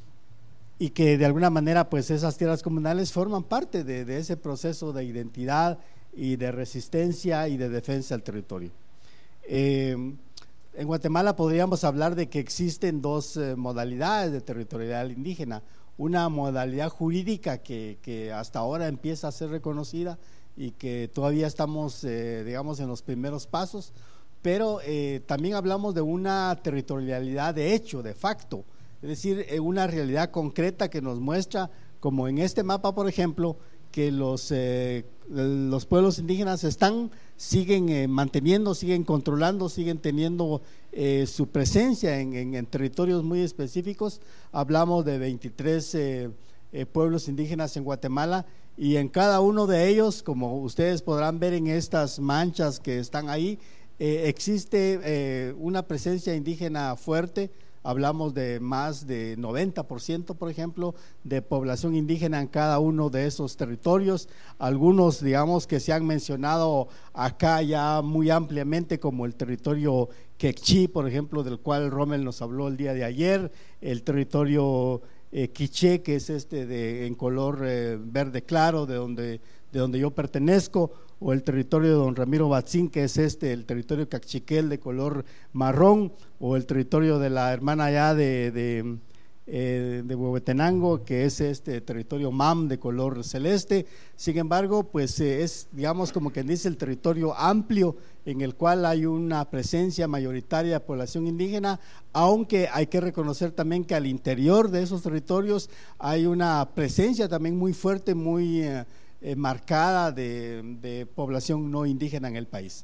Y que de alguna manera pues esas tierras comunales forman parte de, de ese proceso de identidad y de resistencia y de defensa del territorio. Eh, en Guatemala podríamos hablar de que existen dos eh, modalidades de territorialidad indígena, una modalidad jurídica que, que hasta ahora empieza a ser reconocida y que todavía estamos, eh, digamos, en los primeros pasos, pero eh, también hablamos de una territorialidad de hecho, de facto, es decir, eh, una realidad concreta que nos muestra, como en este mapa, por ejemplo, que los, eh, los pueblos indígenas están, siguen eh, manteniendo, siguen controlando, siguen teniendo eh, su presencia en, en, en territorios muy específicos. Hablamos de veintitrés eh, eh, pueblos indígenas en Guatemala y en cada uno de ellos, como ustedes podrán ver en estas manchas que están ahí, eh, existe eh, una presencia indígena fuerte. Hablamos de más de noventa por ciento, por ejemplo, de población indígena en cada uno de esos territorios. Algunos, digamos, que se han mencionado acá ya muy ampliamente, como el territorio quechí, por ejemplo, del cual Rommel nos habló el día de ayer, el territorio eh, quiché, que es este de en color eh, verde claro, de donde, de donde yo pertenezco, o el territorio de don Ramiro Batzín, que es este, el territorio cachiquel de color marrón, o el territorio de la hermana allá de, de, eh, de Huehuetenango, que es este territorio mam de color celeste. Sin embargo, pues eh, es, digamos, como quien dice, el territorio amplio en el cual hay una presencia mayoritaria de población indígena, aunque hay que reconocer también que al interior de esos territorios hay una presencia también muy fuerte, muy eh, Eh, marcada de, de población no indígena en el país.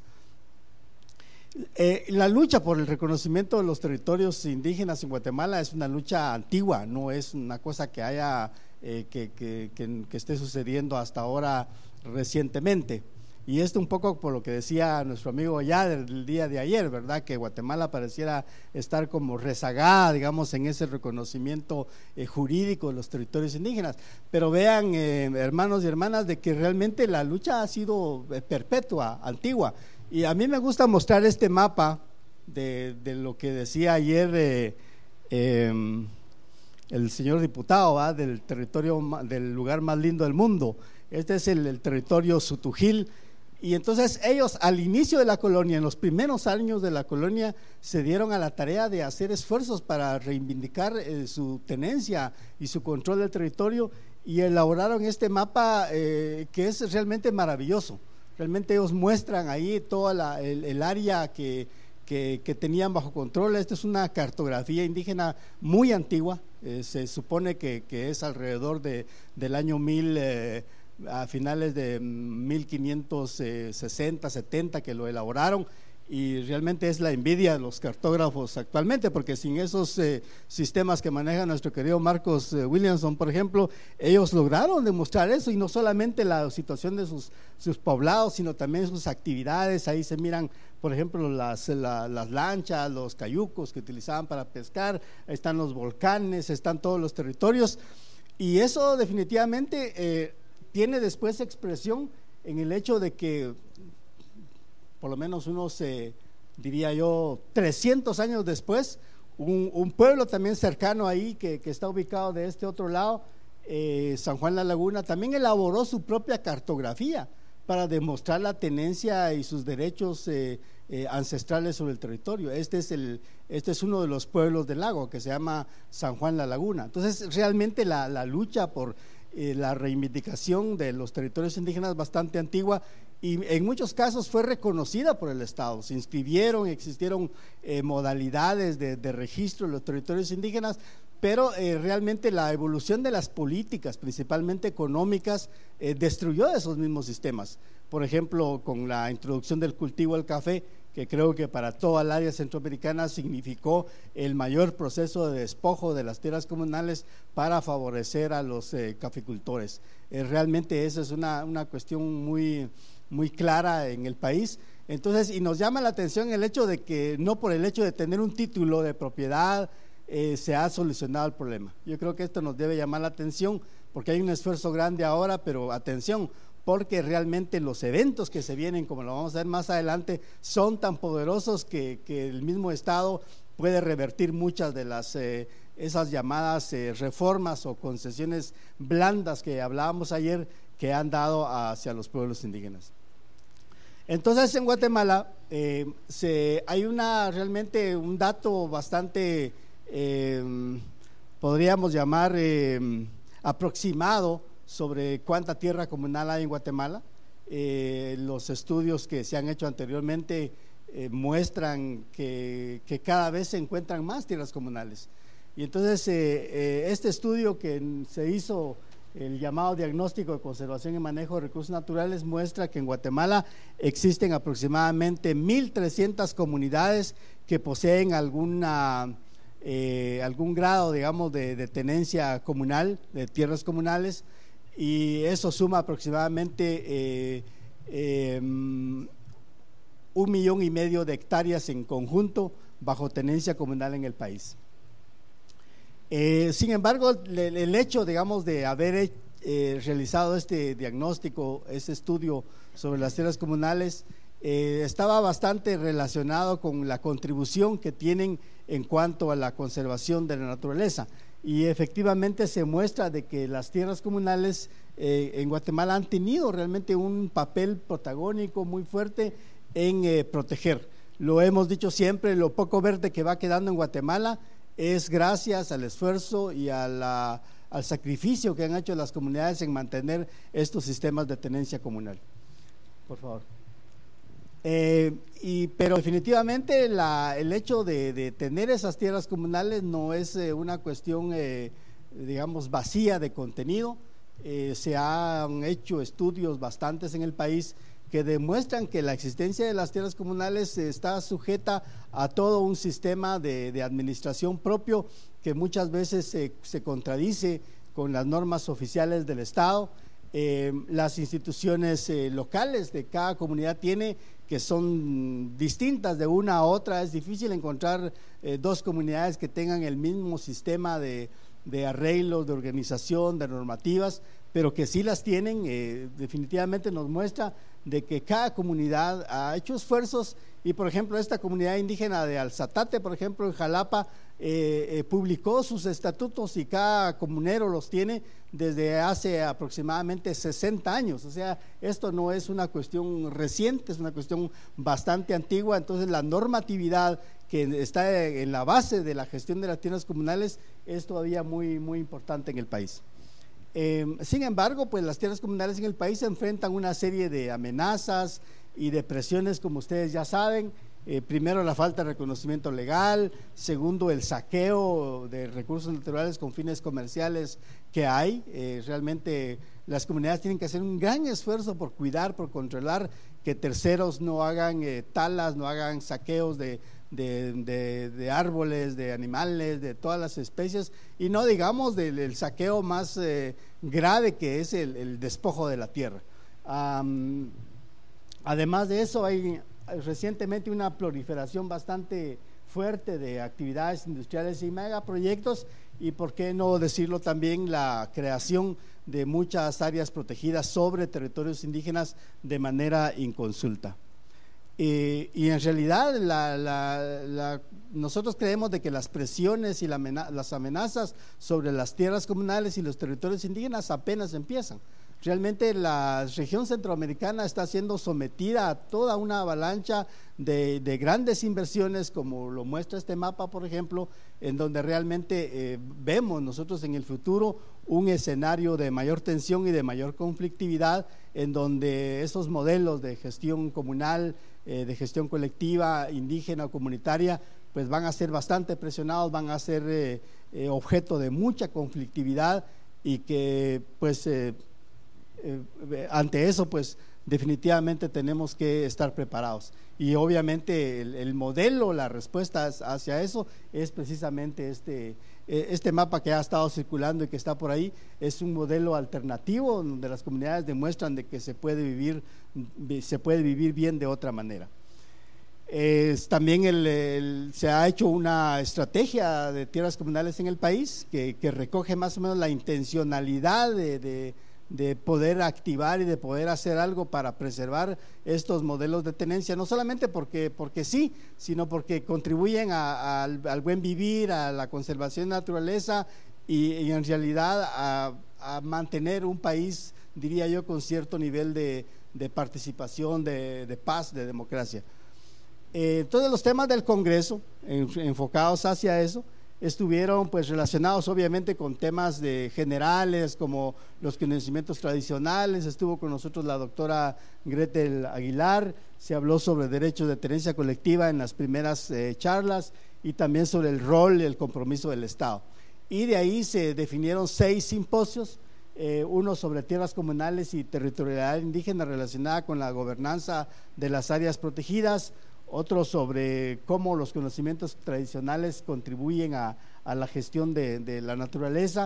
Eh, la lucha por el reconocimiento de los territorios indígenas en Guatemala es una lucha antigua, no es una cosa que haya eh, que, que, que, que esté sucediendo hasta ahora recientemente. Y esto un poco por lo que decía nuestro amigo ya del día de ayer, ¿verdad? Que Guatemala pareciera estar como rezagada, digamos, en ese reconocimiento eh, jurídico de los territorios indígenas. Pero vean, eh, hermanos y hermanas, de que realmente la lucha ha sido eh, perpetua, antigua. Y a mí me gusta mostrar este mapa de, de lo que decía ayer eh, eh, el señor diputado, ¿verdad? Del territorio, del lugar más lindo del mundo. Este es el, el territorio Sutujil. Y entonces ellos al inicio de la colonia, en los primeros años de la colonia, se dieron a la tarea de hacer esfuerzos para reivindicar eh, su tenencia y su control del territorio, y elaboraron este mapa eh, que es realmente maravilloso. Realmente ellos muestran ahí toda la, el, el área que, que, que tenían bajo control. Esta es una cartografía indígena muy antigua, eh, se supone que, que es alrededor de, del año mil eh, a finales de mil quinientos sesenta, setenta que lo elaboraron, y realmente es la envidia de los cartógrafos actualmente, porque sin esos eh, sistemas que maneja nuestro querido Marcos eh, Williamson, por ejemplo, ellos lograron demostrar eso, y no solamente la situación de sus, sus poblados, sino también sus actividades. Ahí se miran, por ejemplo, las, la, las lanchas, los cayucos que utilizaban para pescar, ahí están los volcanes, están todos los territorios, y eso definitivamente eh, tiene después expresión en el hecho de que por lo menos unos, eh, diría yo, trescientos años después, un, un pueblo también cercano ahí que, que está ubicado de este otro lado, eh, San Juan La Laguna, también elaboró su propia cartografía para demostrar la tenencia y sus derechos eh, eh, ancestrales sobre el territorio. Este es, el, este es uno de los pueblos del lago que se llama San Juan La Laguna. Entonces realmente la, la lucha por Eh, la reivindicación de los territorios indígenas bastante antigua, y en muchos casos fue reconocida por el Estado. Se inscribieron, existieron eh, modalidades de, de registro de los territorios indígenas, pero eh, realmente la evolución de las políticas, principalmente económicas, eh, destruyó esos mismos sistemas. Por ejemplo, con la introducción del cultivo del café, que creo que para toda el área centroamericana significó el mayor proceso de despojo de las tierras comunales para favorecer a los eh, caficultores. Eh, realmente esa es una, una cuestión muy, muy clara en el país. Entonces, y nos llama la atención el hecho de que no por el hecho de tener un título de propiedad eh, se ha solucionado el problema. Yo creo que esto nos debe llamar la atención, porque hay un esfuerzo grande ahora, pero atención, porque realmente los eventos que se vienen, como lo vamos a ver más adelante, son tan poderosos que, que el mismo Estado puede revertir muchas de las eh, esas llamadas eh, reformas o concesiones blandas que hablábamos ayer, que han dado hacia los pueblos indígenas. Entonces en Guatemala eh, se, hay una realmente un dato bastante eh, podríamos llamar eh, aproximado sobre cuánta tierra comunal hay en Guatemala. Eh, los estudios que se han hecho anteriormente eh, muestran que, que cada vez se encuentran más tierras comunales, y entonces eh, eh, este estudio que se hizo, el llamado diagnóstico de conservación y manejo de recursos naturales, muestra que en Guatemala existen aproximadamente mil trescientas comunidades que poseen alguna eh, algún grado, digamos, de, de tenencia comunal, de tierras comunales. y eso suma aproximadamente eh, eh, un millón y medio de hectáreas en conjunto bajo tenencia comunal en el país. Eh, sin embargo, el, el hecho, digamos, de haber eh, realizado este diagnóstico, este estudio sobre las tierras comunales, eh, estaba bastante relacionado con la contribución que tienen en cuanto a la conservación de la naturaleza. Y efectivamente se muestra de que las tierras comunales eh, en Guatemala han tenido realmente un papel protagónico muy fuerte en eh, proteger. Lo hemos dicho siempre, lo poco verde que va quedando en Guatemala es gracias al esfuerzo y a la, al sacrificio que han hecho las comunidades en mantener estos sistemas de tenencia comunal. Por favor. Eh, y, pero definitivamente la, el hecho de, de tener esas tierras comunales no es eh, una cuestión, eh, digamos, vacía de contenido. Eh, se han hecho estudios bastantes en el país que demuestran que la existencia de las tierras comunales está sujeta a todo un sistema de, de administración propio que muchas veces se, se contradice con las normas oficiales del Estado. Eh, las instituciones eh, locales de cada comunidad tiene que son distintas de una a otra. Es difícil encontrar eh, dos comunidades que tengan el mismo sistema de, de arreglos, de organización, de normativas, pero que sí las tienen. Eh, definitivamente nos muestra de que cada comunidad ha hecho esfuerzos. Y por ejemplo esta comunidad indígena de Alzatate, por ejemplo en Jalapa, eh, eh, publicó sus estatutos y cada comunero los tiene desde hace aproximadamente sesenta años. O sea, esto no es una cuestión reciente, es una cuestión bastante antigua. Entonces la normatividad que está en la base de la gestión de las tierras comunales es todavía muy, muy importante en el país. Eh, sin embargo, pues las tierras comunales en el país se enfrentan una serie de amenazas y de presiones, como ustedes ya saben. Eh, primero, la falta de reconocimiento legal. Segundo, el saqueo de recursos naturales con fines comerciales que hay. Eh, realmente las comunidades tienen que hacer un gran esfuerzo por cuidar, por controlar que terceros no hagan eh, talas, no hagan saqueos de De, de, de árboles, de animales, de todas las especies, y no digamos del, del saqueo más eh, grave, que es el, el despojo de la tierra. Um, además de eso, hay recientemente una proliferación bastante fuerte de actividades industriales y megaproyectos, y por qué no decirlo también, la creación de muchas áreas protegidas sobre territorios indígenas de manera inconsulta. Eh, y en realidad la, la, la, nosotros creemos de que las presiones y la amena, las amenazas sobre las tierras comunales y los territorios indígenas apenas empiezan. Realmente la región centroamericana está siendo sometida a toda una avalancha de, de grandes inversiones, como lo muestra este mapa, por ejemplo, en donde realmente eh, vemos nosotros en el futuro un escenario de mayor tensión y de mayor conflictividad, en donde esos modelos de gestión comunal, eh, de gestión colectiva, indígena o comunitaria, pues van a ser bastante presionados, van a ser eh, eh, objeto de mucha conflictividad, y que pues eh, eh, ante eso pues definitivamente tenemos que estar preparados. Y obviamente el, el modelo, la respuesta hacia eso es precisamente este, este mapa que ha estado circulando y que está por ahí. Es un modelo alternativo donde las comunidades demuestran de que se puede vivir, se puede vivir bien de otra manera. Es, también el, el, se ha hecho una estrategia de tierras comunales en el país que, que recoge más o menos la intencionalidad de, de de poder activar y de poder hacer algo para preservar estos modelos de tenencia, no solamente porque, porque sí, sino porque contribuyen a, a, al, al buen vivir, a la conservación de la naturaleza y, y en realidad a, a mantener un país, diría yo, con cierto nivel de, de participación, de, de paz, de democracia. Eh, todos los temas del Congreso en, enfocados hacia eso estuvieron pues relacionados obviamente con temas de generales como los conocimientos tradicionales. Estuvo con nosotros la doctora Gretel Aguilar, se habló sobre derechos de tenencia colectiva en las primeras eh, charlas, y también sobre el rol y el compromiso del Estado. Y de ahí se definieron seis simposios, eh, uno sobre tierras comunales y territorialidad indígena relacionada con la gobernanza de las áreas protegidas, otro sobre cómo los conocimientos tradicionales contribuyen a, a la gestión de, de la naturaleza,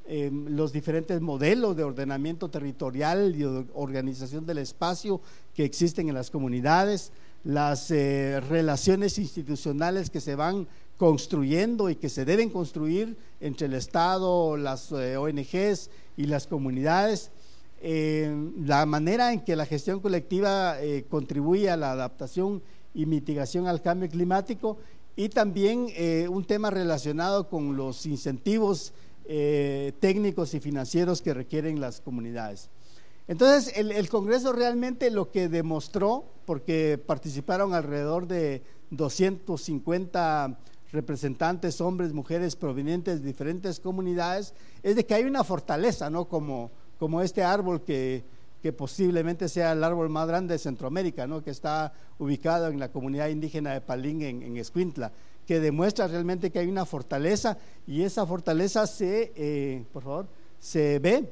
eh, los diferentes modelos de ordenamiento territorial y de organización del espacio que existen en las comunidades, las eh, relaciones institucionales que se van construyendo y que se deben construir entre el Estado, las eh, O N Ges y las comunidades, eh, la manera en que la gestión colectiva eh, contribuye a la adaptación y mitigación al cambio climático, y también eh, un tema relacionado con los incentivos eh, técnicos y financieros que requieren las comunidades. Entonces el, el Congreso realmente lo que demostró, porque participaron alrededor de doscientos cincuenta representantes, hombres, mujeres provenientes de diferentes comunidades, es de que hay una fortaleza, ¿no? Como, como este árbol que, que posiblemente sea el árbol más grande de Centroamérica, ¿no? Que está ubicado en la comunidad indígena de Palín en, en Escuintla, que demuestra realmente que hay una fortaleza, y esa fortaleza se, eh, por favor, se ve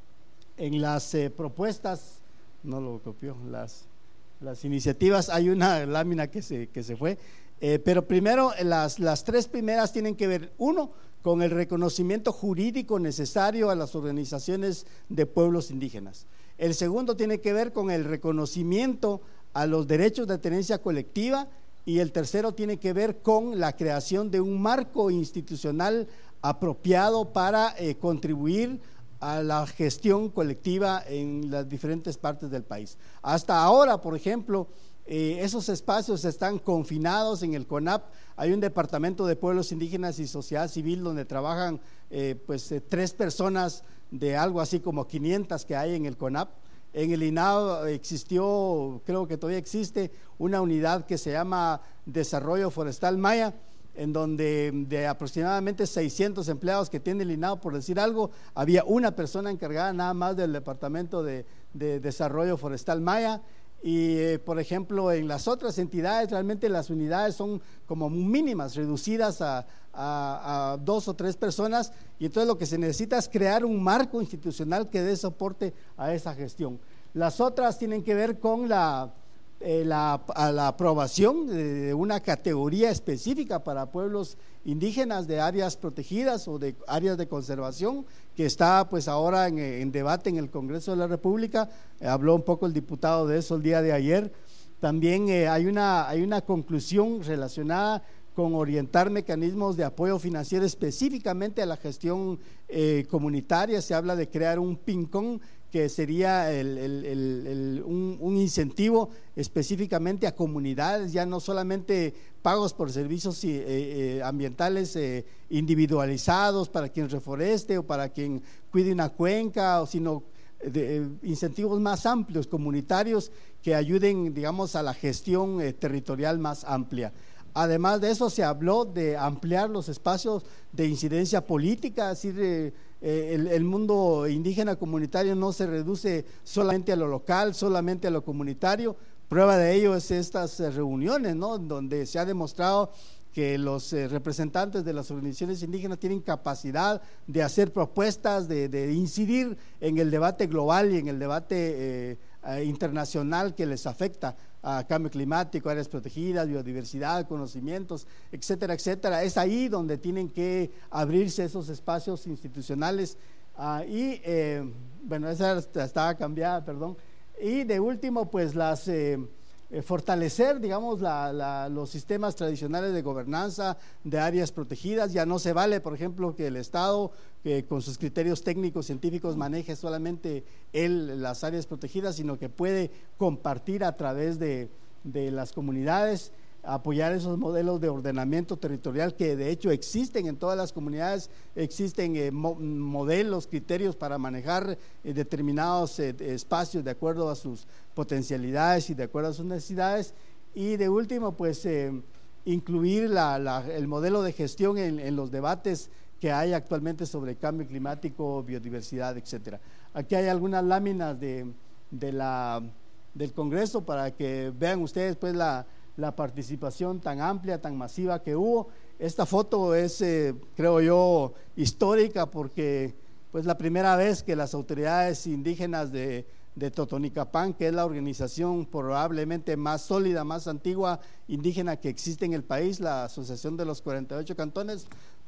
en las eh, propuestas, no lo copió, las, las iniciativas. Hay una lámina que se, que se fue. Eh, pero primero, las, las tres primeras tienen que ver, uno, con el reconocimiento jurídico necesario a las organizaciones de pueblos indígenas. El segundo tiene que ver con el reconocimiento a los derechos de tenencia colectiva, y el tercero tiene que ver con la creación de un marco institucional apropiado para eh, contribuir a la gestión colectiva en las diferentes partes del país. Hasta ahora, por ejemplo, Eh, esos espacios están confinados en el CONAP. Hay un departamento de pueblos indígenas y sociedad civil donde trabajan eh, pues eh, tres personas de algo así como quinientas que hay en el CONAP. En el I N A O existió, creo que todavía existe, una unidad que se llama Desarrollo Forestal Maya, en donde de aproximadamente seiscientos empleados que tiene el I N A O, por decir algo, había una persona encargada nada más del departamento de, de Desarrollo Forestal Maya. Y eh, por ejemplo, en las otras entidades realmente las unidades son como mínimas, reducidas a, a, a dos o tres personas, y entonces lo que se necesita es crear un marco institucional que dé soporte a esa gestión. Las otras tienen que ver con la, eh, la, a la aprobación de una categoría específica para pueblos indígenas de áreas protegidas o de áreas de conservación, que está pues ahora en, en debate en el Congreso de la República. Eh, habló un poco el diputado de eso el día de ayer. También eh, hay, una, hay una conclusión relacionada con orientar mecanismos de apoyo financiero específicamente a la gestión eh, comunitaria. Se habla de crear un PINCON, que sería el, el, el, el, un, un incentivo específicamente a comunidades, ya no solamente pagos por servicios eh, eh, ambientales eh, individualizados para quien reforeste o para quien cuide una cuenca, sino de, eh, incentivos más amplios, comunitarios, que ayuden, digamos, a la gestión eh, territorial más amplia. Además de eso, se habló de ampliar los espacios de incidencia política, es decir, eh, eh, el, el mundo indígena comunitario no se reduce solamente a lo local, solamente a lo comunitario. Prueba de ello es estas eh, reuniones, ¿no?, donde se ha demostrado que los eh, representantes de las organizaciones indígenas tienen capacidad de hacer propuestas, de, de incidir en el debate global y en el debate eh, eh, internacional que les afecta a cambio climático, áreas protegidas, biodiversidad, conocimientos, etcétera, etcétera. Es ahí donde tienen que abrirse esos espacios institucionales. Uh, y, eh, bueno, esa estaba cambiada, perdón. Y de último, pues las eh, eh, fortalecer, digamos, la, la, los sistemas tradicionales de gobernanza de áreas protegidas. Ya no se vale, por ejemplo, que el Estado, que con sus criterios técnicos científicos maneje solamente él las áreas protegidas, sino que puede compartir a través de, de las comunidades, apoyar esos modelos de ordenamiento territorial que de hecho existen en todas las comunidades. Existen eh, mo modelos, criterios para manejar eh, determinados eh, espacios de acuerdo a sus potencialidades y de acuerdo a sus necesidades. Y de último, pues eh, incluir la, la, el modelo de gestión en, en los debates que hay actualmente sobre cambio climático, biodiversidad, etcétera. Aquí hay algunas láminas de, de la, del Congreso para que vean ustedes pues la, la participación tan amplia, tan masiva que hubo. Esta foto es, eh, creo yo, histórica, porque pues la primera vez que las autoridades indígenas de, de Totonicapán, que es la organización probablemente más sólida, más antigua indígena que existe en el país, la Asociación de los cuarenta y ocho Cantones,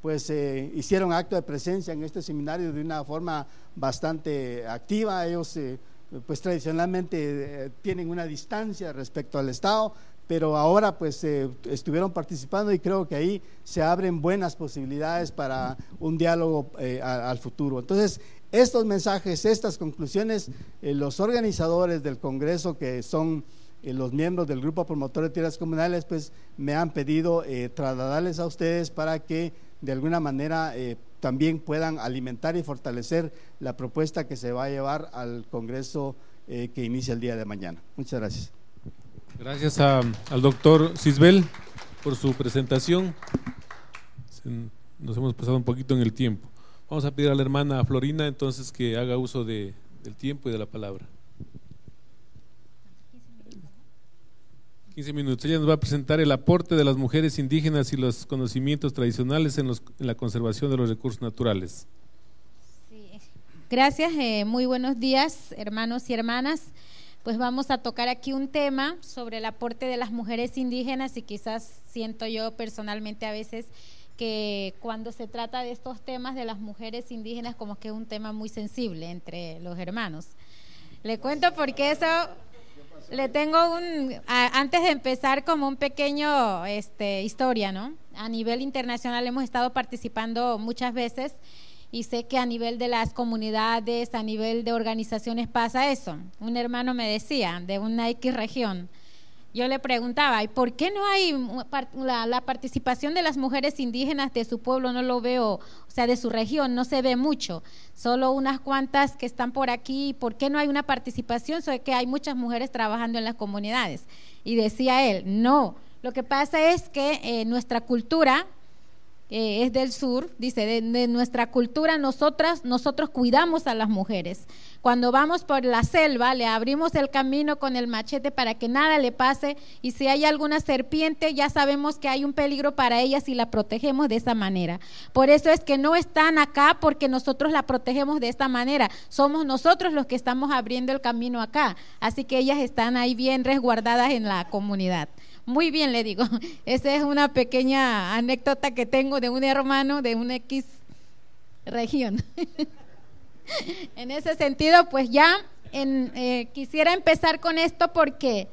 pues eh, hicieron acto de presencia en este seminario de una forma bastante activa. Ellos eh, pues tradicionalmente eh, tienen una distancia respecto al Estado, pero ahora pues eh, estuvieron participando y creo que ahí se abren buenas posibilidades para un diálogo eh, a, al futuro. Entonces, estos mensajes, estas conclusiones, eh, los organizadores del Congreso, que son eh, los miembros del Grupo Promotor de Tierras Comunales, pues me han pedido eh, trasladarles a ustedes para que de alguna manera eh, también puedan alimentar y fortalecer la propuesta que se va a llevar al Congreso eh, que inicia el día de mañana. Muchas gracias. Gracias a, al doctor Cisbel por su presentación. Nos hemos pasado un poquito en el tiempo. Vamos a pedir a la hermana Florina entonces que haga uso de, del tiempo y de la palabra. quince minutos. Ella nos va a presentar el aporte de las mujeres indígenas y los conocimientos tradicionales en, los, en la conservación de los recursos naturales. Sí. Gracias, eh, muy buenos días, hermanos y hermanas. Pues vamos a tocar aquí un tema sobre el aporte de las mujeres indígenas, y quizás siento yo personalmente a veces que cuando se trata de estos temas de las mujeres indígenas como que es un tema muy sensible entre los hermanos. Le cuento porque eso le tengo un, a, antes de empezar, como un pequeño este, historia, ¿no? A nivel internacional hemos estado participando muchas veces y sé que a nivel de las comunidades, a nivel de organizaciones pasa eso. Un hermano me decía de una X región, yo le preguntaba, ¿y por qué no hay la, la participación de las mujeres indígenas de su pueblo? No lo veo, o sea, de su región, no se ve mucho, solo unas cuantas que están por aquí. ¿Por qué no hay una participación? Sé que hay muchas mujeres trabajando en las comunidades. Y decía él, no, lo que pasa es que eh, nuestra cultura eh, es del sur, dice, de, de nuestra cultura nosotras, nosotros cuidamos a las mujeres. Cuando vamos por la selva, le abrimos el camino con el machete para que nada le pase, y si hay alguna serpiente, ya sabemos que hay un peligro para ellas y la protegemos de esa manera. Por eso es que no están acá porque nosotros la protegemos de esta manera, somos nosotros los que estamos abriendo el camino acá, así que ellas están ahí bien resguardadas en la comunidad. Muy bien, le digo, esa es una pequeña anécdota que tengo de un hermano de una X región. En ese sentido, pues ya en, eh, quisiera empezar con esto porque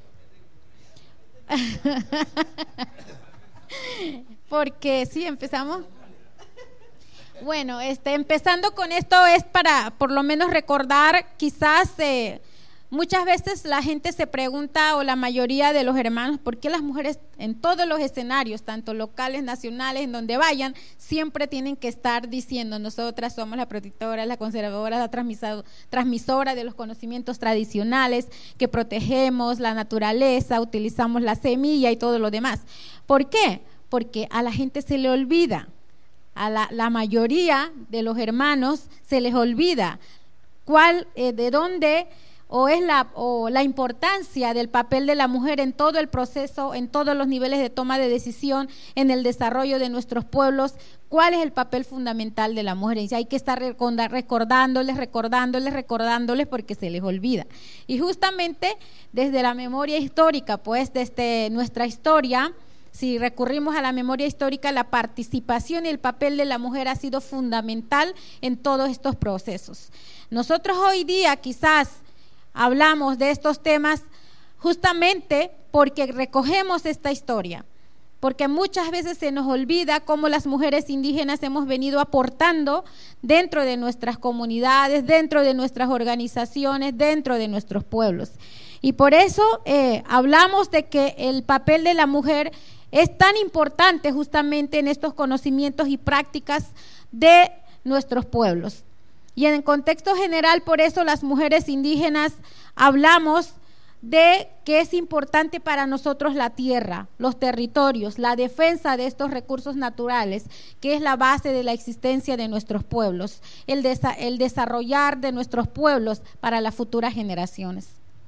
porque sí, empezamos. Bueno, este, empezando con esto es para por lo menos recordar, quizás eh, muchas veces la gente se pregunta, o la mayoría de los hermanos, ¿por qué las mujeres en todos los escenarios, tanto locales, nacionales, en donde vayan, siempre tienen que estar diciendo, nosotras somos la protectora, la conservadora, la transmisora de los conocimientos tradicionales, que protegemos la naturaleza, utilizamos la semilla y todo lo demás? ¿Por qué? Porque a la gente se le olvida, a la, la mayoría de los hermanos se les olvida cuál, eh, de dónde o es la, o la importancia del papel de la mujer en todo el proceso, en todos los niveles de toma de decisión, en el desarrollo de nuestros pueblos. ¿Cuál es el papel fundamental de la mujer? Y hay que estar recordándoles, recordándoles, recordándoles porque se les olvida. Y justamente desde la memoria histórica, pues desde nuestra historia, si recurrimos a la memoria histórica, la participación y el papel de la mujer ha sido fundamental en todos estos procesos. Nosotros hoy día quizás hablamos de estos temas justamente porque recogemos esta historia, porque muchas veces se nos olvida cómo las mujeres indígenas hemos venido aportando dentro de nuestras comunidades, dentro de nuestras organizaciones, dentro de nuestros pueblos. Y por eso eh, hablamos de que el papel de la mujer es tan importante justamente en estos conocimientos y prácticas de nuestros pueblos. Y en contexto general, por eso las mujeres indígenas hablamos de que es importante para nosotros la tierra, los territorios, la defensa de estos recursos naturales, que es la base de la existencia de nuestros pueblos, el, desa- el desarrollar de nuestros pueblos para las futuras generaciones.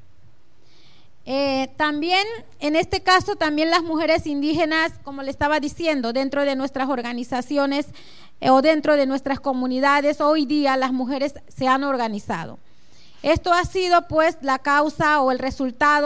Eh, también, en este caso, también las mujeres indígenas, como le estaba diciendo, dentro de nuestras organizaciones eh, o dentro de nuestras comunidades, hoy día las mujeres se han organizado. Esto ha sido pues la causa o el resultado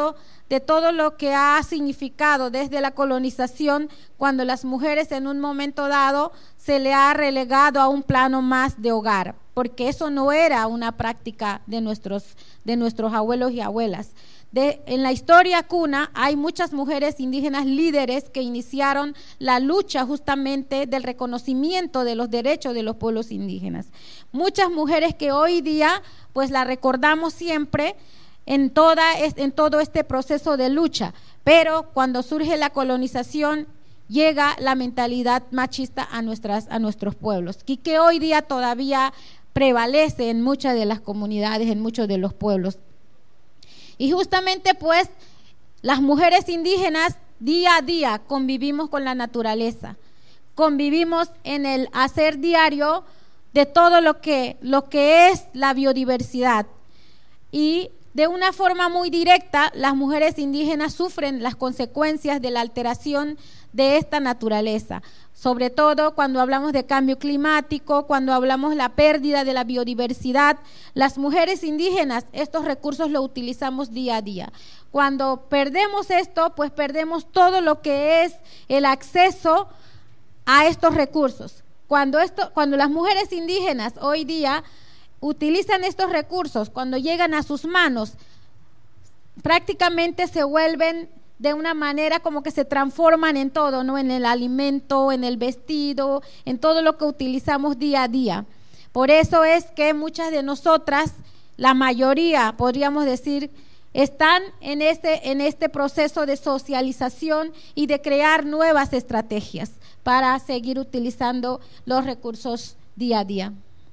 de todo lo que ha significado desde la colonización, cuando las mujeres en un momento dado se le ha relegado a un plano más de hogar, porque eso no era una práctica de nuestros, de nuestros abuelos y abuelas. De, en la historia cuna hay muchas mujeres indígenas líderes que iniciaron la lucha justamente del reconocimiento de los derechos de los pueblos indígenas. Muchas mujeres que hoy día pues la recordamos siempre en, toda, en todo este proceso de lucha, pero cuando surge la colonización llega la mentalidad machista a, nuestras, a nuestros pueblos, y que hoy día todavía prevalece en muchas de las comunidades, en muchos de los pueblos. Y justamente pues las mujeres indígenas día a día convivimos con la naturaleza, convivimos en el hacer diario de todo lo que, lo que es la biodiversidad, y de una forma muy directa las mujeres indígenas sufren las consecuencias de la alteración de esta naturaleza, sobre todo cuando hablamos de cambio climático, cuando hablamos de la pérdida de la biodiversidad. Las mujeres indígenas estos recursos los utilizamos día a día. Cuando perdemos esto, pues perdemos todo lo que es el acceso a estos recursos. Cuando, esto, cuando las mujeres indígenas hoy día utilizan estos recursos, cuando llegan a sus manos, prácticamente se vuelven de una manera como que se transforman en todo, ¿no? En el alimento, en el vestido, en todo lo que utilizamos día a día. Por eso es que muchas de nosotras, la mayoría, podríamos decir, están en este, en este proceso de socialización y de crear nuevas estrategias para seguir utilizando los recursos día a día.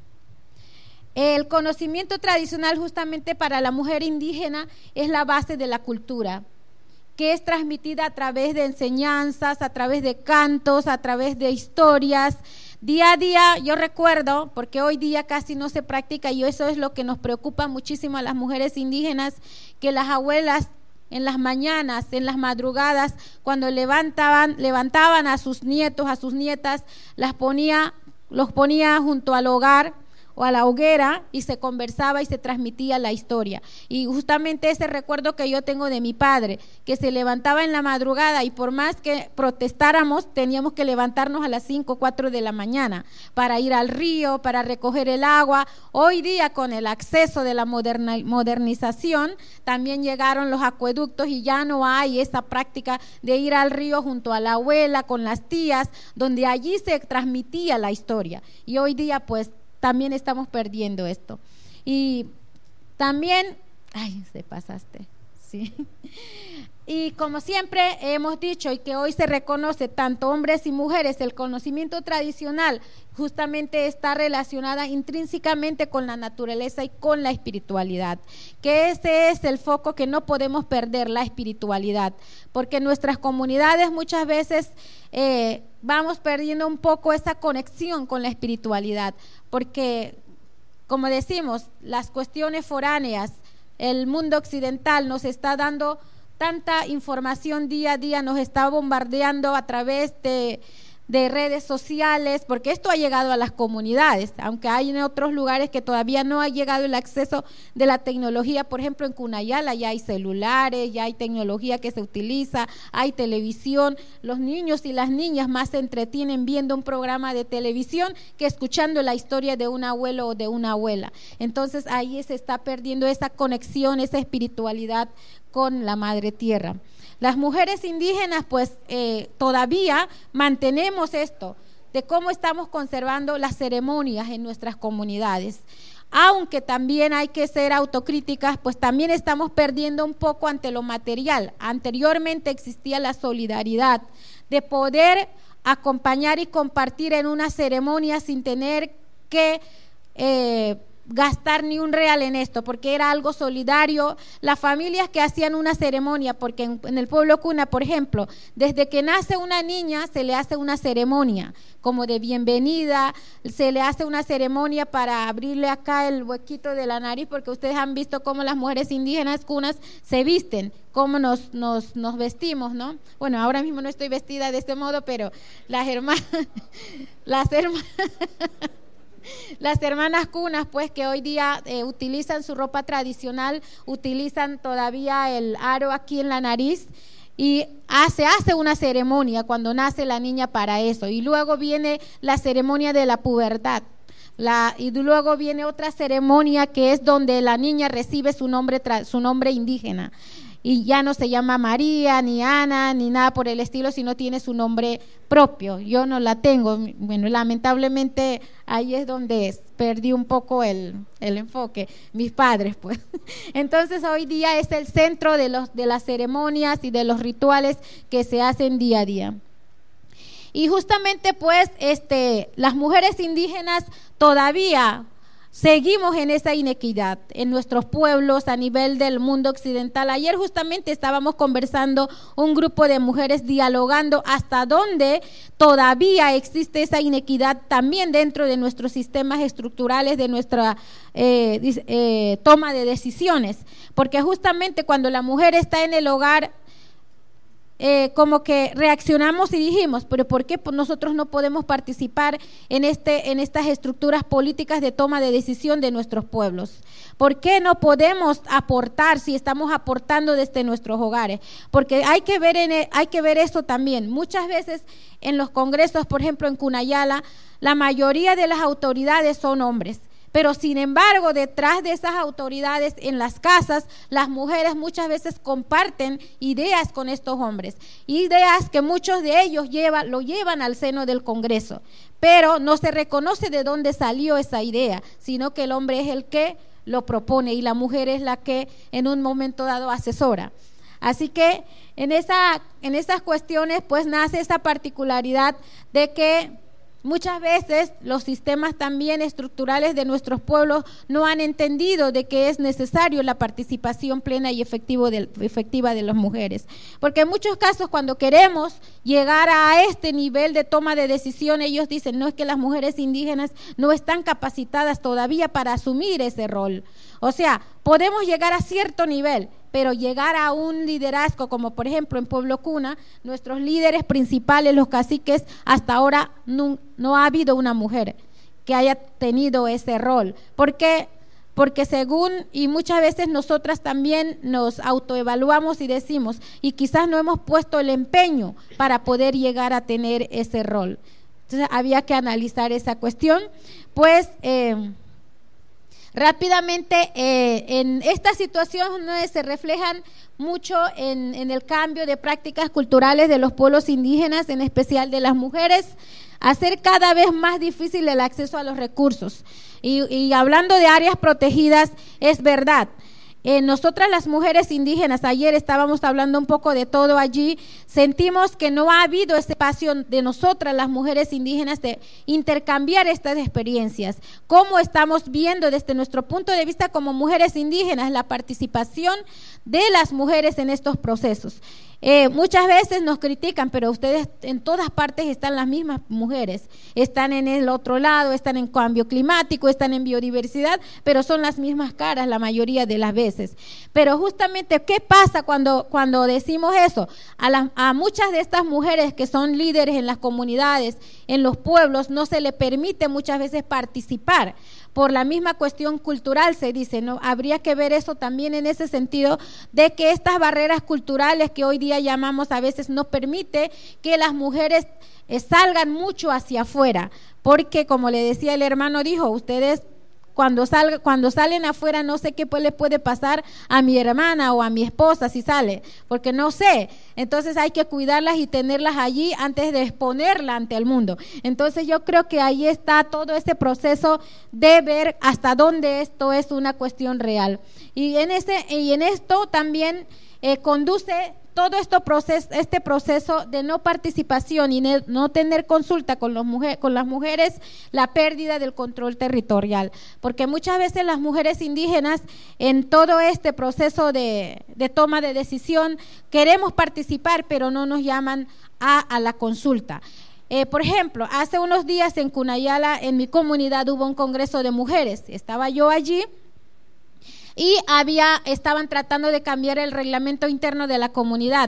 El conocimiento tradicional justamente para la mujer indígena es la base de la cultura, que es transmitida a través de enseñanzas, a través de cantos, a través de historias. Día a día, yo recuerdo, porque hoy día casi no se practica, y eso es lo que nos preocupa muchísimo a las mujeres indígenas, que las abuelas en las mañanas, en las madrugadas, cuando levantaban, levantaban a sus nietos, a sus nietas, las ponía, los ponía junto al hogar o a la hoguera, y se conversaba y se transmitía la historia. Y justamente ese recuerdo que yo tengo de mi padre, que se levantaba en la madrugada, y por más que protestáramos teníamos que levantarnos a las cinco, cuatro de la mañana para ir al río, para recoger el agua. Hoy día, con el acceso de la moderna, modernización, también llegaron los acueductos y ya no hay esa práctica de ir al río junto a la abuela, con las tías, donde allí se transmitía la historia. Y hoy día pues también estamos perdiendo esto. Y también, ay, se pasaste, sí. Y como siempre hemos dicho, y que hoy se reconoce tanto hombres y mujeres, el conocimiento tradicional justamente está relacionada intrínsecamente con la naturaleza y con la espiritualidad, que ese es el foco que no podemos perder, la espiritualidad, porque en nuestras comunidades muchas veces eh, vamos perdiendo un poco esa conexión con la espiritualidad, porque como decimos, las cuestiones foráneas, el mundo occidental nos está dando tanta información día a día, nos está bombardeando a través de, de redes sociales, porque esto ha llegado a las comunidades, aunque hay en otros lugares que todavía no ha llegado el acceso de la tecnología. Por ejemplo, en Cunayala ya hay celulares, ya hay tecnología que se utiliza, hay televisión. Los niños y las niñas más se entretienen viendo un programa de televisión que escuchando la historia de un abuelo o de una abuela. Entonces ahí se está perdiendo esa conexión, esa espiritualidad con la madre tierra. Las mujeres indígenas pues eh, todavía mantenemos esto de cómo estamos conservando las ceremonias en nuestras comunidades, aunque también hay que ser autocríticas, pues también estamos perdiendo un poco ante lo material. Anteriormente existía la solidaridad de poder acompañar y compartir en una ceremonia sin tener que eh, gastar ni un real en esto, porque era algo solidario. Las familias que hacían una ceremonia, porque en, en el pueblo cuna, por ejemplo, desde que nace una niña se le hace una ceremonia como de bienvenida, se le hace una ceremonia para abrirle acá el huequito de la nariz, porque ustedes han visto cómo las mujeres indígenas cunas se visten, cómo nos, nos, nos vestimos, ¿no? Bueno, ahora mismo no estoy vestida de este modo, pero las hermanas, las hermanas las hermanas cunas, pues que hoy día eh, utilizan su ropa tradicional, utilizan todavía el aro aquí en la nariz y hace, hace una ceremonia cuando nace la niña para eso, y luego viene la ceremonia de la pubertad. La, y luego viene otra ceremonia que es donde la niña recibe su nombre, su nombre indígena, y ya no se llama María, ni Ana, ni nada por el estilo, sino tiene su nombre propio. Yo no la tengo, bueno, lamentablemente ahí es donde perdí un poco el, el enfoque, mis padres pues. Entonces hoy día es el centro de, los, de las ceremonias y de los rituales que se hacen día a día. Y justamente pues este, las mujeres indígenas todavía seguimos en esa inequidad en nuestros pueblos a nivel del mundo occidental. Ayer justamente estábamos conversando un grupo de mujeres dialogando hasta dónde todavía existe esa inequidad también dentro de nuestros sistemas estructurales, de nuestra eh, eh, toma de decisiones, porque justamente cuando la mujer está en el hogar, Eh, como que reaccionamos y dijimos, pero ¿por qué nosotros no podemos participar en, este, en estas estructuras políticas de toma de decisión de nuestros pueblos? ¿Por qué no podemos aportar si estamos aportando desde nuestros hogares? Porque hay que ver, en, hay que ver eso también. Muchas veces en los congresos, por ejemplo en Cunayala, la mayoría de las autoridades son hombres. Pero sin embargo, detrás de esas autoridades en las casas, las mujeres muchas veces comparten ideas con estos hombres, ideas que muchos de ellos llevan, lo llevan al seno del Congreso, pero no se reconoce de dónde salió esa idea, sino que el hombre es el que lo propone y la mujer es la que en un momento dado asesora. Así que en, esa, en esas cuestiones pues nace esa particularidad de que muchas veces los sistemas también estructurales de nuestros pueblos no han entendido de que es necesario la participación plena y efectivo de, efectiva de las mujeres. Porque en muchos casos cuando queremos llegar a este nivel de toma de decisión, ellos dicen, no, es que las mujeres indígenas no están capacitadas todavía para asumir ese rol. O sea, podemos llegar a cierto nivel, pero llegar a un liderazgo como por ejemplo en Pueblo Cuna, nuestros líderes principales, los caciques, hasta ahora no, no ha habido una mujer que haya tenido ese rol. ¿Por qué? Porque según, y muchas veces nosotras también nos autoevaluamos y decimos, y quizás no hemos puesto el empeño para poder llegar a tener ese rol. Entonces había que analizar esa cuestión, pues eh, rápidamente, eh, en esta situación eh, se reflejan mucho en, en el cambio de prácticas culturales de los pueblos indígenas, en especial de las mujeres, hacer cada vez más difícil el acceso a los recursos. Y, y hablando de áreas protegidas, es verdad. Eh, nosotras las mujeres indígenas, ayer estábamos hablando un poco de todo allí, sentimos que no ha habido ese espacio de nosotras las mujeres indígenas de intercambiar estas experiencias. ¿Cómo estamos viendo desde nuestro punto de vista como mujeres indígenas la participación de las mujeres en estos procesos? Eh, muchas veces nos critican, pero ustedes en todas partes están las mismas mujeres, están en el otro lado, están en cambio climático, están en biodiversidad, pero son las mismas caras la mayoría de las veces. Pero justamente, ¿qué pasa cuando, cuando decimos eso? A, la, a muchas de estas mujeres que son líderes en las comunidades, en los pueblos, no se les permite muchas veces participar. Por la misma cuestión cultural se dice, ¿no? Habría que ver eso también en ese sentido de que estas barreras culturales que hoy día llamamos a veces no permite que las mujeres eh, salgan mucho hacia afuera, porque como le decía el hermano dijo, ustedes cuando, salga, cuando salen afuera no sé qué le puede pasar a mi hermana o a mi esposa si sale, porque no sé, entonces hay que cuidarlas y tenerlas allí antes de exponerla ante el mundo. Entonces yo creo que ahí está todo ese proceso de ver hasta dónde esto es una cuestión real, y en, ese, y en esto también eh, conduce todo esto proceso, este proceso de no participación y ne, no tener consulta con, los mujer, con las mujeres, la pérdida del control territorial, porque muchas veces las mujeres indígenas en todo este proceso de, de toma de decisión queremos participar, pero no nos llaman a, a la consulta. Eh, por ejemplo, hace unos días en Cunayala, en mi comunidad, hubo un congreso de mujeres, estaba yo allí, y había, estaban tratando de cambiar el reglamento interno de la comunidad,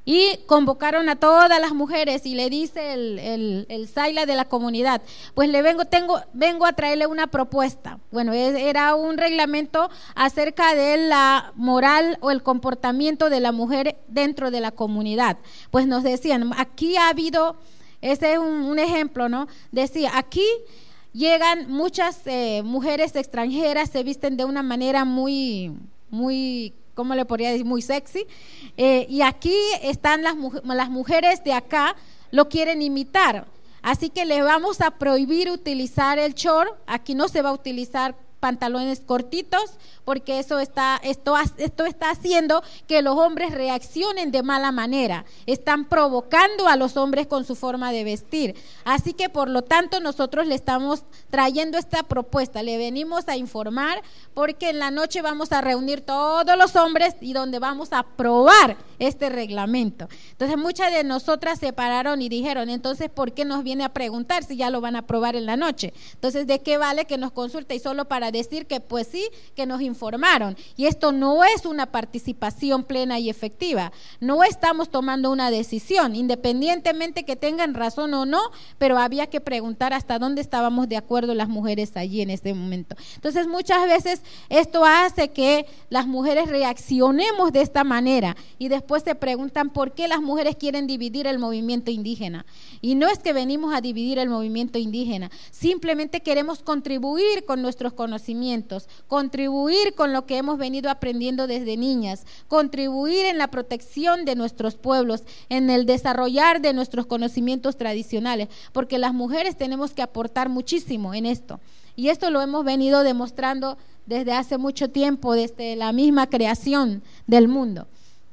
y convocaron a todas las mujeres y le dice el, el, el Saila de la comunidad, pues le vengo, tengo, vengo a traerle una propuesta. Bueno, era un reglamento acerca de la moral o el comportamiento de la mujer dentro de la comunidad. Pues nos decían, aquí ha habido, ese es un, un ejemplo, ¿no? Decía, aquí llegan muchas eh, mujeres extranjeras, se visten de una manera muy, muy, ¿cómo le podría decir? Muy sexy, eh, y aquí están las, las mujeres de acá, lo quieren imitar, así que le vamos a prohibir utilizar el short, aquí no se va a utilizar pantalones cortitos, porque eso está, esto, esto está haciendo que los hombres reaccionen de mala manera, están provocando a los hombres con su forma de vestir, así que por lo tanto nosotros le estamos trayendo esta propuesta, le venimos a informar, porque en la noche vamos a reunir todos los hombres y donde vamos a aprobar este reglamento. Entonces muchas de nosotras se pararon y dijeron, entonces ¿por qué nos viene a preguntar si ya lo van a aprobar en la noche? Entonces ¿de qué vale que nos consulte? Y solo para decir que pues sí, que nos informaron, y esto no es una participación plena y efectiva, no estamos tomando una decisión, independientemente que tengan razón o no, pero había que preguntar hasta dónde estábamos de acuerdo las mujeres allí en este momento. Entonces muchas veces esto hace que las mujeres reaccionemos de esta manera y después se preguntan por qué las mujeres quieren dividir el movimiento indígena, y no es que venimos a dividir el movimiento indígena, simplemente queremos contribuir con nuestros conocimientos, contribuir con lo que hemos venido aprendiendo desde niñas, contribuir en la protección de nuestros pueblos, en el desarrollar de nuestros conocimientos tradicionales, porque las mujeres tenemos que aportar muchísimo en esto, y esto lo hemos venido demostrando desde hace mucho tiempo, desde la misma creación del mundo.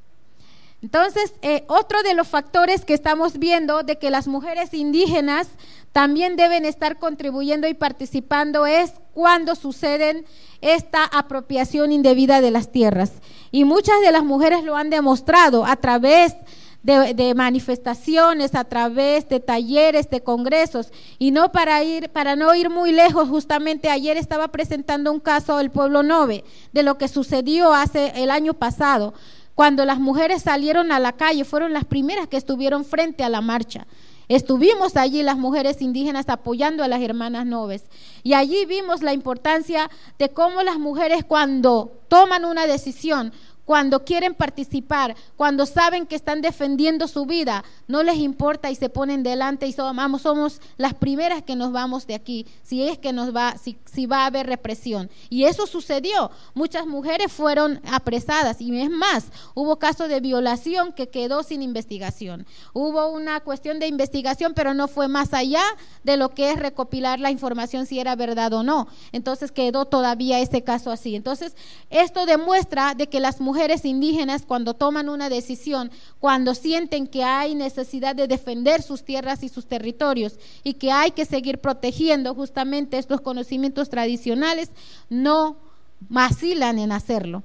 Entonces, eh, otro de los factores que estamos viendo de que las mujeres indígenas también deben estar contribuyendo y participando es cuando suceden esta apropiación indebida de las tierras. Y muchas de las mujeres lo han demostrado a través de, de manifestaciones, a través de talleres, de congresos, y no para ir, para no ir muy lejos, justamente ayer estaba presentando un caso del pueblo Nove, de lo que sucedió hace el año pasado, cuando las mujeres salieron a la calle, fueron las primeras que estuvieron frente a la marcha. Estuvimos allí las mujeres indígenas apoyando a las hermanas Noves, y allí vimos la importancia de cómo las mujeres cuando toman una decisión, cuando quieren participar, cuando saben que están defendiendo su vida, no les importa y se ponen delante y somos, somos las primeras que nos vamos de aquí, si es que nos va, si, si va a haber represión. Y eso sucedió, muchas mujeres fueron apresadas, y es más, hubo casos de violación que quedó sin investigación, hubo una cuestión de investigación, pero no fue más allá de lo que es recopilar la información si era verdad o no, entonces quedó todavía ese caso así. Entonces esto demuestra de que las mujeres indígenas cuando toman una decisión, cuando sienten que hay necesidad de defender sus tierras y sus territorios y que hay que seguir protegiendo justamente estos conocimientos tradicionales, no vacilan en hacerlo.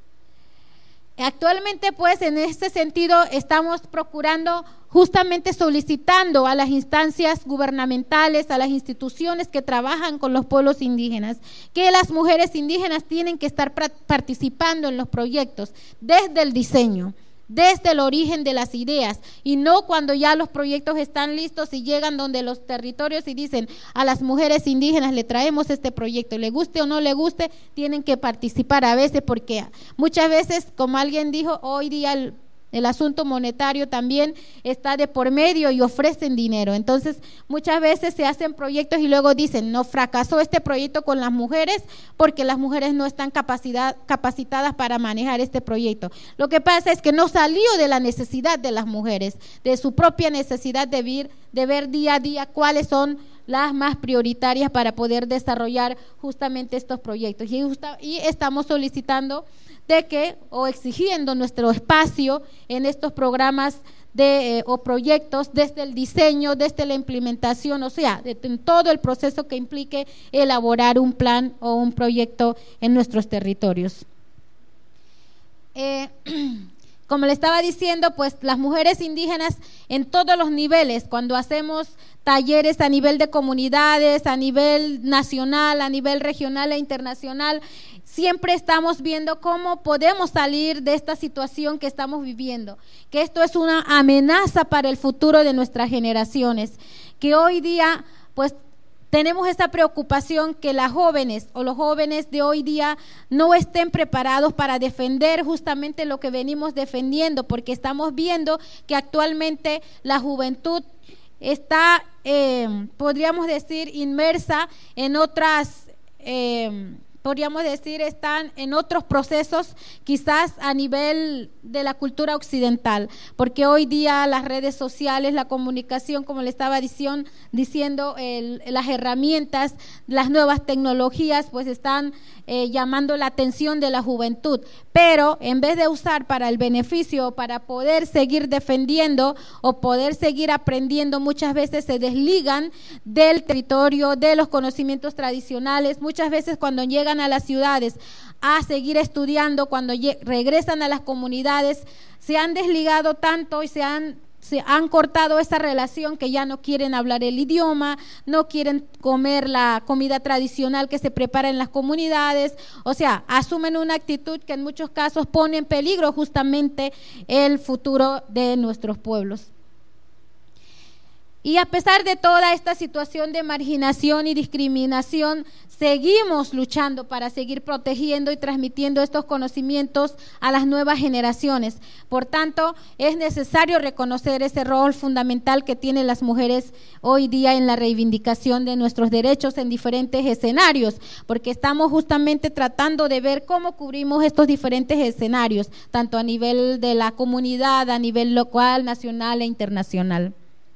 Actualmente, pues, en este sentido estamos procurando, justamente solicitando a las instancias gubernamentales, a las instituciones que trabajan con los pueblos indígenas, que las mujeres indígenas tienen que estar participando en los proyectos desde el diseño, desde el origen de las ideas, y no cuando ya los proyectos están listos y llegan donde los territorios y dicen a las mujeres indígenas le traemos este proyecto, le guste o no le guste, tienen que participar a veces, porque muchas veces, como alguien dijo, hoy día el El asunto monetario también está de por medio y ofrecen dinero. Entonces, muchas veces se hacen proyectos y luego dicen, no, fracasó este proyecto con las mujeres porque las mujeres no están capacidad, capacitadas para manejar este proyecto. Lo que pasa es que no salió de la necesidad de las mujeres, de su propia necesidad de ver, de ver día a día cuáles son las más prioritarias para poder desarrollar justamente estos proyectos. Y, justa, y estamos solicitando de que, o exigiendo nuestro espacio en estos programas de, eh, o proyectos, desde el diseño, desde la implementación, o sea, de, en todo el proceso que implique elaborar un plan o un proyecto en nuestros territorios. Eh, como le estaba diciendo, pues las mujeres indígenas en todos los niveles, cuando hacemos talleres a nivel de comunidades, a nivel nacional, a nivel regional e internacional, siempre estamos viendo cómo podemos salir de esta situación que estamos viviendo, que esto es una amenaza para el futuro de nuestras generaciones, que hoy día pues tenemos esta preocupación que las jóvenes o los jóvenes de hoy día no estén preparados para defender justamente lo que venimos defendiendo, porque estamos viendo que actualmente la juventud está, eh, podríamos decir, inmersa en otras, eh, podríamos decir, están en otros procesos quizás a nivel de la cultura occidental, porque hoy día las redes sociales, la comunicación, como le estaba diciendo, diciendo el, las herramientas, las nuevas tecnologías, pues están eh, llamando la atención de la juventud, pero en vez de usar para el beneficio, para poder seguir defendiendo o poder seguir aprendiendo, muchas veces se desligan del territorio, de los conocimientos tradicionales. Muchas veces cuando llegan a las ciudades a seguir estudiando, cuando regresan a las comunidades, se han desligado tanto y se han, se han cortado esa relación que ya no quieren hablar el idioma, no quieren comer la comida tradicional que se prepara en las comunidades, o sea, asumen una actitud que en muchos casos pone en peligro justamente el futuro de nuestros pueblos. Y a pesar de toda esta situación de marginación y discriminación, seguimos luchando para seguir protegiendo y transmitiendo estos conocimientos a las nuevas generaciones. Por tanto, es necesario reconocer ese rol fundamental que tienen las mujeres hoy día en la reivindicación de nuestros derechos en diferentes escenarios, porque estamos justamente tratando de ver cómo cubrimos estos diferentes escenarios, tanto a nivel de la comunidad, a nivel local, nacional e internacional.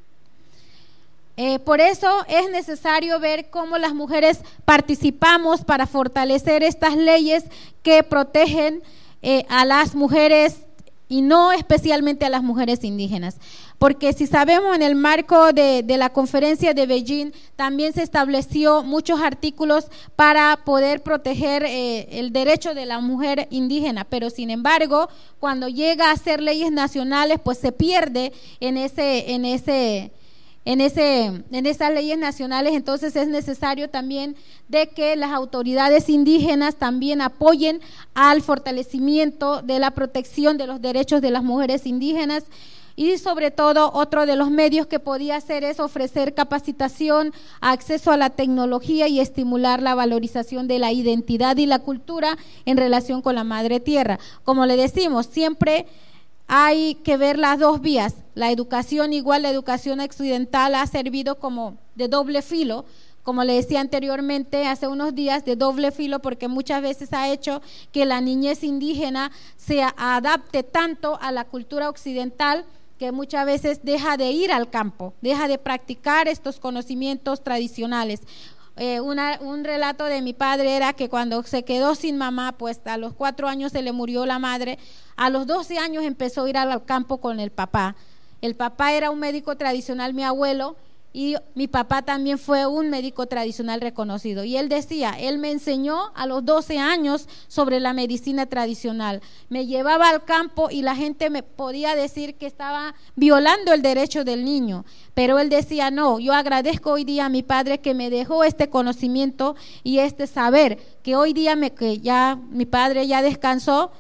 Eh, por eso es necesario ver cómo las mujeres participamos para fortalecer estas leyes que protegen eh, a las mujeres y no especialmente a las mujeres indígenas. Porque si sabemos, en el marco de, de la conferencia de Beijing también se estableció muchos artículos para poder proteger eh, el derecho de la mujer indígena, pero sin embargo cuando llega a ser leyes nacionales pues se pierde en ese, en ese En, ese, en esas leyes nacionales. Entonces es necesario también de que las autoridades indígenas también apoyen al fortalecimiento de la protección de los derechos de las mujeres indígenas. Y sobre todo, otro de los medios que podía hacer es ofrecer capacitación, acceso a la tecnología y estimular la valorización de la identidad y la cultura en relación con la madre tierra. Como le decimos, siempre hay que ver las dos vías. La educación, igual la educación occidental, ha servido como de doble filo, como le decía anteriormente hace unos días, de doble filo, porque muchas veces ha hecho que la niñez indígena se adapte tanto a la cultura occidental que muchas veces deja de ir al campo, deja de practicar estos conocimientos tradicionales. Eh, una, un relato de mi padre era que cuando se quedó sin mamá, pues a los cuatro años se le murió la madre, a los doce años empezó a ir al campo con el papá. El papá era un médico tradicional, mi abuelo, y mi papá también fue un médico tradicional reconocido. Y él decía, él me enseñó a los doce años sobre la medicina tradicional. Me llevaba al campo y la gente me podía decir que estaba violando el derecho del niño. Pero él decía, no, yo agradezco hoy día a mi padre que me dejó este conocimiento y este saber, que hoy día me, que ya mi padre ya descansó.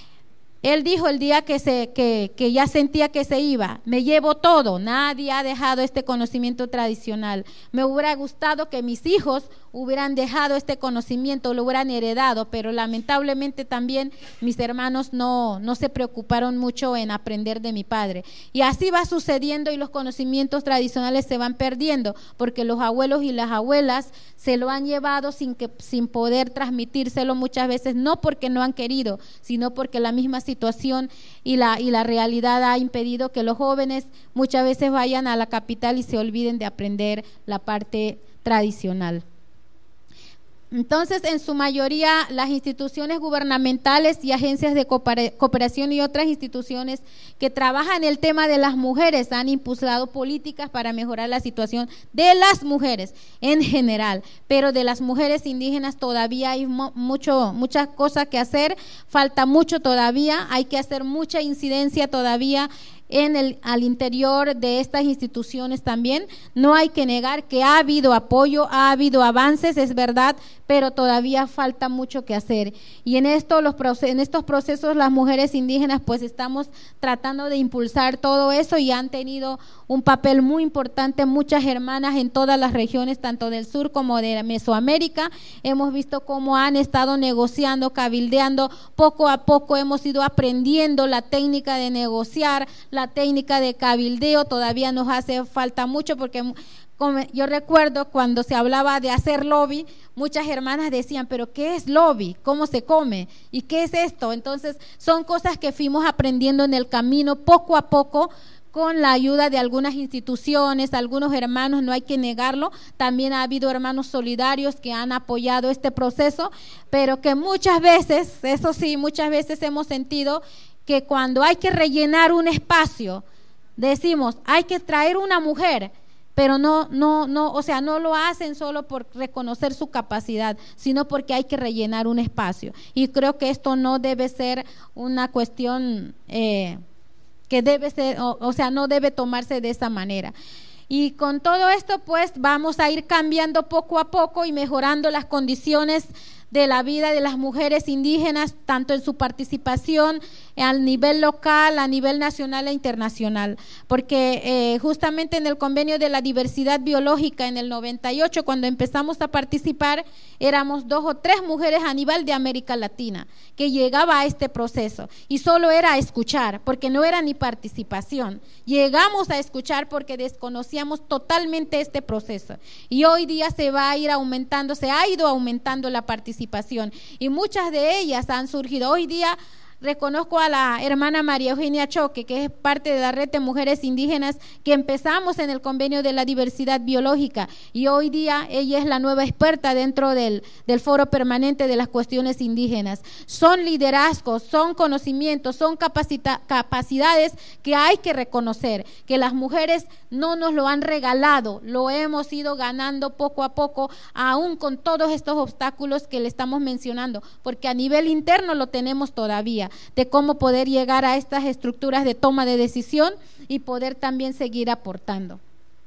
Él dijo el día que, se, que, que ya sentía que se iba, me llevo todo, nadie ha dejado este conocimiento tradicional. Me hubiera gustado que mis hijos hubieran dejado este conocimiento, lo hubieran heredado, pero lamentablemente también mis hermanos no, no se preocuparon mucho en aprender de mi padre. Y así va sucediendo y los conocimientos tradicionales se van perdiendo, porque los abuelos y las abuelas se lo han llevado sin, que, sin poder transmitírselo muchas veces, no porque no han querido, sino porque la misma situación y la, y la realidad ha impedido que los jóvenes muchas veces vayan a la capital y se olviden de aprender la parte tradicional. Entonces, en su mayoría, las instituciones gubernamentales y agencias de cooperación y otras instituciones que trabajan el tema de las mujeres han impulsado políticas para mejorar la situación de las mujeres en general, pero de las mujeres indígenas todavía hay mucho, muchas cosas que hacer, falta mucho todavía, hay que hacer mucha incidencia todavía en el al interior de estas instituciones también. No hay que negar que ha habido apoyo, ha habido avances, es verdad, pero todavía falta mucho que hacer. Y en esto los en estos procesos las mujeres indígenas pues estamos tratando de impulsar todo eso y han tenido un papel muy importante muchas hermanas en todas las regiones, tanto del sur como de Mesoamérica. Hemos visto cómo han estado negociando, cabildeando, poco a poco hemos ido aprendiendo la técnica de negociar, la técnica de cabildeo. Todavía nos hace falta mucho porque como yo recuerdo cuando se hablaba de hacer lobby, muchas hermanas decían, pero ¿qué es lobby? ¿Cómo se come? ¿Y qué es esto? Entonces son cosas que fuimos aprendiendo en el camino poco a poco, con la ayuda de algunas instituciones, algunos hermanos, no hay que negarlo, también ha habido hermanos solidarios que han apoyado este proceso, pero que muchas veces, eso sí, muchas veces hemos sentido que cuando hay que rellenar un espacio, decimos, hay que traer una mujer, pero no, no, no, o sea, no lo hacen solo por reconocer su capacidad, sino porque hay que rellenar un espacio. Y creo que esto no debe ser una cuestión eh, que debe ser, o, o sea, no debe tomarse de esa manera. Y con todo esto, pues, vamos a ir cambiando poco a poco y mejorando las condiciones de la vida de las mujeres indígenas, tanto en su participación a nivel local, a nivel nacional e internacional, porque eh, justamente en el convenio de la diversidad biológica en el noventa y ocho, cuando empezamos a participar, éramos dos o tres mujeres a nivel de América Latina que llegaba a este proceso y solo era a escuchar, porque no era ni participación. Llegamos a escuchar porque desconocíamos totalmente este proceso y hoy día se va a ir aumentando, se ha ido aumentando la participación y muchas de ellas han surgido. Hoy día reconozco a la hermana María Eugenia Choque, que es parte de la red de mujeres indígenas que empezamos en el convenio de la diversidad biológica y hoy día ella es la nueva experta dentro del, del foro permanente de las cuestiones indígenas. Son liderazgos, son conocimientos, son capacita, capacidades que hay que reconocer, que las mujeres no nos lo han regalado, lo hemos ido ganando poco a poco, aún con todos estos obstáculos que le estamos mencionando, porque a nivel interno lo tenemos todavía, de cómo poder llegar a estas estructuras de toma de decisión y poder también seguir aportando.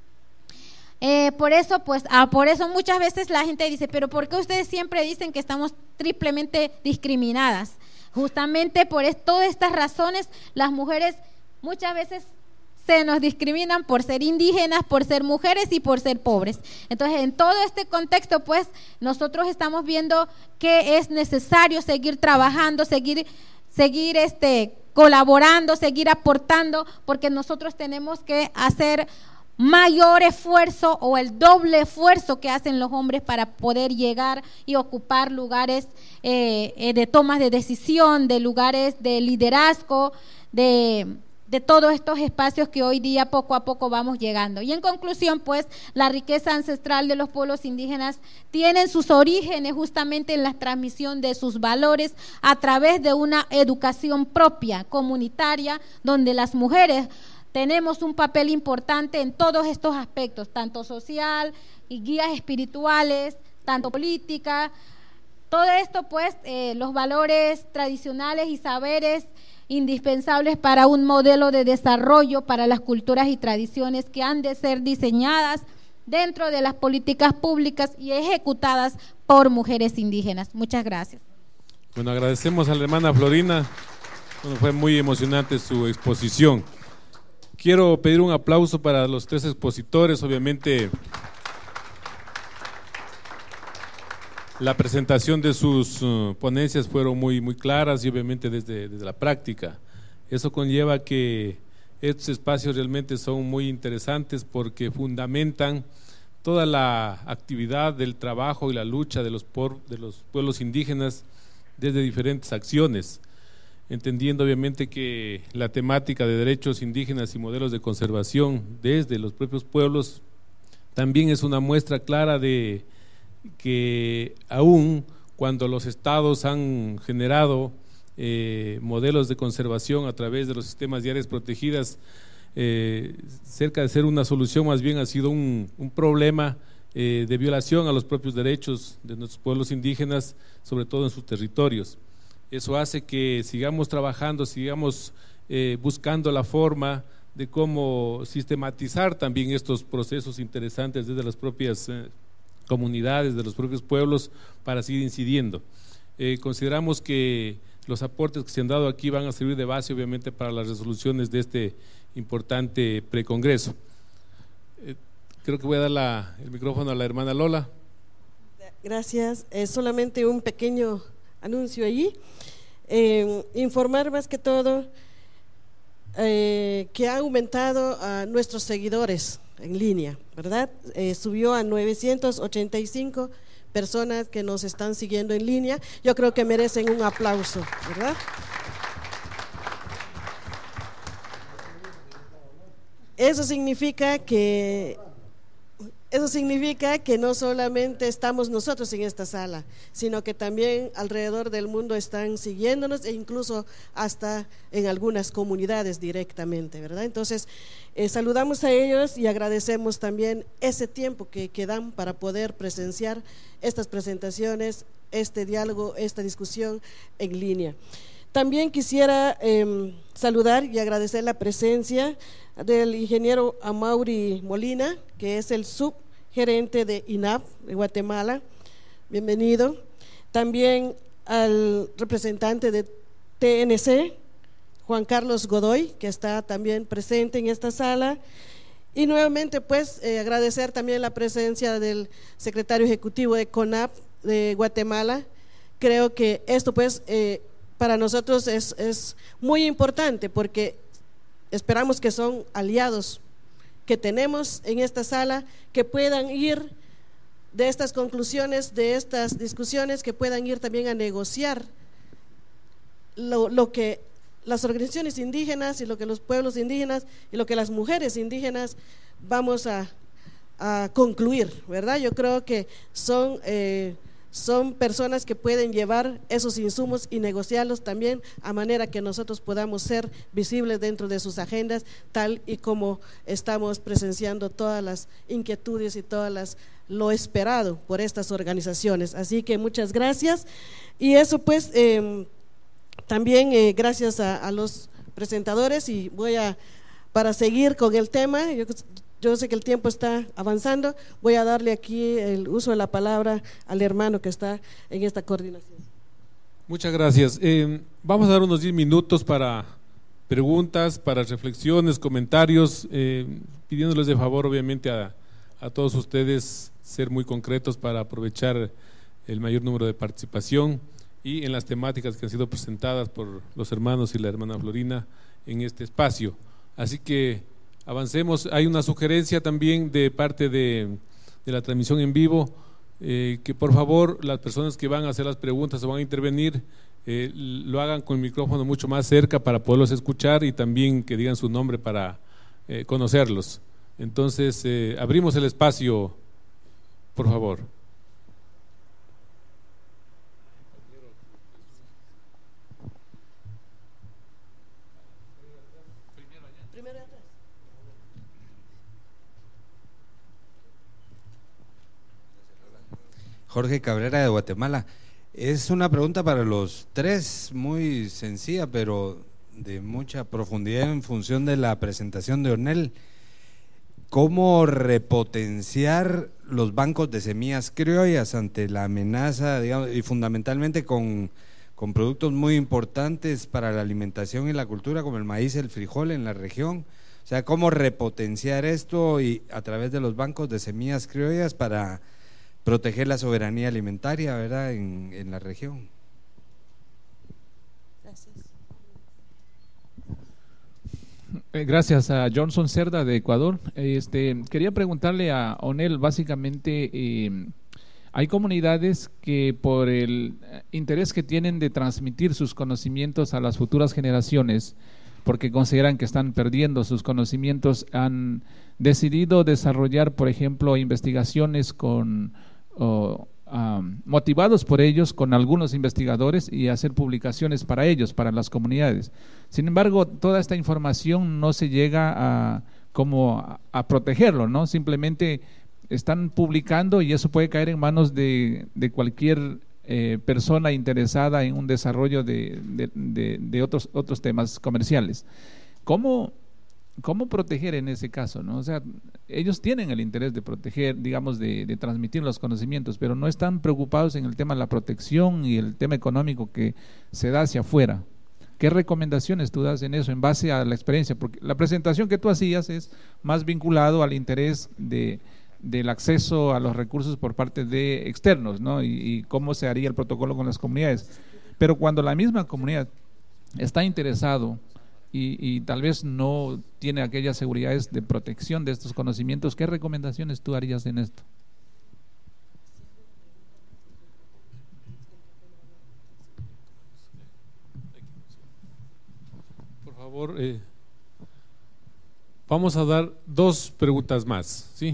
Eh, por eso, pues, ah, por eso muchas veces la gente dice, pero ¿por qué ustedes siempre dicen que estamos triplemente discriminadas? Justamente por es, todas estas razones, las mujeres muchas veces se nos discriminan por ser indígenas, por ser mujeres y por ser pobres. Entonces, en todo este contexto, pues, nosotros estamos viendo que es necesario seguir trabajando, seguir seguir este, colaborando, seguir aportando, porque nosotros tenemos que hacer mayor esfuerzo o el doble esfuerzo que hacen los hombres para poder llegar y ocupar lugares eh, eh, de tomas de decisión, de lugares de liderazgo, de... de todos estos espacios que hoy día poco a poco vamos llegando. Y en conclusión, pues, la riqueza ancestral de los pueblos indígenas tienen sus orígenes justamente en la transmisión de sus valores a través de una educación propia, comunitaria, donde las mujeres tenemos un papel importante en todos estos aspectos, tanto social y guías espirituales, tanto política. Todo esto, pues, eh, los valores tradicionales y saberes indispensables para un modelo de desarrollo para las culturas y tradiciones que han de ser diseñadas dentro de las políticas públicas y ejecutadas por mujeres indígenas. Muchas gracias. Bueno, agradecemos a la hermana Florina. Bueno, fue muy emocionante su exposición. Quiero pedir un aplauso para los tres expositores. Obviamente, la presentación de sus uh, ponencias fueron muy, muy claras y obviamente desde, desde la práctica. Eso conlleva que estos espacios realmente son muy interesantes porque fundamentan toda la actividad del trabajo y la lucha de los, por, de los pueblos indígenas desde diferentes acciones, entendiendo obviamente que la temática de derechos indígenas y modelos de conservación desde los propios pueblos también es una muestra clara de que aún cuando los estados han generado eh, modelos de conservación a través de los sistemas de áreas protegidas, eh, cerca de ser una solución, más bien ha sido un, un problema eh, de violación a los propios derechos de nuestros pueblos indígenas, sobre todo en sus territorios. Eso hace que sigamos trabajando, sigamos eh, buscando la forma de cómo sistematizar también estos procesos interesantes desde las propias eh, comunidades, de los propios pueblos, para seguir incidiendo. Eh, consideramos que los aportes que se han dado aquí van a servir de base, obviamente, para las resoluciones de este importante precongreso. Eh, creo que voy a dar la, el micrófono a la hermana Lola. Gracias. Eh, solamente un pequeño anuncio allí. Eh, informar más que todo eh, que ha aumentado a nuestros seguidores en línea, ¿verdad? Eh, subió a novecientos ochenta y cinco personas que nos están siguiendo en línea. Yo creo que merecen un aplauso, ¿verdad? Eso significa que Eso significa que no solamente estamos nosotros en esta sala, sino que también alrededor del mundo están siguiéndonos, e incluso hasta en algunas comunidades directamente, ¿verdad? Entonces, eh, saludamos a ellos y agradecemos también ese tiempo que, que dan para poder presenciar estas presentaciones, este diálogo, esta discusión en línea. También quisiera eh, saludar y agradecer la presencia del ingeniero Amaury Molina, que es el subgerente de I N A P de Guatemala. Bienvenido. También al representante de T N C, Juan Carlos Godoy, que está también presente en esta sala. Y nuevamente, pues, eh, agradecer también la presencia del secretario ejecutivo de CONAP de Guatemala. Creo que esto, pues, eh, para nosotros es, es muy importante, porque esperamos que son aliados que tenemos en esta sala, que puedan ir de estas conclusiones, de estas discusiones, que puedan ir también a negociar lo, lo que las organizaciones indígenas y lo que los pueblos indígenas y lo que las mujeres indígenas vamos a, a concluir, ¿verdad? Yo creo que son… Eh, son personas que pueden llevar esos insumos y negociarlos también, a manera que nosotros podamos ser visibles dentro de sus agendas, tal y como estamos presenciando todas las inquietudes y todas las lo esperado por estas organizaciones. Así que muchas gracias. Y eso, pues, eh, también eh, gracias a, a los presentadores. Y voy a, para seguir con el tema, yo Yo sé que el tiempo está avanzando, voy a darle aquí el uso de la palabra al hermano que está en esta coordinación. Muchas gracias. Eh, vamos a dar unos diez minutos para preguntas, para reflexiones, comentarios, eh, pidiéndoles de favor, obviamente, a, a todos ustedes ser muy concretos para aprovechar el mayor número de participación y en las temáticas que han sido presentadas por los hermanos y la hermana Florina en este espacio. Así que avancemos. Hay una sugerencia también de parte de, de la transmisión en vivo, eh, que por favor las personas que van a hacer las preguntas o van a intervenir eh, lo hagan con el micrófono mucho más cerca para poderlos escuchar, y también que digan su nombre para eh, conocerlos. Entonces eh, abrimos el espacio, por favor. Jorge Cabrera, de Guatemala. Es una pregunta para los tres, muy sencilla, pero de mucha profundidad en función de la presentación de Ornel. ¿Cómo repotenciar los bancos de semillas criollas ante la amenaza, digamos, y fundamentalmente con, con productos muy importantes para la alimentación y la cultura, como el maíz, el frijol en la región? O sea, ¿cómo repotenciar esto y a través de los bancos de semillas criollas para proteger la soberanía alimentaria, ¿verdad?, en, en la región? Gracias. Gracias a Johnson Cerda, de Ecuador. Este, quería preguntarle a Onel, básicamente, eh, hay comunidades que por el interés que tienen de transmitir sus conocimientos a las futuras generaciones, porque consideran que están perdiendo sus conocimientos, han decidido desarrollar, por ejemplo, investigaciones con o, um, motivados por ellos con algunos investigadores y hacer publicaciones para ellos, para las comunidades. Sin embargo, toda esta información no se llega a, como a, a protegerlo, ¿no? Simplemente están publicando y eso puede caer en manos de, de cualquier eh, persona interesada en un desarrollo de, de, de, de otros, otros temas comerciales. ¿Cómo, cómo proteger en ese caso, ¿no? O sea, ellos tienen el interés de proteger, digamos, de, de transmitir los conocimientos, pero no están preocupados en el tema de la protección y el tema económico que se da hacia afuera. ¿Qué recomendaciones tú das en eso en base a la experiencia? Porque la presentación que tú hacías es más vinculado al interés de del acceso a los recursos por parte de externos, ¿no? Y, y cómo se haría el protocolo con las comunidades. Pero cuando la misma comunidad está interesado y, y tal vez no tiene aquellas seguridades de protección de estos conocimientos, ¿qué recomendaciones tú harías en esto? Por favor, eh, vamos a dar dos preguntas más, ¿sí?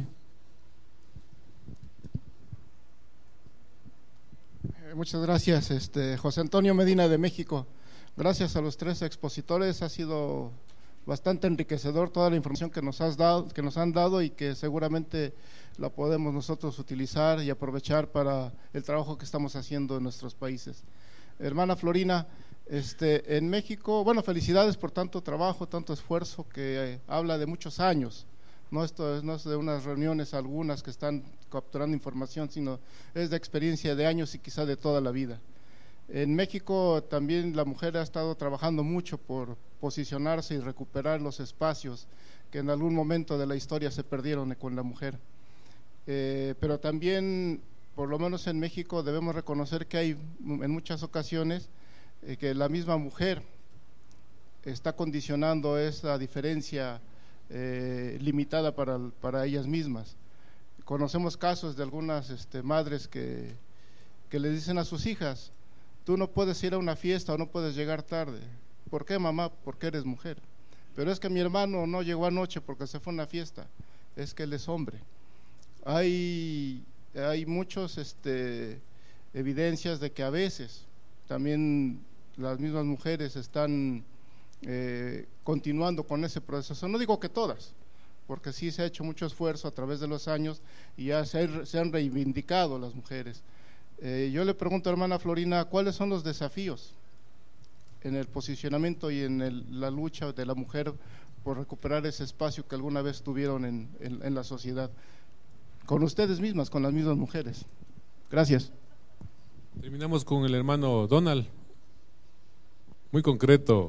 Muchas gracias, este, José Antonio Medina de México. Gracias a los tres expositores, ha sido bastante enriquecedor toda la información que nos has dado, que nos han dado y que seguramente la podemos nosotros utilizar y aprovechar para el trabajo que estamos haciendo en nuestros países. Hermana Florina, este, en México, bueno, felicidades por tanto trabajo, tanto esfuerzo que eh, habla de muchos años. No, esto es, no es de unas reuniones algunas que están capturando información, sino es de experiencia de años y quizá de toda la vida. En México también la mujer ha estado trabajando mucho por posicionarse y recuperar los espacios que en algún momento de la historia se perdieron con la mujer. Eh, pero también, por lo menos en México, debemos reconocer que hay en muchas ocasiones eh, que la misma mujer está condicionando esa diferencia Eh, limitada para, para ellas mismas. Conocemos casos de algunas este, madres que, que le dicen a sus hijas: tú no puedes ir a una fiesta o no puedes llegar tarde. ¿Por qué, mamá? Porque eres mujer. Pero es que mi hermano no llegó anoche porque se fue a una fiesta, es que él es hombre. Hay, hay muchas este, evidencias de que a veces también las mismas mujeres están Eh, continuando con ese proceso. No digo que todas, porque sí se ha hecho mucho esfuerzo a través de los años y ya se, ha, se han reivindicado las mujeres. Eh, yo le pregunto, hermana Florina, ¿cuáles son los desafíos en el posicionamiento y en el, la lucha de la mujer por recuperar ese espacio que alguna vez tuvieron en, en, en la sociedad? Con ustedes mismas, con las mismas mujeres. Gracias. Terminamos con el hermano Donald. Muy concreto.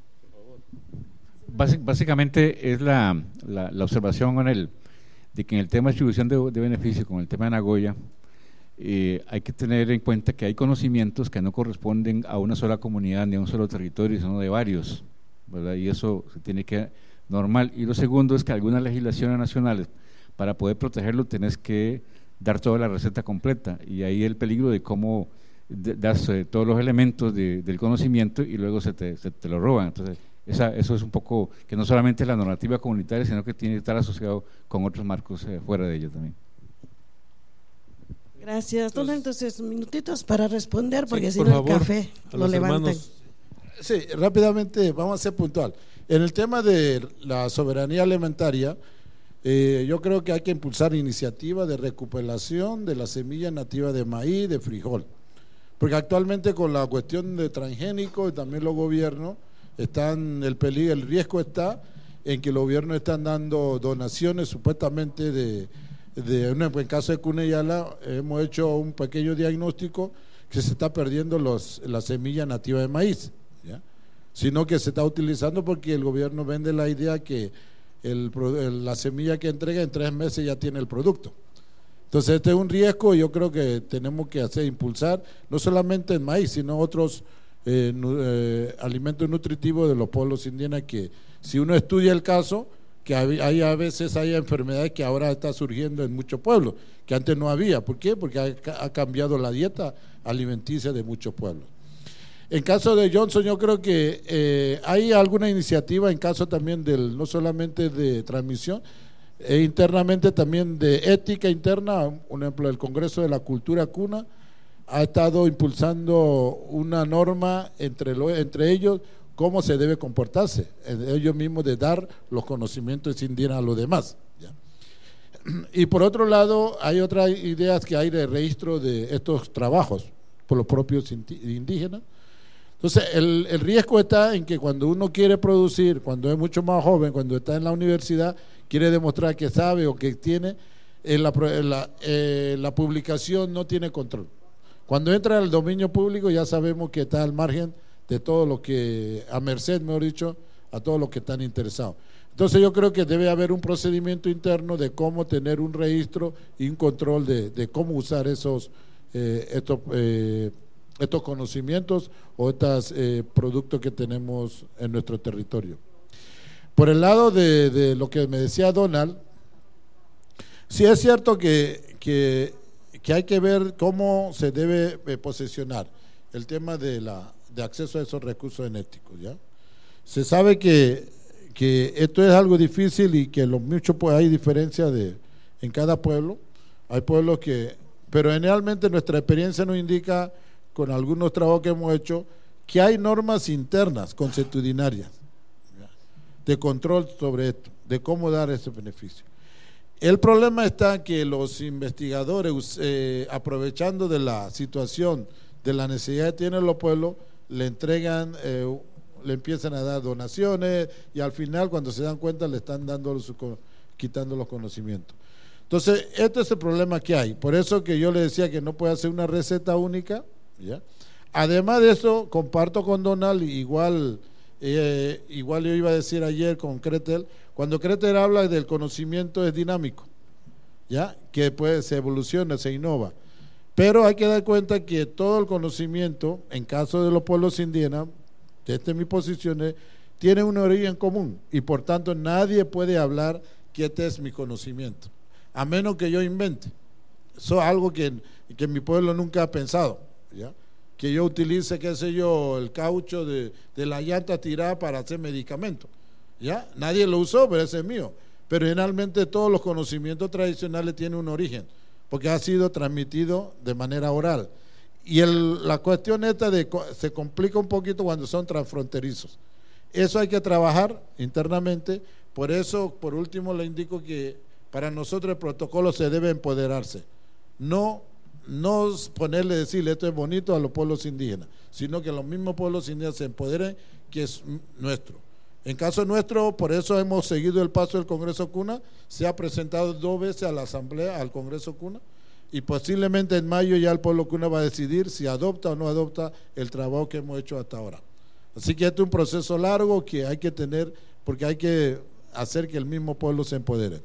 Básicamente es la, la, la observación con el, de que en el tema de distribución de, de beneficios, con el tema de Nagoya, eh, hay que tener en cuenta que hay conocimientos que no corresponden a una sola comunidad ni a un solo territorio, sino de varios, ¿verdad? Y eso se tiene que normal. Y lo segundo es que algunas legislaciones nacionales, para poder protegerlo, tenés que dar toda la receta completa, y ahí el peligro de cómo das eh, todos los elementos de, del conocimiento y luego se te, se te lo roban. Entonces, Esa, eso es un poco, que no solamente es la normativa comunitaria, sino que tiene que estar asociado con otros marcos eh, fuera de ella también. Gracias. Don, entonces, minutitos para responder, porque sí, si no el café lo levantan. Sí, rápidamente, vamos a ser puntual. En el tema de la soberanía alimentaria, eh, yo creo que hay que impulsar iniciativas de recuperación de la semilla nativa de maíz, de frijol, porque actualmente con la cuestión de transgénicos y también los gobiernos, están el peligro, el riesgo está en que los gobiernos están dando donaciones supuestamente de, de en caso de Cuneyala hemos hecho un pequeño diagnóstico que se está perdiendo los, la semilla nativa de maíz, ¿ya? Sino que se está utilizando porque el gobierno vende la idea que el, el, la semilla que entrega en tres meses ya tiene el producto. Entonces este es un riesgo y yo creo que tenemos que hacer, impulsar no solamente el maíz, sino otros Eh, eh, alimentos nutritivos de los pueblos indígenas, que si uno estudia el caso, que hay, hay a veces hay enfermedades que ahora está surgiendo en muchos pueblos, que antes no había. ¿Por qué? Porque ha, ha cambiado la dieta alimenticia de muchos pueblos. En caso de Johnson, yo creo que eh, hay alguna iniciativa en caso también del, no solamente de transmisión, E internamente también de ética interna, un ejemplo, el Congreso de la Cultura Cuna ha estado impulsando una norma entre, lo, entre ellos, cómo se debe comportarse, ellos mismos de dar los conocimientos indígenas a los demás, ¿ya? Y por otro lado, hay otras ideas que hay de registro de estos trabajos por los propios indígenas. Entonces, el, el riesgo está en que cuando uno quiere producir, cuando es mucho más joven, cuando está en la universidad, quiere demostrar que sabe o que tiene, en la, en la, eh, la publicación no tiene control. Cuando entra al dominio público ya sabemos que está al margen de todo lo que, a merced, mejor dicho, a todos los que están interesados. Entonces yo creo que debe haber un procedimiento interno de cómo tener un registro y un control de, de cómo usar esos eh, estos, eh, estos conocimientos o estos eh, productos que tenemos en nuestro territorio. Por el lado de, de lo que me decía Donald, sí es cierto que, que, que hay que ver cómo se debe eh, posesionar el tema de, la, de acceso a esos recursos genéticos, ¿ya? Se sabe que, que esto es algo difícil y que lo mucho pues, hay diferencia de, en cada pueblo. Hay pueblos que, pero generalmente nuestra experiencia nos indica, con algunos trabajos que hemos hecho, que hay normas internas consuetudinarias de control sobre esto, de cómo dar ese beneficio. El problema está que los investigadores, eh, aprovechando de la situación, de la necesidad que tienen los pueblos, le entregan, eh, le empiezan a dar donaciones y al final cuando se dan cuenta le están dando su, quitando los conocimientos. Entonces, este es el problema que hay. Por eso que yo le decía que no puede hacer una receta única, ¿ya? Además de eso, comparto con Donald, igual... Eh, igual yo iba a decir ayer con Kretel, cuando Kretel habla del conocimiento es dinámico, ya que después se evoluciona, se innova, pero hay que dar cuenta que todo el conocimiento, en caso de los pueblos indígenas, esta es mi posición, es, tiene un origen común y por tanto nadie puede hablar que este es mi conocimiento, a menos que yo invente. Eso es algo que, que mi pueblo nunca ha pensado, ¿ya? Que yo utilice, qué sé yo, el caucho de, de la llanta tirada para hacer medicamentos, ¿ya? Nadie lo usó, pero ese es mío. Pero generalmente todos los conocimientos tradicionales tienen un origen, porque ha sido transmitido de manera oral. Y el, la cuestión esta de, se complica un poquito cuando son transfronterizos. Eso hay que trabajar internamente, por eso, por último, le indico que para nosotros el protocolo se debe empoderarse, no no ponerle, decirle esto es bonito a los pueblos indígenas, sino que los mismos pueblos indígenas se empoderen, que es nuestro. En caso nuestro, por eso hemos seguido el paso del Congreso Cuna, se ha presentado dos veces a la Asamblea, al Congreso Cuna, y posiblemente en mayo ya el pueblo Cuna va a decidir si adopta o no adopta el trabajo que hemos hecho hasta ahora. Así que este es un proceso largo que hay que tener, porque hay que hacer que el mismo pueblo se empodere.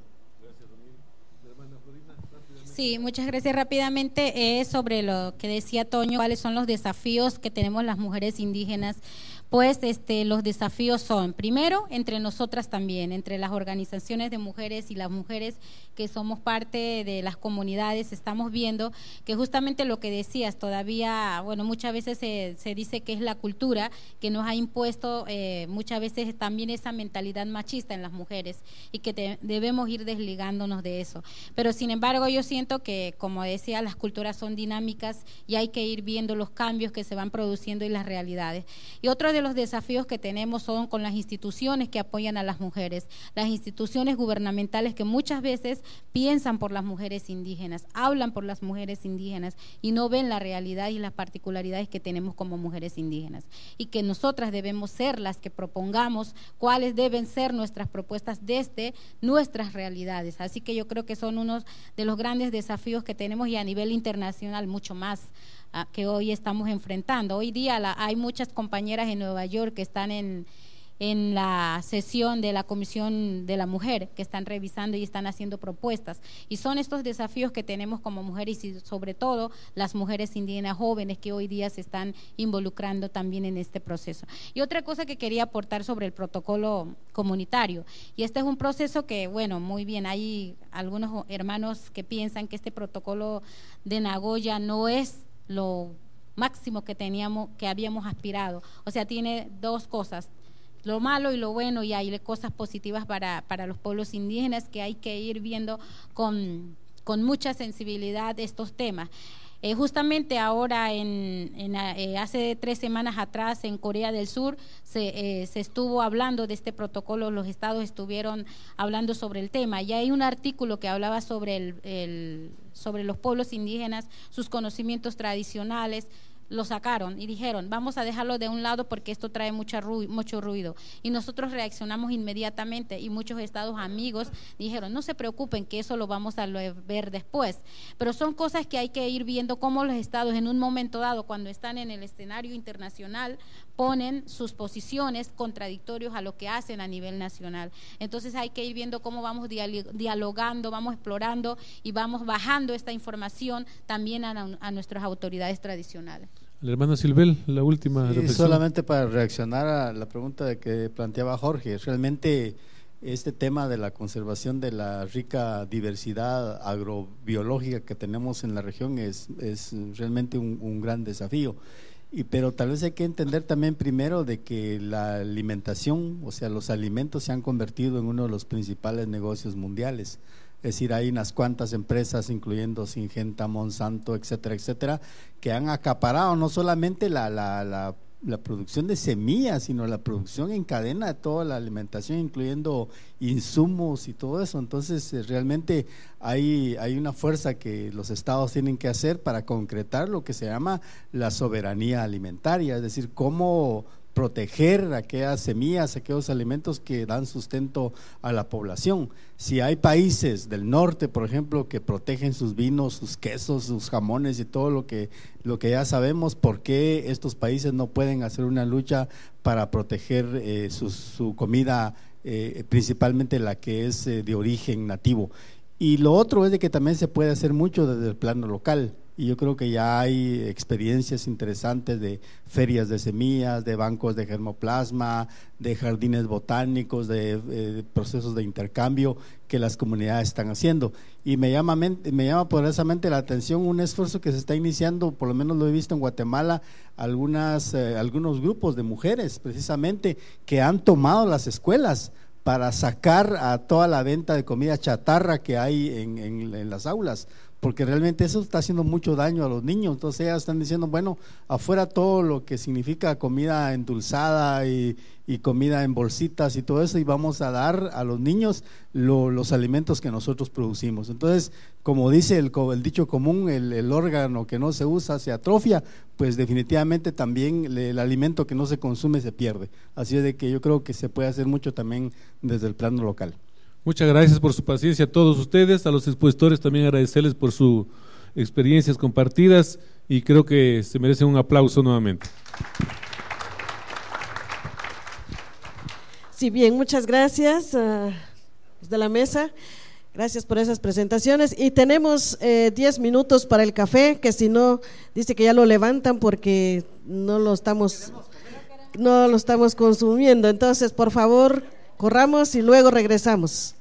Sí, muchas gracias. Rápidamente, eh, sobre lo que decía Toño, cuáles son los desafíos que tenemos las mujeres indígenas. Pues este, los desafíos son, primero, entre nosotras también, entre las organizaciones de mujeres y las mujeres que somos parte de las comunidades, estamos viendo que justamente lo que decías, todavía, bueno, muchas veces se, se dice que es la cultura que nos ha impuesto eh, muchas veces también esa mentalidad machista en las mujeres y que te, debemos ir desligándonos de eso. Pero sin embargo, yo siento que, como decía, las culturas son dinámicas y hay que ir viendo los cambios que se van produciendo y las realidades. Y otro de los desafíos que tenemos son con las instituciones que apoyan a las mujeres, las instituciones gubernamentales que muchas veces piensan por las mujeres indígenas, hablan por las mujeres indígenas y no ven la realidad y las particularidades que tenemos como mujeres indígenas, y que nosotras debemos ser las que propongamos cuáles deben ser nuestras propuestas desde nuestras realidades. Así que yo creo que son unos de los grandes desafíos que tenemos, y a nivel internacional mucho más que hoy estamos enfrentando. Hoy día la, hay muchas compañeras en Nueva York que están en, en la sesión de la Comisión de la Mujer, que están revisando y están haciendo propuestas, y son estos desafíos que tenemos como mujeres y sobre todo las mujeres indígenas jóvenes que hoy día se están involucrando también en este proceso. Y otra cosa que quería aportar sobre el protocolo comunitario, y este es un proceso que, bueno, muy bien, hay algunos hermanos que piensan que este protocolo de Nagoya no es lo máximo que teníamos, que habíamos aspirado. O sea, tiene dos cosas. lo malo y lo bueno, y hay cosas positivas para, para los pueblos indígenas que hay que ir viendo con, con mucha sensibilidad estos temas. Eh, justamente ahora, en, en eh, hace tres semanas atrás en Corea del Sur se, eh, se estuvo hablando de este protocolo, los estados estuvieron hablando sobre el tema, y hay un artículo que hablaba sobre, el, el, sobre los pueblos indígenas, sus conocimientos tradicionales. Lo sacaron y dijeron, vamos a dejarlo de un lado porque esto trae mucha ru mucho ruido. Y nosotros reaccionamos inmediatamente, y muchos estados amigos dijeron, no se preocupen que eso lo vamos a ver después. Pero son cosas que hay que ir viendo cómo los estados en un momento dado, cuando están en el escenario internacional, ponen sus posiciones contradictorios a lo que hacen a nivel nacional. Entonces hay que ir viendo cómo vamos dialogando, vamos explorando y vamos bajando esta información también a, a nuestras autoridades tradicionales. La hermana Silvel, la última sí, reflexión. Solamente para reaccionar a la pregunta que planteaba Jorge, realmente este tema de la conservación de la rica diversidad agrobiológica que tenemos en la región es, es realmente un, un gran desafío. Y, pero tal vez hay que entender también primero de que la alimentación, o sea, los alimentos se han convertido en uno de los principales negocios mundiales. Es decir, hay unas cuantas empresas, incluyendo Syngenta, Monsanto, etcétera, etcétera, que han acaparado no solamente la, la, la, la producción de semillas, sino la producción en cadena de toda la alimentación, incluyendo insumos y todo eso. Entonces, realmente hay, hay una fuerza que los estados tienen que hacer para concretar lo que se llama la soberanía alimentaria, es decir, cómo proteger aquellas semillas, aquellos alimentos que dan sustento a la población. Si hay países del norte, por ejemplo, que protegen sus vinos, sus quesos, sus jamones y todo lo que, lo que ya sabemos, ¿por qué estos países no pueden hacer una lucha para proteger eh, su, su comida, eh, principalmente la que es eh, de origen nativo? Y lo otro es de que también se puede hacer mucho desde el plano local. Y yo creo que ya hay experiencias interesantes de ferias de semillas, de bancos de germoplasma, de jardines botánicos, de, de procesos de intercambio que las comunidades están haciendo. Y me llama, me llama poderosamente la atención un esfuerzo que se está iniciando, por lo menos lo he visto en Guatemala, algunas, eh, algunos grupos de mujeres precisamente que han tomado las escuelas para sacar a toda la venta de comida chatarra que hay en, en, en las aulas, porque realmente eso está haciendo mucho daño a los niños. Entonces ellas están diciendo, bueno, afuera todo lo que significa comida endulzada y, y comida en bolsitas y todo eso, y vamos a dar a los niños lo, los alimentos que nosotros producimos. Entonces, como dice el, el dicho común, el, el órgano que no se usa se atrofia, pues definitivamente también el, el alimento que no se consume se pierde. Así es de que yo creo que se puede hacer mucho también desde el plano local. Muchas gracias por su paciencia a todos ustedes, a los expositores también agradecerles por sus experiencias compartidas, y creo que se merecen un aplauso nuevamente. Sí, bien, muchas gracias uh, de la mesa, gracias por esas presentaciones, y tenemos eh, diez minutos para el café, que si no, dice que ya lo levantan porque no lo estamos, no lo estamos consumiendo. Entonces, por favor, corramos y luego regresamos.